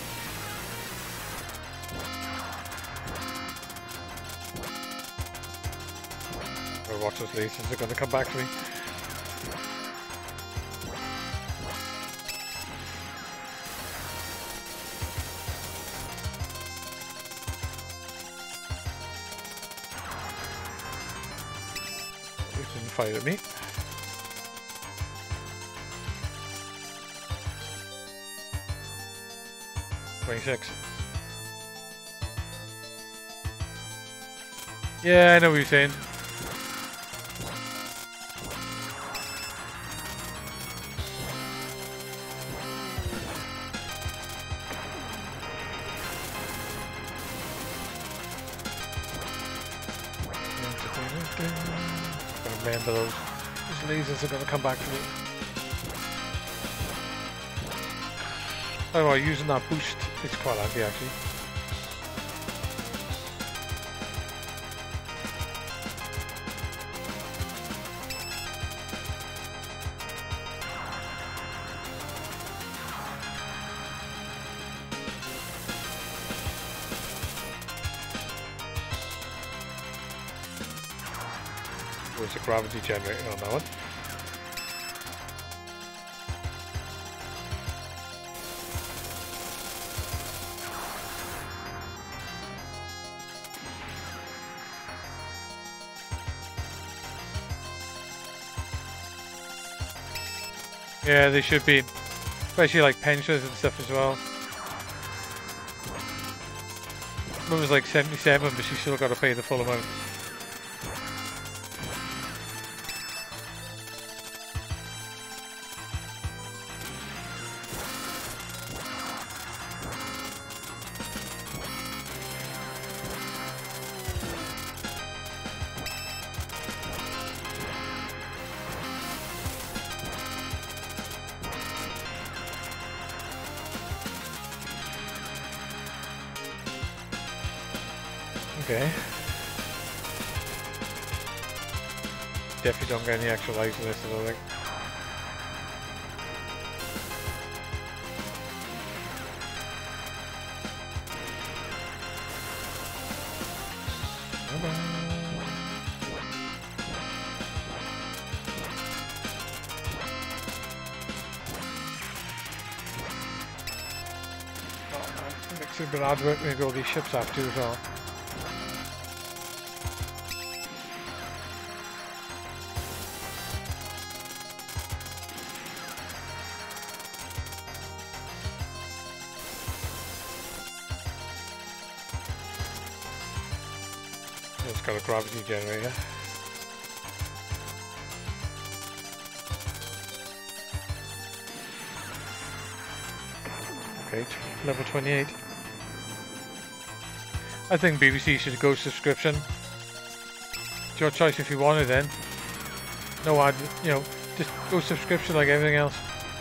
Or watch those lasers are going to come back to me. They didn't fire at me. Yeah, I know what you're saying. remember those. Those lasers are going to come back to me. Oh, using that boost is quite handy actually. There's a gravity generator on that one. Yeah, they should be, especially like pensioners and stuff as well. Mum was like 77, but she's still got to pay the full amount. Okay. Definitely don't get any extra lives in this, I don't think. Oh, makes it a bit hard work when you go these ships after as well. It's got a gravity generator. Okay, level 28. I think BBC should go subscription. It's your choice if you want it then. No ad, you know, just go subscription like everything else.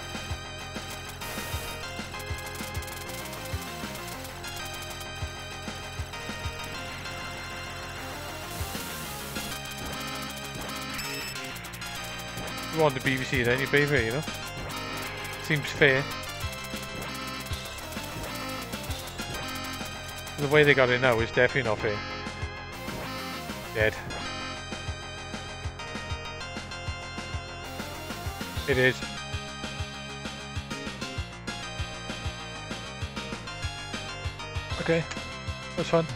You want the BBC then you pay for it, you know? Seems fair. The way they got it now is definitely not fair. Dead. It is. Okay, that's fun.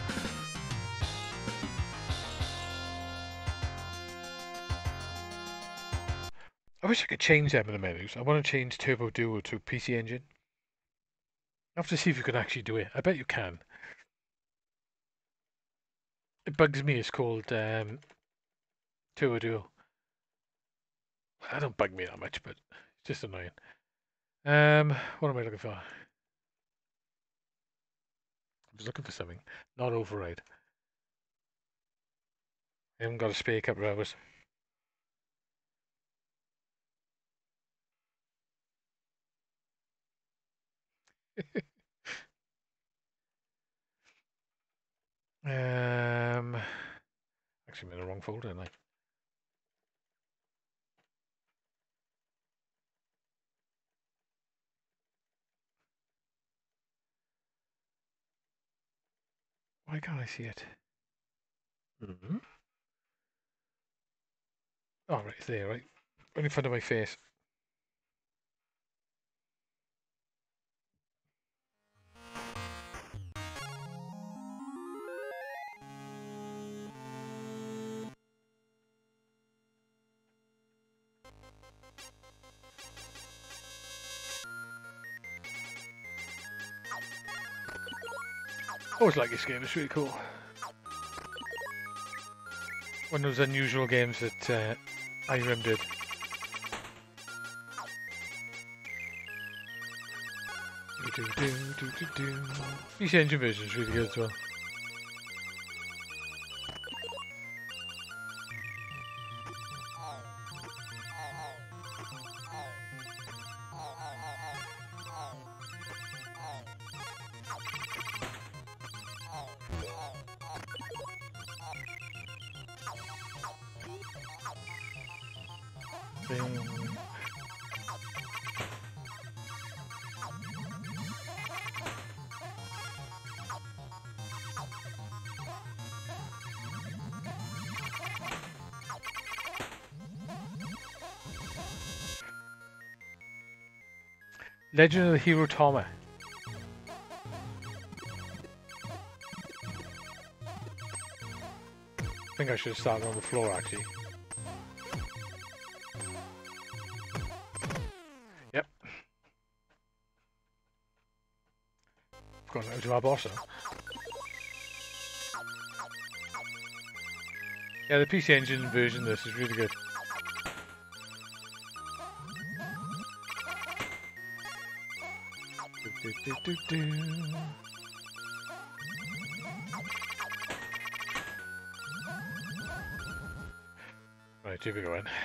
I wish I could change them in the menus. I want to change Turbo Duo to PC Engine. I have to see if you can actually do it. I bet you can. It bugs me. It's called Turbo Duo. I don't bug me that much, but it's just annoying. What am I looking for? I was looking for something. Not override. I haven't got a spare couple of hours. Actually, I'm in the wrong folder, didn't I? Why can't I see it? Mm-hmm. Oh, right, it's there, right? Right in front of my face. Always like this game, it's really cool. One of those unusual games that IRIM did. PC Engine version is really good as well. Legend of the Hero Tama. I think I should have started on the floor actually. Yep. Gone out to our boss now. Yeah, the PC Engine version of this is really good. Right, here we go in.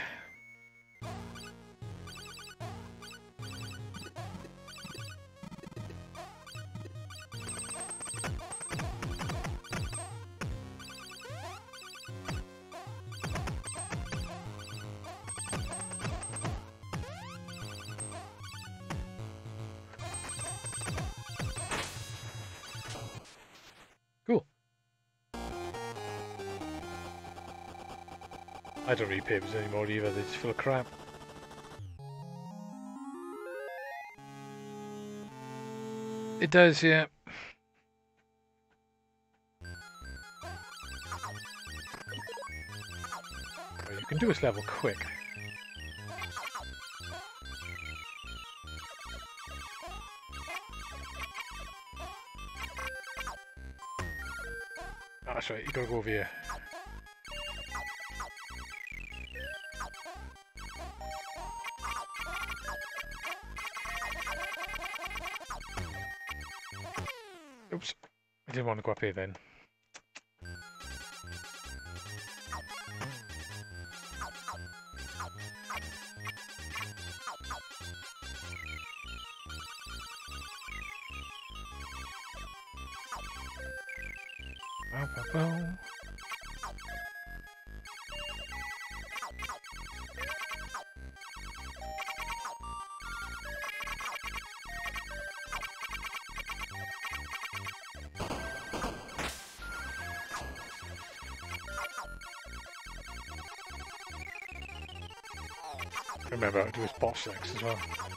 Cool. I don't read papers anymore either, they're just full of crap. It does, yeah. Well, you can do this level quick. Oh, that's right, you gotta go over here. Oops, I didn't want to go up here then. Bow, bow, bow. Remember how to do his boss next as well.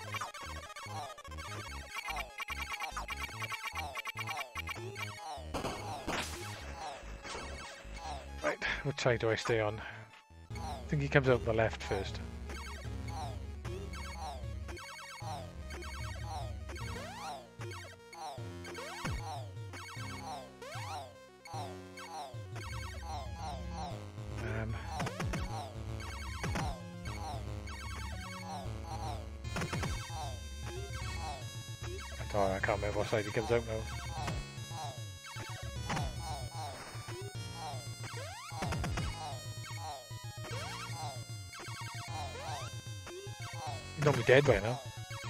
Right, what side do I stay on? I think he comes out on the left first. Oh, I can't remember what side he comes out now. He's not be dead by now.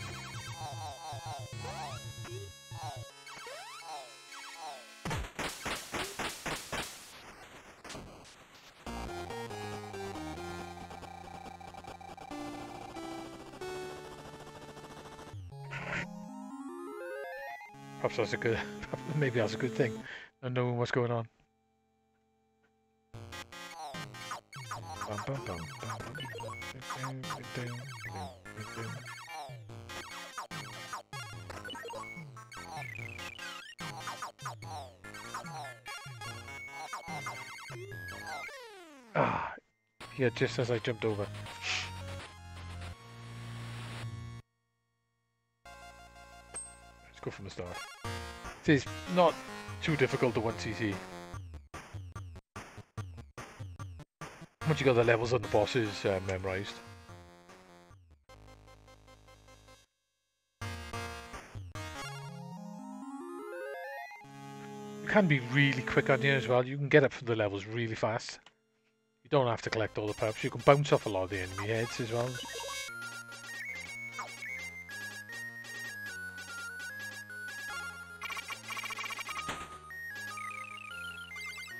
Perhaps that's a good, maybe that's a good thing, not knowing what's going on. Ah, yeah, just as I jumped over. Let's go from the start. It's not too difficult to once you see. Once you got the levels on the bosses memorized. You can be really quick on here as well. You can get up from the levels really fast. You don't have to collect all the perps. You can bounce off a lot of the enemy heads as well.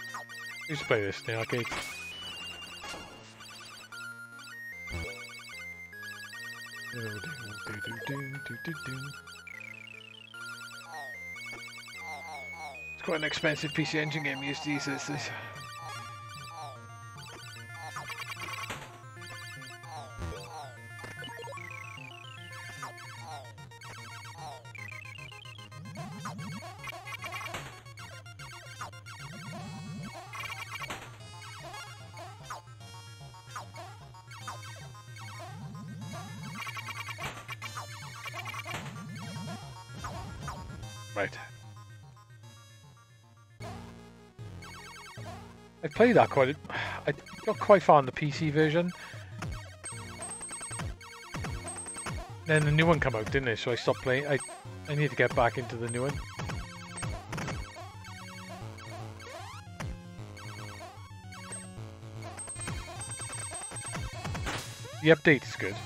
I used to play this in the arcade. It's quite an expensive PC Engine game these days. This. Right. I played that quite. I got quite far in the PC version. Then the new one came out, didn't it? So I stopped playing. I need to get back into the new one. The update is good.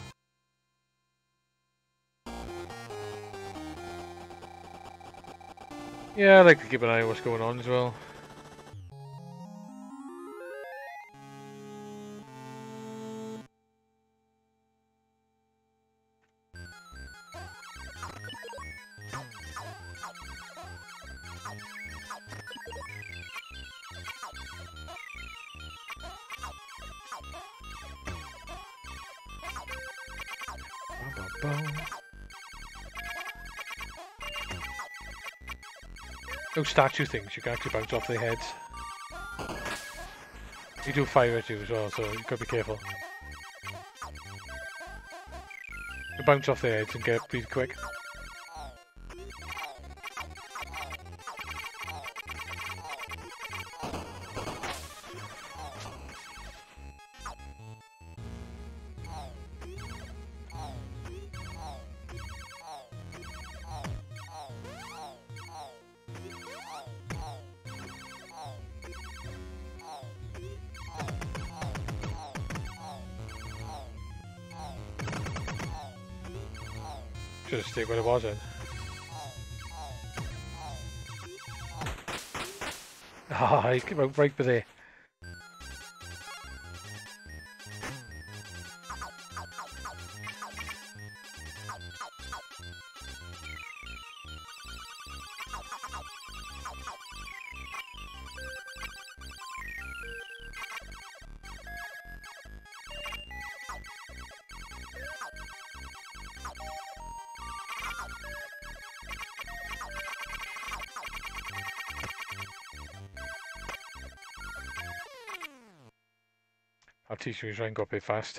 Yeah, I like to keep an eye on what's going on as well. Those statue things, you can actually bounce off their heads. You do fire at you as well, so you gotta be careful. You bounce off their heads and get pretty quick. Should have stayed where it was then. Ah, he came out right for there. I'll teach you to try and go up a bit fast.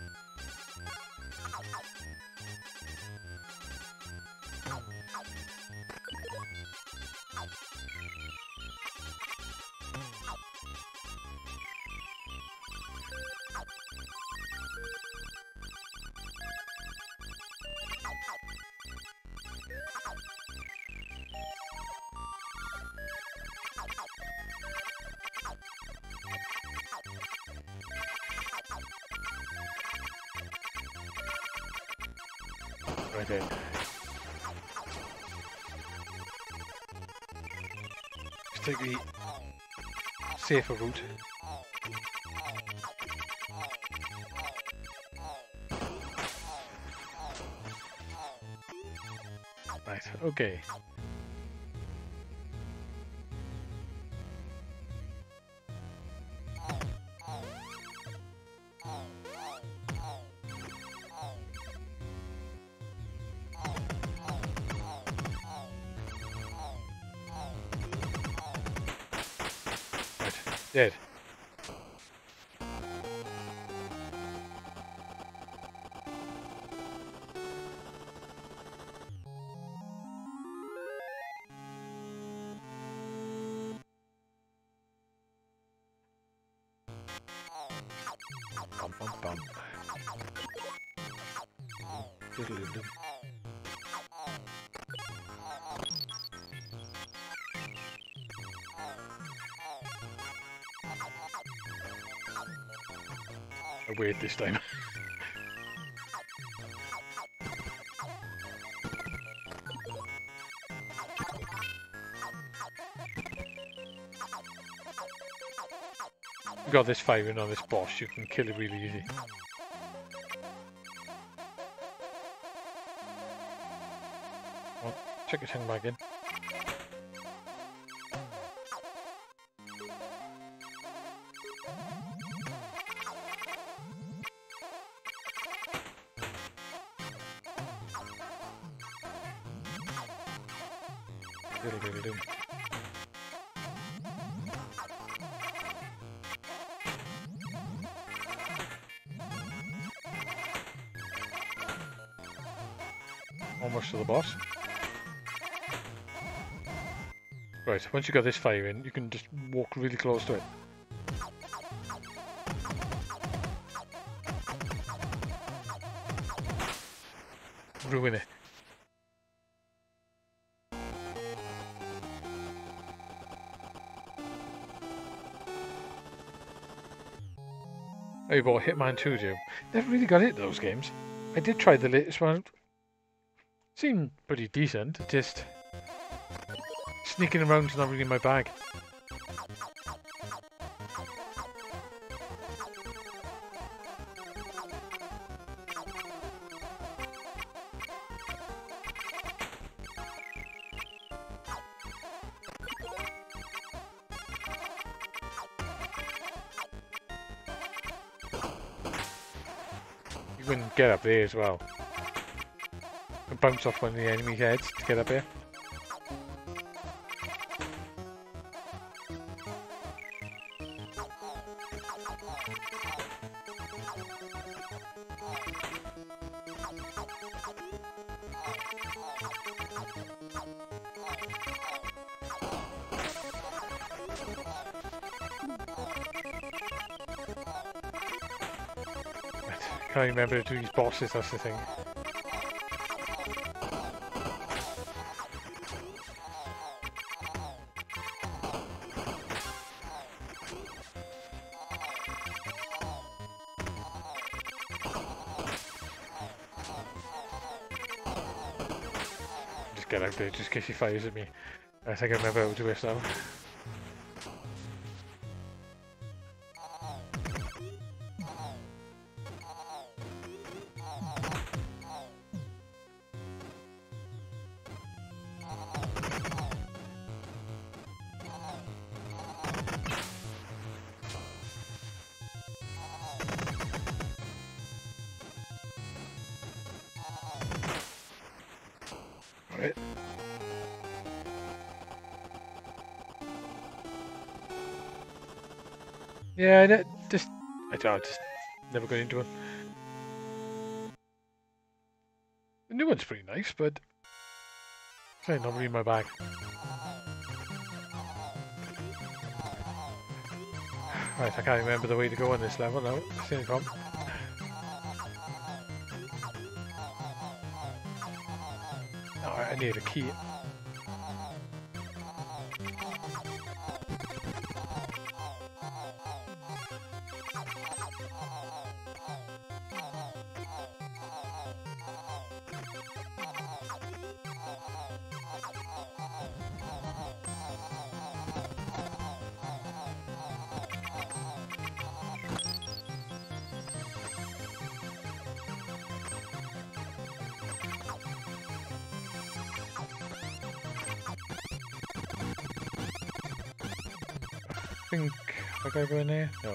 Right there. Let's take the safer route. Right, okay. Dead. Bum, bum, bum. Diddle-diddle. Weird this time. You got this firing on this boss, you can kill it really easy. Well, check your tongue back in. Diddle-diddle-doo. Almost to the boss. Right, once you got this fire in, you can just walk really close to it. Ruin it. Oh, you bought Hitman 2, do you? Never really got into those games. I did try the latest one. Seemed pretty decent, just sneaking around is not really my bag. You can get up there as well. And bounce off one of the enemy's heads to get up here. I can't remember to do these bosses, that's the thing. Just get out there, just in case he fires at me. I think I remember how to do this now. Right. Yeah, I just never got into it. The new one's pretty nice, but it's not really my bag. Right, I can't remember the way to go on this level now. That's the only problem. Oh, I need a key. I think I gotta go in there? No.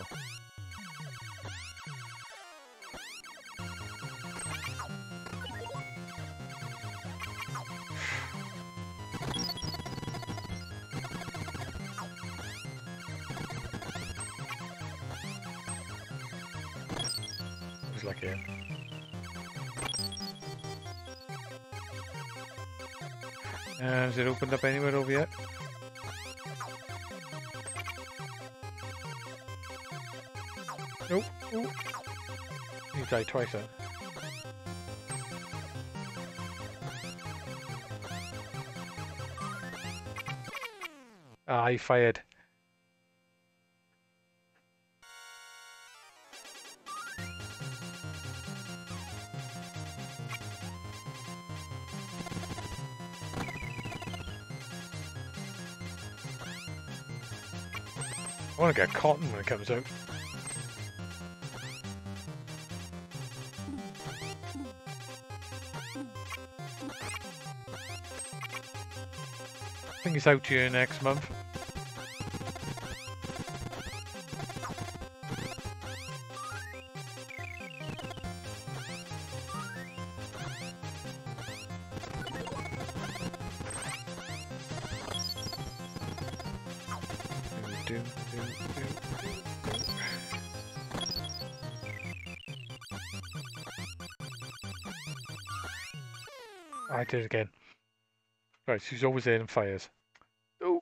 Just like here. Has it opened up anywhere over yet? Nope. Ooh. You died twice then. Ah, he fired. I want to get cotton when it comes out. I think it's out here next month. I did it again. Right, she's always there and fires. Oh.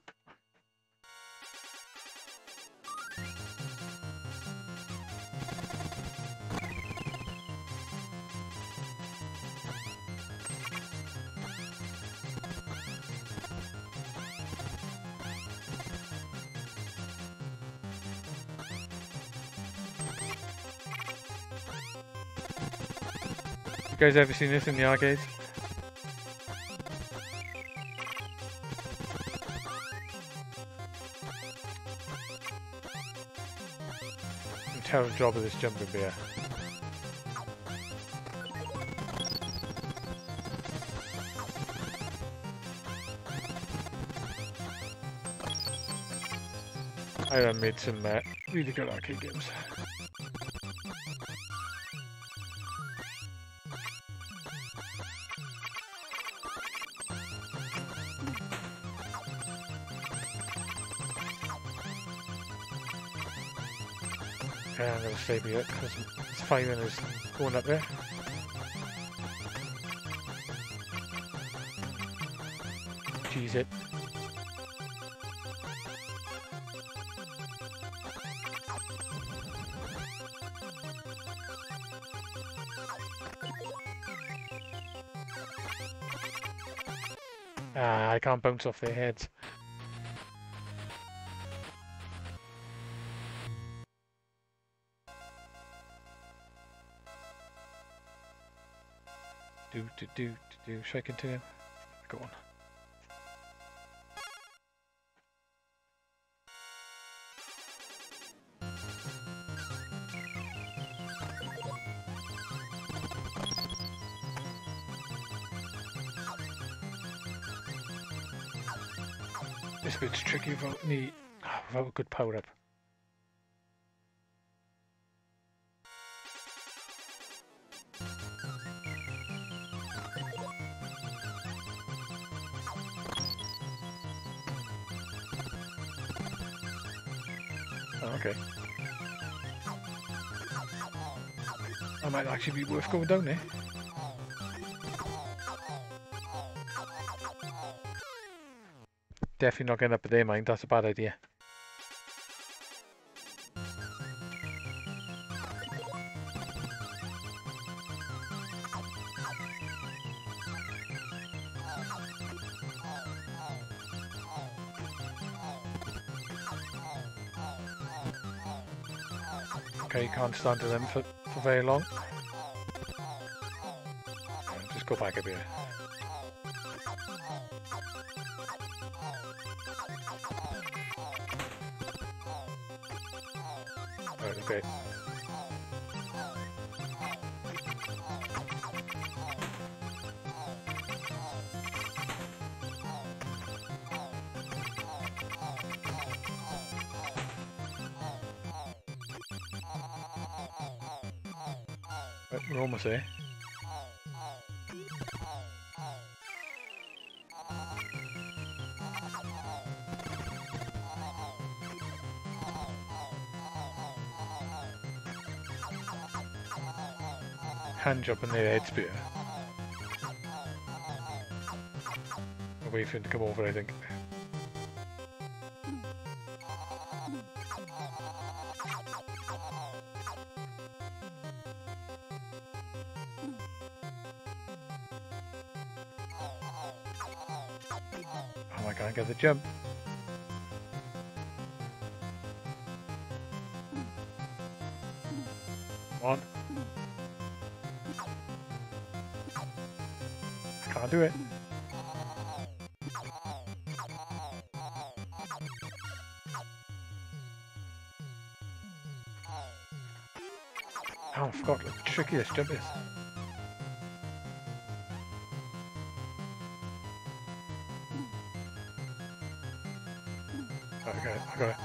You guys ever seen this in the arcades? Terrible job of this jumping bear. I done made some really good arcade games. Yeah, I'm going to stay here because it's 5 minutes going up there. Jeez it. Ah, I can't bounce off their heads. Should I continue? Go on. This bit's tricky without a good power up. Okay. That might actually be worth going down there. Definitely not getting up at their mind, that's a bad idea. Okay, can't stand to them for very long. Just go back a bit. Right, okay. Right, we're almost there. Hand job in their head spear. I'll wait for him to come over, I think. Oh, I can't get the jump. Come on. I can't do it. Oh, I forgot how tricky this jump is. Okay, I got it.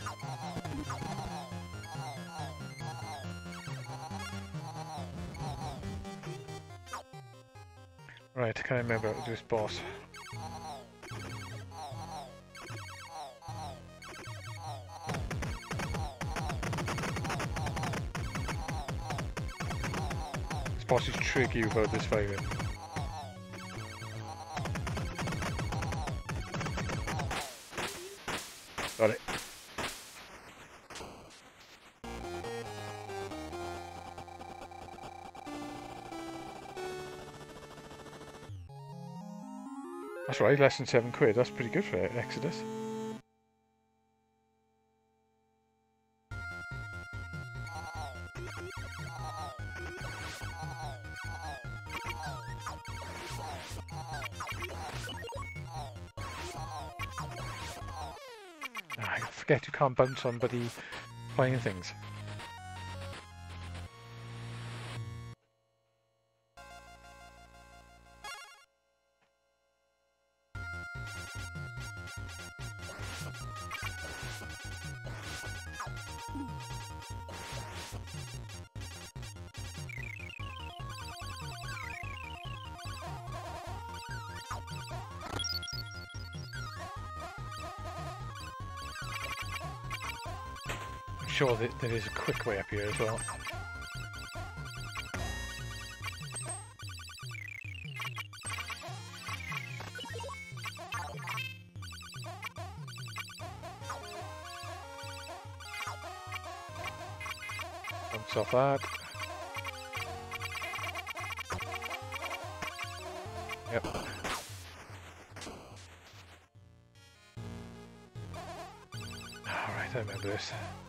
Right, can I remember how to do this boss? This boss is tricky about this fighting. Got it. That's right, less than £7. That's pretty good for Exodus. I forget you can't bounce somebody playing things. I'm sure that there is a quick way up here as well. Bounce off that. Yep. Alright, I remember this.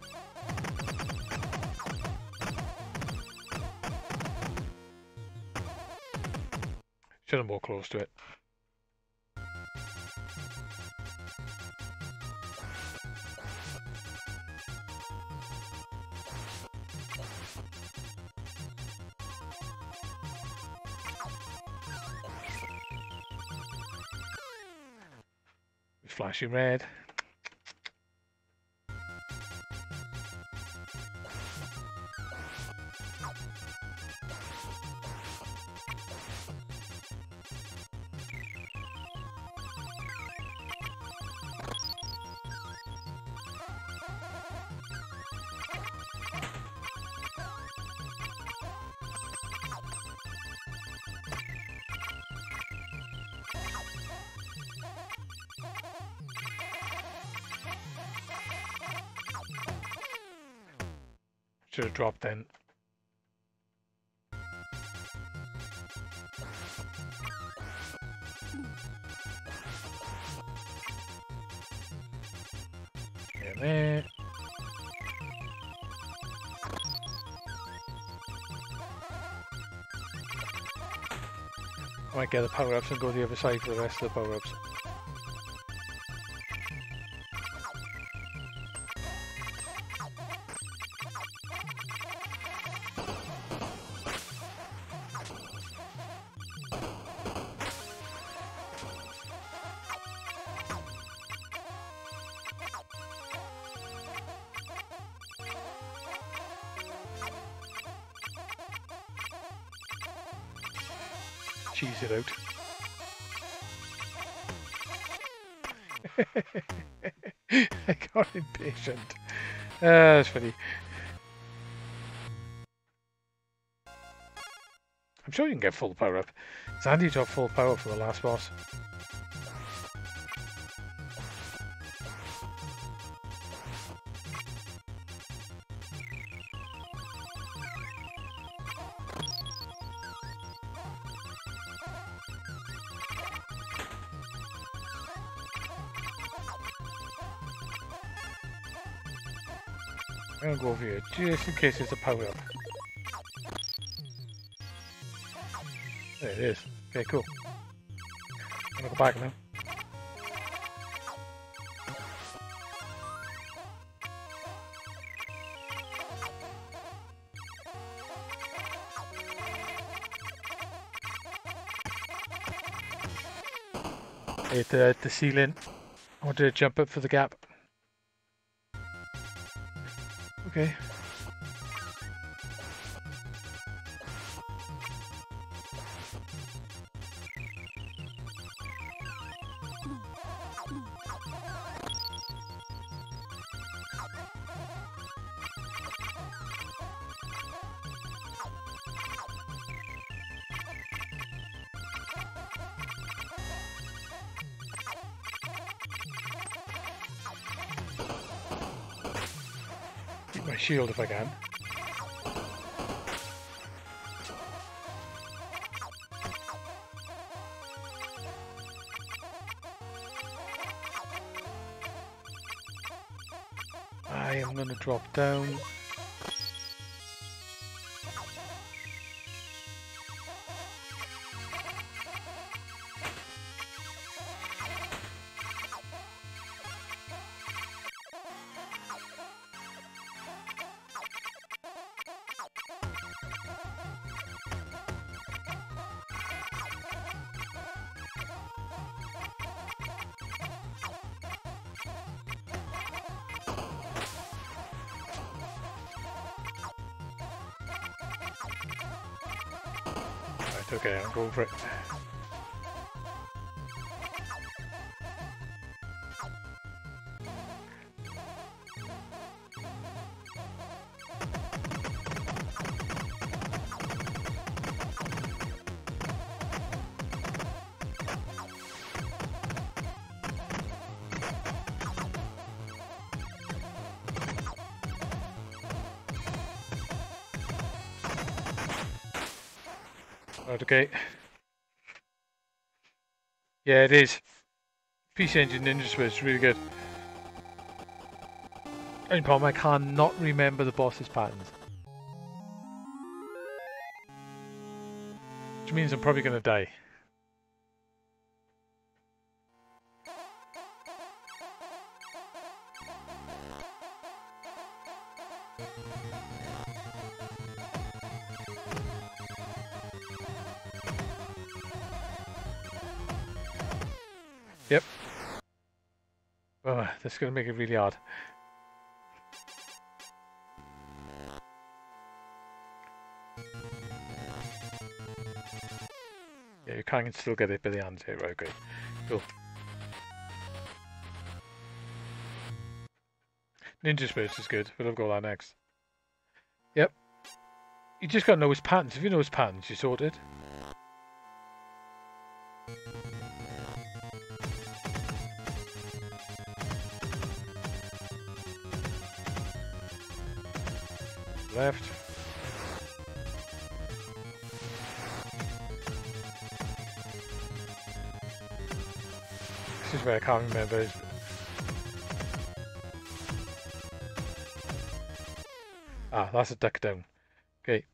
Should have more close to it. It's flashing red. Should have dropped then. Get there. I might get the power-ups and go the other side for the rest of the power-ups. Cheese it out. I got impatient. That's funny. I'm sure you can get full power up. It's handy to have full power for the last boss. I'm gonna go over here just in case it's a power up. There it is. Okay, cool. I'm gonna go back now. Hit the ceiling. I wanted to jump up for the gap. Okay. Keep my shield if I can. I am going to drop down. Right, okay, I'm going for it. Right, okay. Yeah, it is. PC Engine Ninja Switch, really good. Only problem, I cannot remember the boss's patterns. Which means I'm probably going to die. Yep. Oh, that's going to make it really hard. Yeah, you can still get it by the hands here, right? Okay, cool. Ninja Spirits is good, but I'll go that next. Yep. You just got to know his patterns. If you know his patterns, you sort it. Left. This is where I can't remember his... Ah, that's a duck down. Okay.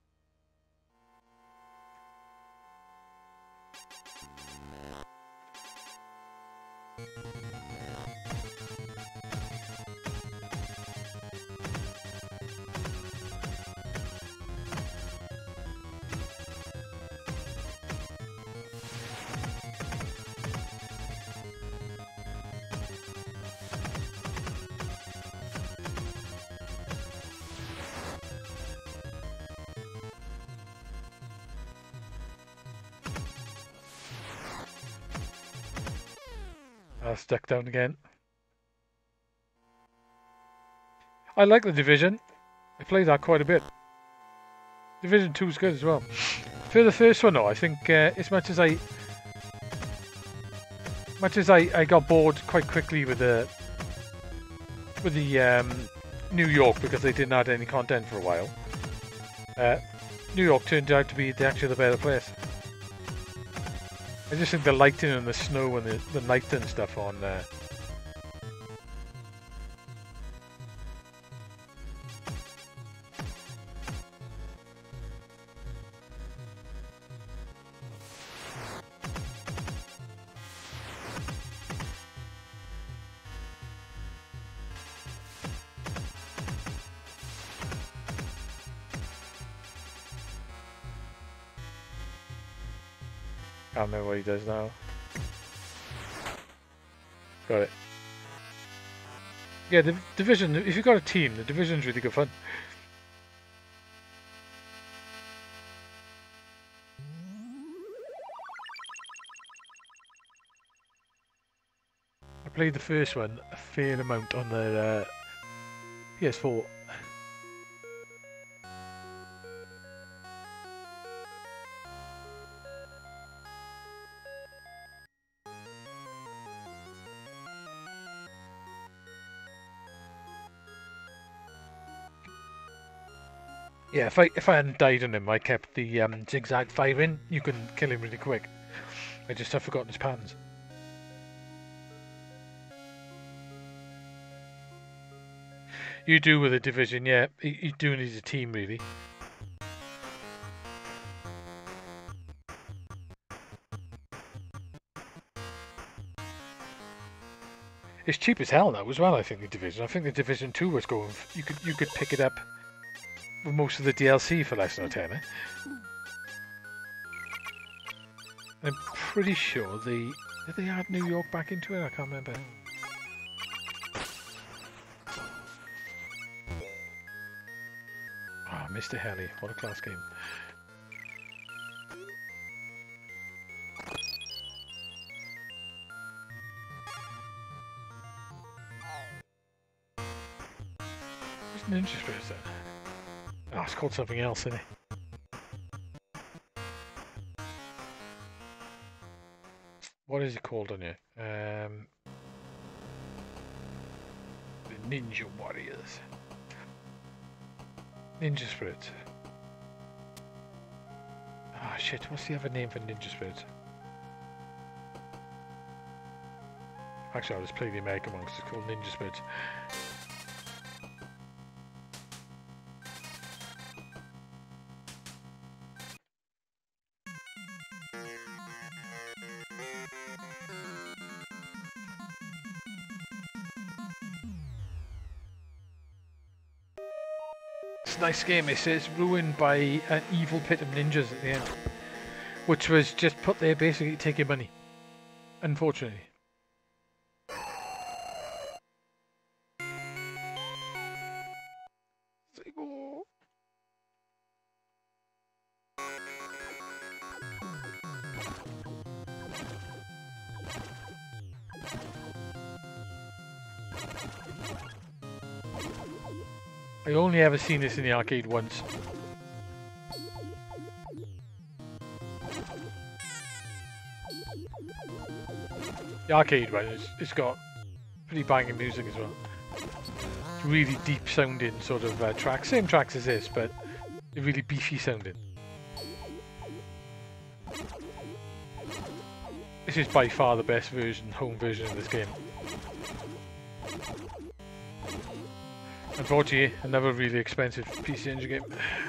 Stuck down again. I like The Division. I played that quite a bit. Division 2 is good as well. For the first one though, I think as much as I got bored quite quickly with the New York because they didn't add any content for a while. New York turned out to be actually the better place. I just think the lighting and the snow and the night and stuff on there. Can't remember what he does now. Got it. Yeah, the Division, if you've got a team, the Division's really good fun. I played the first one a fair amount on the PS4. Yeah, if I hadn't died on him, I kept the zigzag firing. You can kill him really quick. I just have forgotten his patterns. You do with a Division, yeah. You do need a team, really. It's cheap as hell now as well. I think the Division. I think the Division 2 was going. You could pick it up with most of the DLC for less than a tenner. I'm pretty sure did they add New York back into it? I can't remember. Ah, oh, Mr. Heli, what a class game. What's Ninja Spirits then? Oh, it's called something else, isn't it? What is it called on here? The Ninja Warriors. Ninja Spirits. Ah, shit, what's the other name for Ninja Spirits? Actually, I'll just play the American one because it's called Ninja Spirits. Nice game. It says ruined by an evil pit of ninjas at the end, which was just put there basically to take your money, unfortunately. I only ever seen this in the arcade once. The arcade one, it's got pretty banging music as well. It's really deep sounding sort of tracks. Same tracks as this, but they're really beefy sounding. This is by far the best home version of this game. Unfortunately, another really expensive PC Engine game.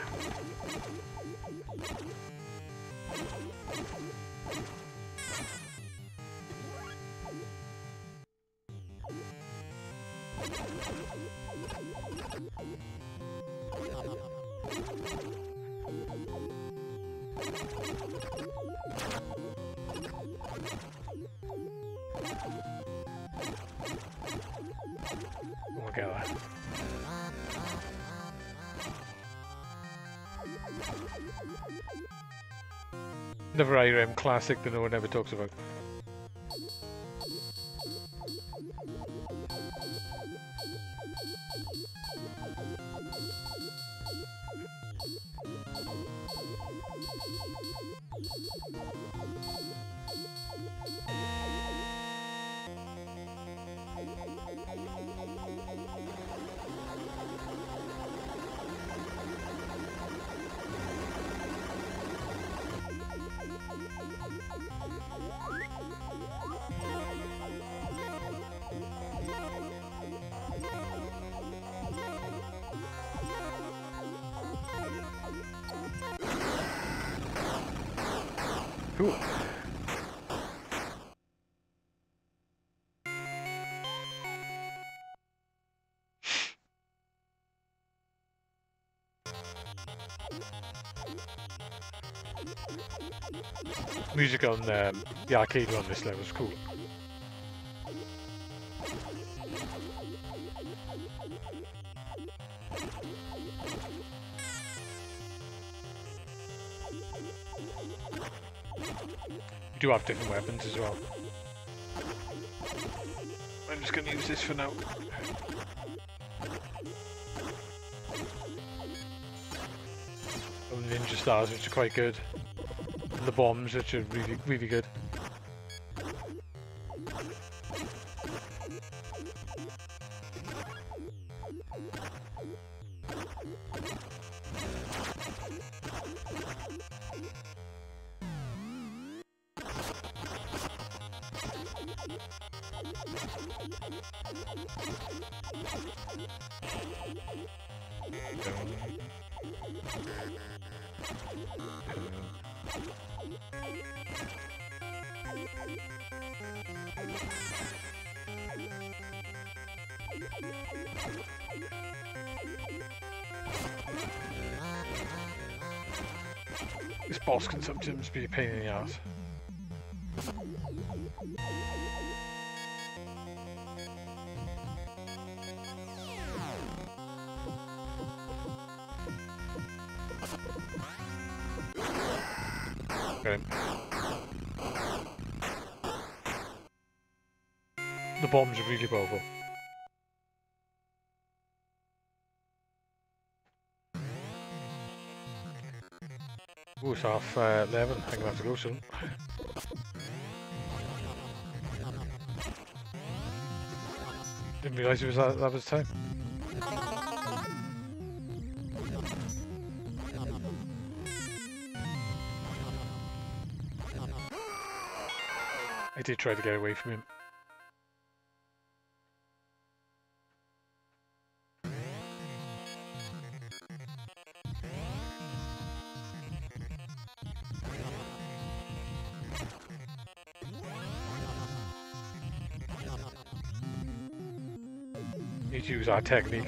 Another IRM classic that no one ever talks about. Cool. Music on the arcade on this level is cool. You do have different weapons as well. I'm just going to use this for now. The ninja stars, which are quite good. And the bombs, which are really, really good. This boss can sometimes be a pain in the ass. Got him. The bombs are really powerful. Ooh, it's half 11. I'm gonna have to go soon. Didn't realise it was that was time. I did try to get away from him. Need to use our technique.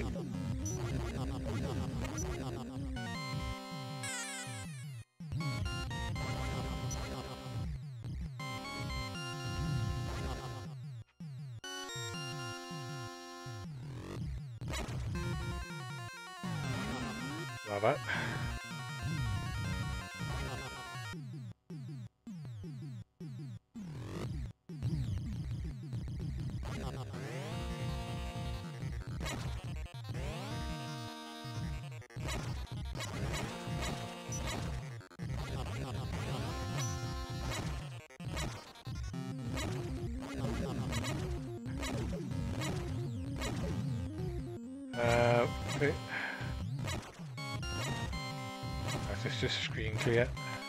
Love that. Okay. That's just screen clear.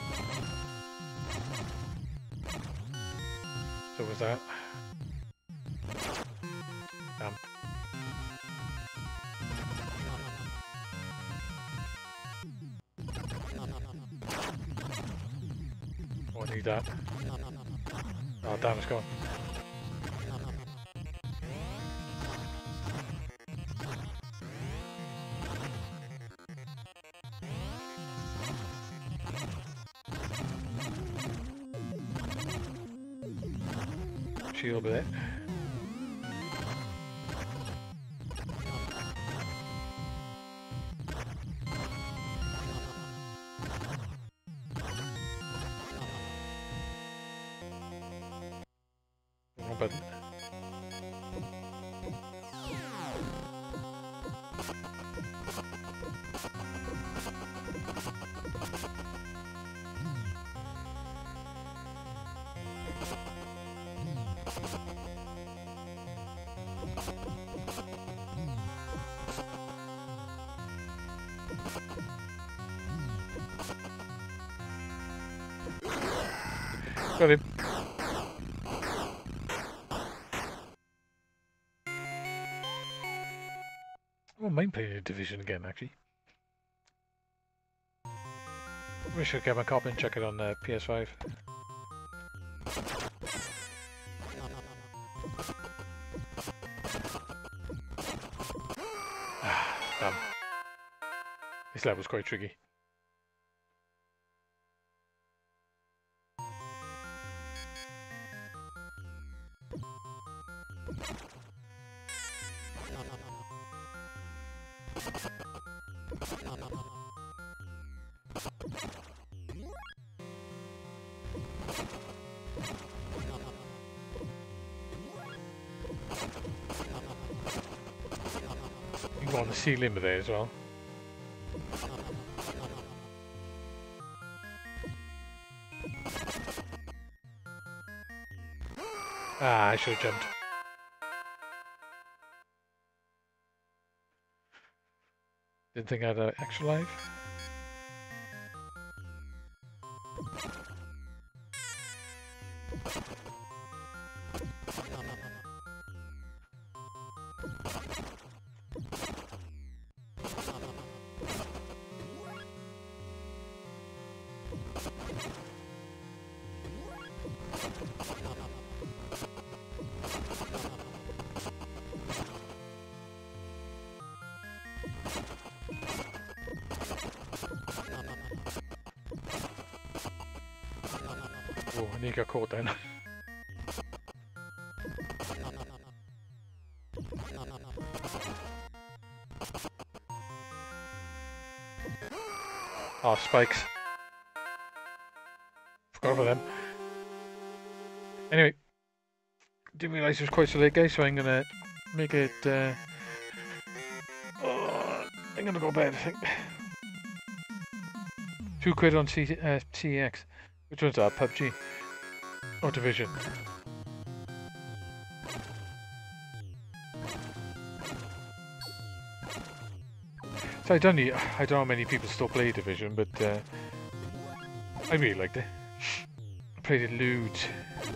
So was that. Damn. Oh, I need that. Oh damn, it's gone. Shield with it. Wrong button. Got him. I wouldn't mind playing a Division again, actually. I should get my copy and check it on PS5. Damn. This level's quite tricky. You can go on the ceiling with there as well. Ah, I should have jumped. Didn't think I had an extra life. Oh, I need to get caught then. Oh, spikes. Forgot about them. Anyway, didn't realise it was quite so late, guys, so I'm gonna make it. I'm gonna go to bed, I think. £2 on CX. Which one's that? PUBG? Or Division? So I don't know how many people still play Division, but I really liked it. I played it loads.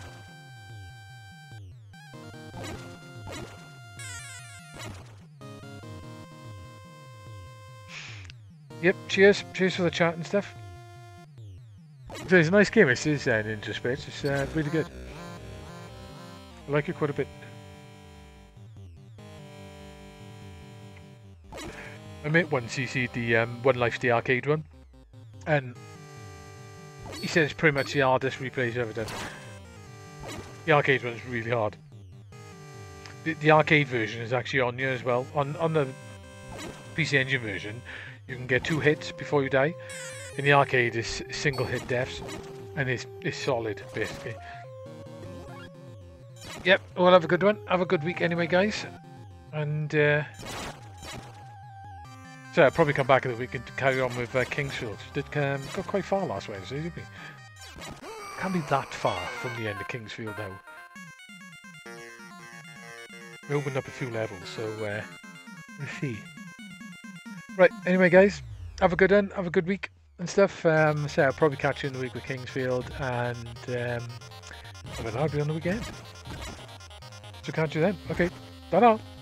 Yep, cheers. Cheers for the chat and stuff. So it's a nice game, it is Ninja Space. It's really good. I like it quite a bit. My mate once he see the One Life, the arcade one, and he said it's pretty much the hardest replay he's ever done. The arcade one is really hard. The arcade version is actually on here as well. On the PC Engine version, you can get 2 hits before you die. In the arcade, it's single hit deaths, and it's solid basically. Yep, well, have a good one. Have a good week anyway, guys. And so I'll probably come back in the week and carry on with Kingsfield. Did got quite far last Wednesday, didn't we? Can't be that far from the end of Kingsfield now. We opened up a few levels, so we'll see. Right, anyway, guys, have a good one. Have a good week and stuff. So I'll probably catch you in the week with Kingsfield, and I'll be on the weekend. So catch you then. Okay, ta-da!